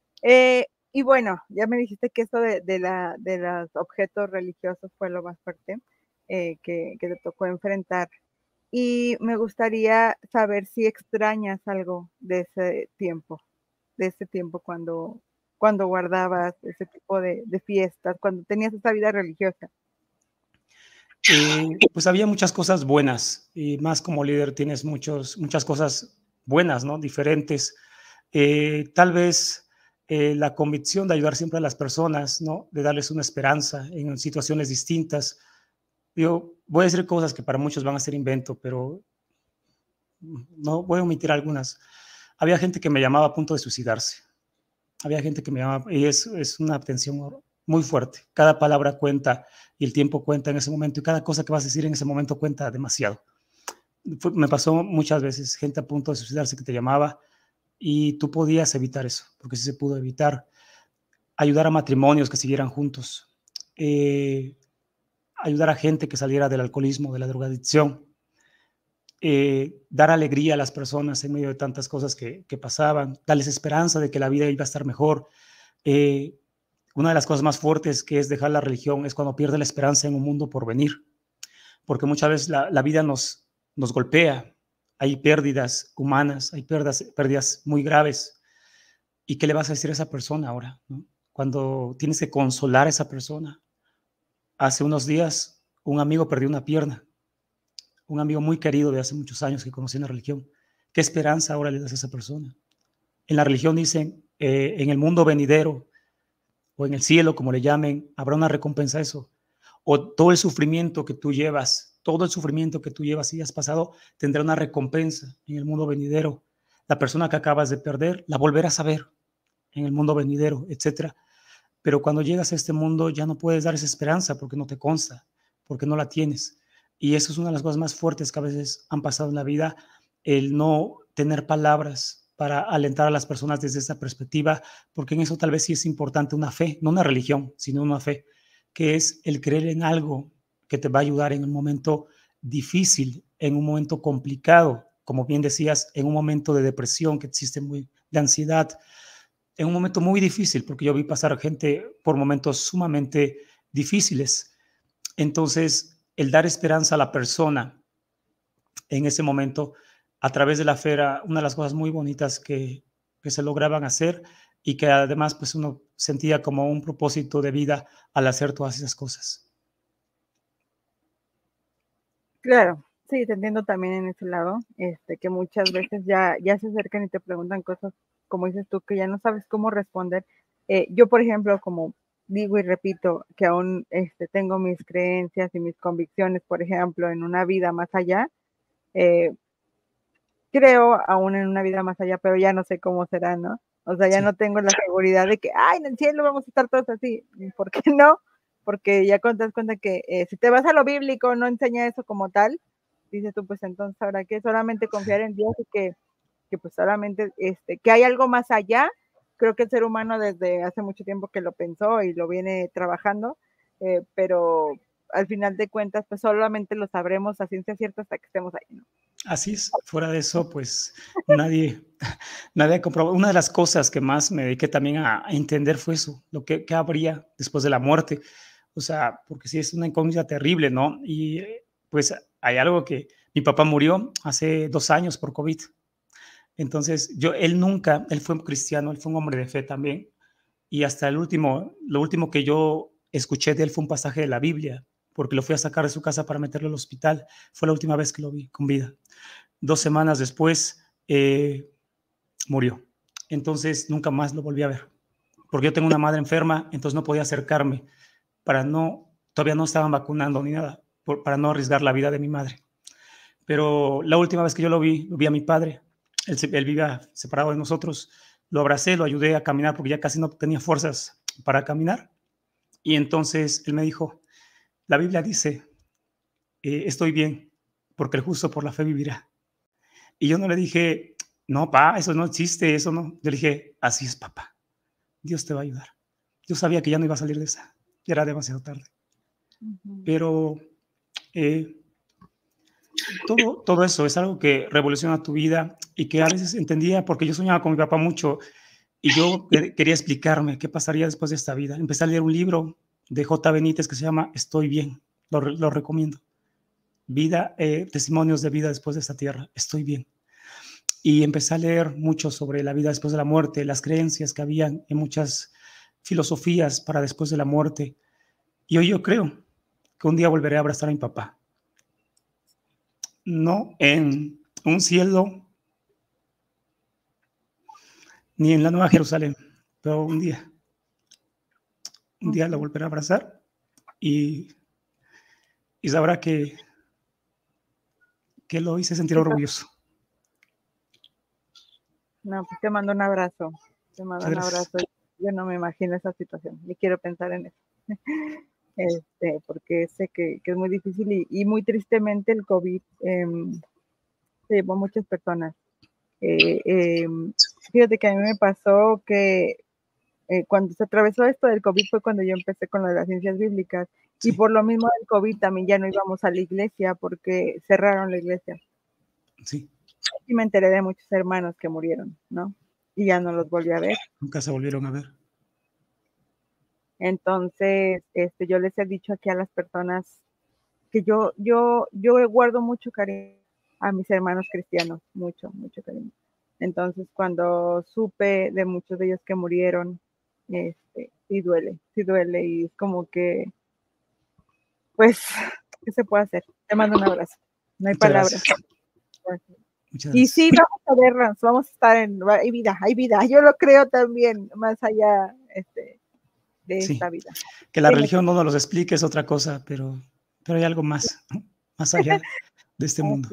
Y bueno, ya me dijiste que eso de los objetos religiosos fue lo más fuerte que te tocó enfrentar. Y me gustaría saber si extrañas algo de ese tiempo cuando cuando guardabas ese tipo de fiestas, cuando tenías esa vida religiosa? Pues había muchas cosas buenas y más como líder tienes muchas cosas buenas, ¿no? Diferentes. Tal vez la convicción de ayudar siempre a las personas, ¿no? De darles una esperanza en situaciones distintas. Yo voy a decir cosas que para muchos van a ser invento, pero no voy a omitir algunas. Había gente que me llamaba a punto de suicidarse. Había gente que me llamaba y es una tensión muy fuerte. Cada palabra cuenta y el tiempo cuenta en ese momento y cada cosa que vas a decir en ese momento cuenta demasiado. Me pasó muchas veces gente a punto de suicidarse que te llamaba y tú podías evitar eso, porque sí se pudo evitar. Ayudar a matrimonios que siguieran juntos, ayudar a gente que saliera del alcoholismo, de la drogadicción, dar alegría a las personas en medio de tantas cosas que pasaban, darles esperanza de que la vida iba a estar mejor. Una de las cosas más fuertes que es dejar la religión es cuando pierde la esperanza en un mundo por venir, porque muchas veces la vida nos golpea, hay pérdidas humanas, hay pérdidas muy graves. ¿Y qué le vas a decir a esa persona ahora, ¿no? Cuando tienes que consolar a esa persona? Hace unos días un amigo perdió una pierna, un amigo muy querido de hace muchos años que conocí en la religión. ¿Qué esperanza ahora le das a esa persona? En la religión dicen, en el mundo venidero o en el cielo, como le llamen, habrá una recompensa a eso. O todo el sufrimiento que tú llevas, todo el sufrimiento que tú llevas y has pasado, tendrá una recompensa en el mundo venidero. La persona que acabas de perder, la volverás a ver en el mundo venidero, etcétera. Pero cuando llegas a este mundo ya no puedes dar esa esperanza porque no te consta, porque no la tienes. Y eso es una de las cosas más fuertes que a veces han pasado en la vida, el no tener palabras para alentar a las personas desde esa perspectiva, porque en eso tal vez sí es importante una fe, no una religión, sino una fe, que es el creer en algo que te va a ayudar en un momento difícil, en un momento complicado, como bien decías, en un momento de depresión que existe muy, de ansiedad, en un momento muy difícil, porque yo vi pasar gente por momentos sumamente difíciles. Entonces, el dar esperanza a la persona en ese momento, a través de la fe, era una de las cosas muy bonitas que se lograban hacer y que además pues uno sentía como un propósito de vida al hacer todas esas cosas. Claro, sí, te entiendo también en ese lado, que muchas veces ya se acercan y te preguntan cosas, como dices tú, que ya no sabes cómo responder. Yo, por ejemplo, como digo y repito, que aún tengo mis creencias y mis convicciones, por ejemplo, en una vida más allá, eh, creo aún en una vida más allá, pero ya no sé cómo será, ¿no? O sea, ya Sí, no tengo la seguridad de que, ay, en el cielo vamos a estar todos así. ¿Por qué no? Porque ya te das cuenta que si te vas a lo bíblico, no enseña eso como tal, dices tú, pues entonces habrá que solamente confiar en Dios y que pues solamente, que hay algo más allá. Creo que el ser humano desde hace mucho tiempo que lo pensó y lo viene trabajando, pero al final de cuentas, pues solamente lo sabremos a ciencia cierta hasta que estemos ahí, ¿no? así es. Fuera de eso, pues nadie, nadie ha comprobado. Una de las cosas que más me dediqué también a entender fue eso, lo que habría después de la muerte. O sea, porque sí es una incógnita terrible, ¿no? Y pues hay algo que mi papá murió hace 2 años por COVID. Entonces, él fue un cristiano, él fue un hombre de fe también. Y hasta lo último que yo escuché de él fue un pasaje de la Biblia, porque lo fui a sacar de su casa para meterlo al hospital. Fue la última vez que lo vi con vida. 2 semanas después murió. Entonces, nunca más lo volví a ver, porque yo tengo una madre enferma, entonces no podía acercarme todavía no estaban vacunando ni nada, para no arriesgar la vida de mi madre. Pero la última vez que yo lo vi a mi padre, él vivía separado de nosotros, lo abracé, lo ayudé a caminar porque ya casi no tenía fuerzas para caminar. Y entonces él me dijo, la Biblia dice, estoy bien, porque el justo por la fe vivirá. Y yo no le dije, no, pa, eso no existe, eso no. Yo le dije, así es, papá, Dios te va a ayudar. Yo sabía que ya no iba a salir de esa, ya era demasiado tarde. Ujú. Pero eh, todo eso es algo que revoluciona tu vida y que a veces entendía, porque yo soñaba con mi papá mucho y yo quería explicarme qué pasaría después de esta vida. Empecé a leer un libro de J. Benítez que se llama Estoy bien, lo recomiendo. Testimonios de vida después de esta tierra, estoy bien. y empecé a leer mucho sobre la vida después de la muerte, las creencias que habían en muchas filosofías para después de la muerte. Y hoy yo creo que un día volveré a abrazar a mi papá. No en un cielo ni en la Nueva Jerusalén, pero un día lo volveré a abrazar y, y sabrá que lo hice sentir orgulloso. No, pues te mando un abrazo. Te mando Muchas un gracias. abrazo. Yo no me imagino esa situación, ni quiero pensar en eso. Porque sé que es muy difícil y muy tristemente el COVID se llevó a muchas personas. Fíjate que a mí me pasó que cuando se atravesó esto del COVID fue cuando yo empecé con lo de las ciencias bíblicas. Sí. Y por lo mismo del COVID también ya no íbamos a la iglesia porque cerraron la iglesia. Sí. Y me enteré de muchos hermanos que murieron, ¿no? Y ya no los volví a ver. Nunca se volvieron a ver. Entonces, yo les he dicho aquí a las personas que yo guardo mucho cariño a mis hermanos cristianos, mucho, mucho cariño. Entonces, cuando supe de muchos de ellos que murieron, sí duele y es como que, pues, ¿qué se puede hacer? Te mando un abrazo. No hay Muchas palabras. gracias. Muchas Y gracias. sí, vamos a vernos, vamos a estar hay vida. Yo lo creo también, más allá de Sí. esta vida. Que la religión no nos los explique es otra cosa, pero hay algo más, ¿no? Más allá de este mundo.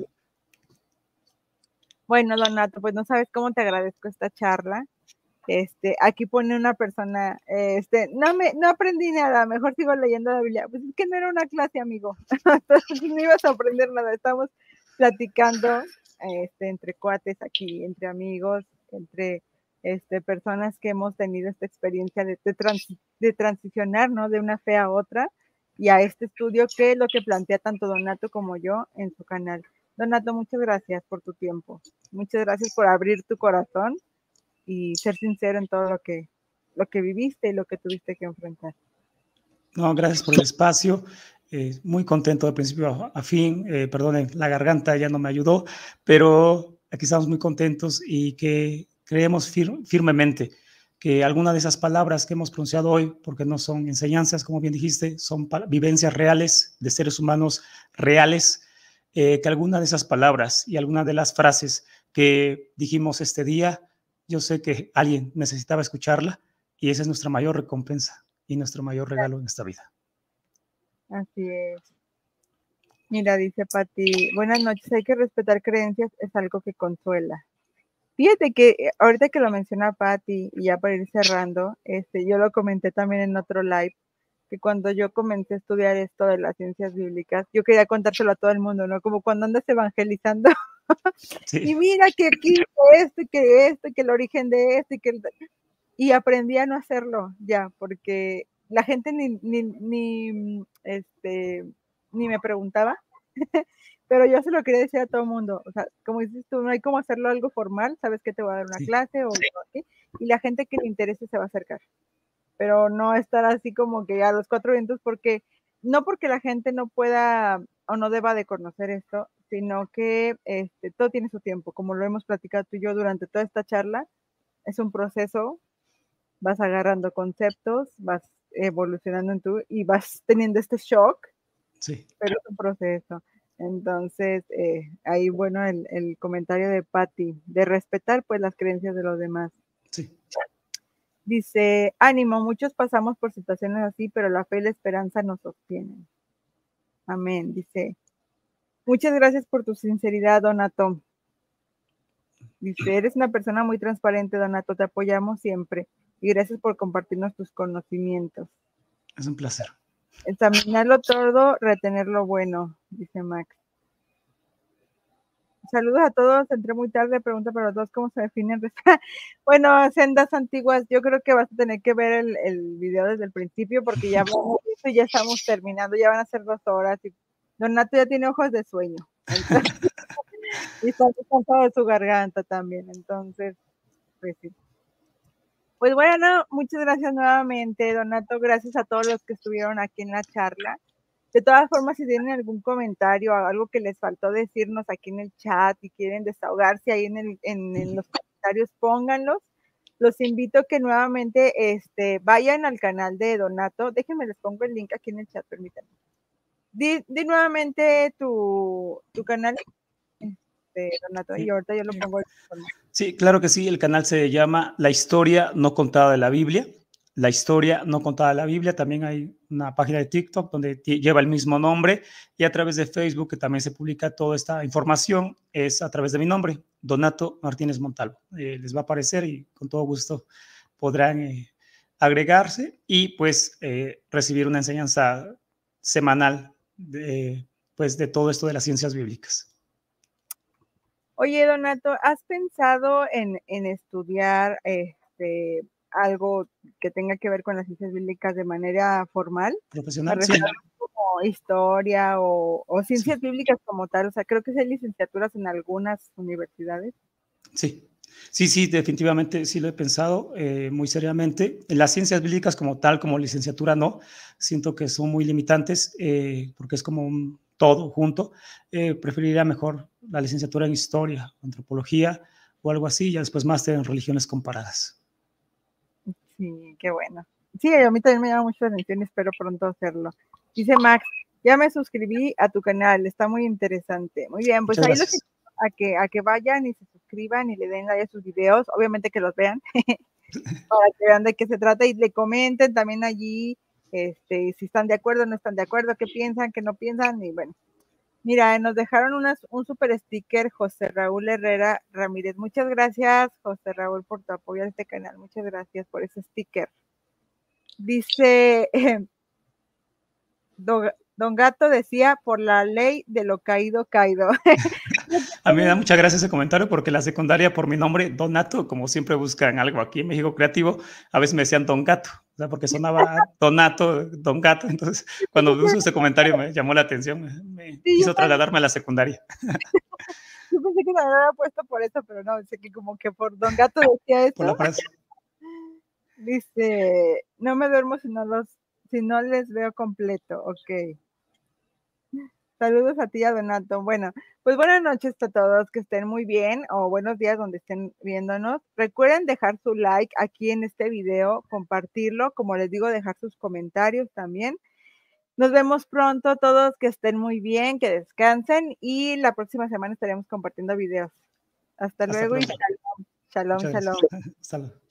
Bueno, Donato, pues no sabes cómo te agradezco esta charla. Aquí pone una persona, no aprendí nada, mejor sigo leyendo la Biblia. Pues es que no era una clase, amigo. Entonces no ibas a aprender nada. Estamos platicando entre cuates aquí, entre amigos, entre personas que hemos tenido esta experiencia de transicionar, ¿no? De una fe a otra y a este estudio que es lo que plantea tanto Donato como yo en su canal. Donato, muchas gracias por tu tiempo. Muchas gracias por abrir tu corazón y ser sincero en todo lo que viviste y lo que tuviste que enfrentar. No, gracias por el espacio. Muy contento de principio a fin. Perdonen, la garganta ya no me ayudó, pero aquí estamos muy contentos y que creemos firmemente que alguna de esas palabras que hemos pronunciado hoy, porque no son enseñanzas, como bien dijiste, son vivencias reales de seres humanos reales, que alguna de esas palabras y alguna de las frases que dijimos este día, yo sé que alguien necesitaba escucharla y esa es nuestra mayor recompensa y nuestro mayor regalo en esta vida. Así es. Mira, dice Pati, buenas noches, hay que respetar creencias, es algo que consuela. Fíjate que ahorita que lo menciona Pati, y ya para ir cerrando, yo lo comenté también en otro live, que cuando yo comencé a estudiar esto de las ciencias bíblicas, yo quería contárselo a todo el mundo, ¿no? Como cuando andas evangelizando, Sí. y mira que aquí que el origen de esto, y aprendí a no hacerlo ya, porque la gente ni me preguntaba, pero yo se lo quería decir a todo el mundo. O sea, como dices tú, no hay como hacerlo algo formal, sabes que te voy a dar una clase o algo así, y la gente que le interese se va a acercar. Pero no estar así como que a los cuatro vientos, porque no porque la gente no pueda o no deba de conocer esto, sino que todo tiene su tiempo, como lo hemos platicado tú y yo durante toda esta charla, es un proceso, vas agarrando conceptos, vas evolucionando en tú y vas teniendo este shock, Sí. pero es un proceso. Entonces, ahí bueno el comentario de Patti, de respetar pues las creencias de los demás. Sí. Dice, ánimo, muchos pasamos por situaciones así, pero la fe y la esperanza nos sostienen. Amén, dice. Muchas gracias por tu sinceridad, Donato. Dice, eres una persona muy transparente, Donato, te apoyamos siempre. Y gracias por compartirnos tus conocimientos. Es un placer. Examinarlo todo, retener lo bueno, dice Max. Saludos a todos, entré muy tarde, pregunta para los dos, ¿cómo se definen? Bueno, sendas antiguas, yo creo que vas a tener que ver el video desde el principio porque ya hablamos de eso y ya estamos terminando, ya van a ser 2 horas y Donato ya tiene ojos de sueño. Entonces, y está cansado de su garganta también, entonces, pues sí. Pues bueno, muchas gracias nuevamente, Donato, gracias a todos los que estuvieron aquí en la charla. De todas formas, si tienen algún comentario o algo que les faltó decirnos aquí en el chat y quieren desahogarse ahí en los comentarios, pónganlos. Los invito a que nuevamente vayan al canal de Donato. Déjenme, les pongo el link aquí en el chat, permítanme. Di nuevamente tu canal, Donato, Sí. y ahorita yo lo pongo. Sí, claro que sí. El canal se llama La Historia No Contada de la Biblia. La Historia No Contada de la Biblia. También hay una página de TikTok donde lleva el mismo nombre, y a través de Facebook, que también se publica toda esta información, es a través de mi nombre, Donato Martínez Montalvo. Les va a aparecer y con todo gusto podrán agregarse y pues recibir una enseñanza semanal pues de todo esto de las ciencias bíblicas. Oye, Donato, ¿has pensado en estudiar algo que tenga que ver con las ciencias bíblicas de manera formal? Profesional, sí. Como historia o ciencias bíblicas como tal. O sea, creo que hay licenciaturas en algunas universidades. Sí, definitivamente sí lo he pensado muy seriamente. Las ciencias bíblicas como tal, como licenciatura no, siento que son muy limitantes porque es como un todo junto. Preferiría mejor la licenciatura en historia, antropología o algo así, ya después máster en religiones comparadas. Sí, qué bueno. Sí, a mí también me llama mucho la atención, espero pronto hacerlo. Dice Max, ya me suscribí a tu canal, está muy interesante. Muy bien, pues ahí los invito a que vayan y se suscriban y le den like a sus videos, obviamente que los vean, para que vean de qué se trata y le comenten también allí si están de acuerdo, no están de acuerdo, qué piensan, qué no piensan, y bueno. Mira, nos dejaron un super sticker, José Raúl Herrera Ramírez. Muchas gracias, José Raúl, por tu apoyo a este canal. Muchas gracias por ese sticker. Dice, Don Gato decía, por la ley de lo caído, caído. A mí me da mucha gracia ese comentario porque la secundaria, por mi nombre, Donato, como siempre buscan algo aquí en México creativo, a veces me decían Don Gato, o sea, porque sonaba Donato, Don Gato. Entonces, cuando uso ese comentario me llamó la atención, me quiso trasladarme a la secundaria. Yo pensé que se había puesto por eso, pero no, sé que como que por Don Gato decía eso. Por la frase. Dice, no me duermo si no les veo completo. Ok. Saludos a ti, a Donato. Bueno, pues buenas noches a todos, que estén muy bien, o buenos días donde estén viéndonos. Recuerden dejar su like aquí en este video, compartirlo, como les digo, dejar sus comentarios también. Nos vemos pronto todos, que estén muy bien, que descansen, y la próxima semana estaremos compartiendo videos. Hasta luego y shalom, shalom, shalom. Hasta luego.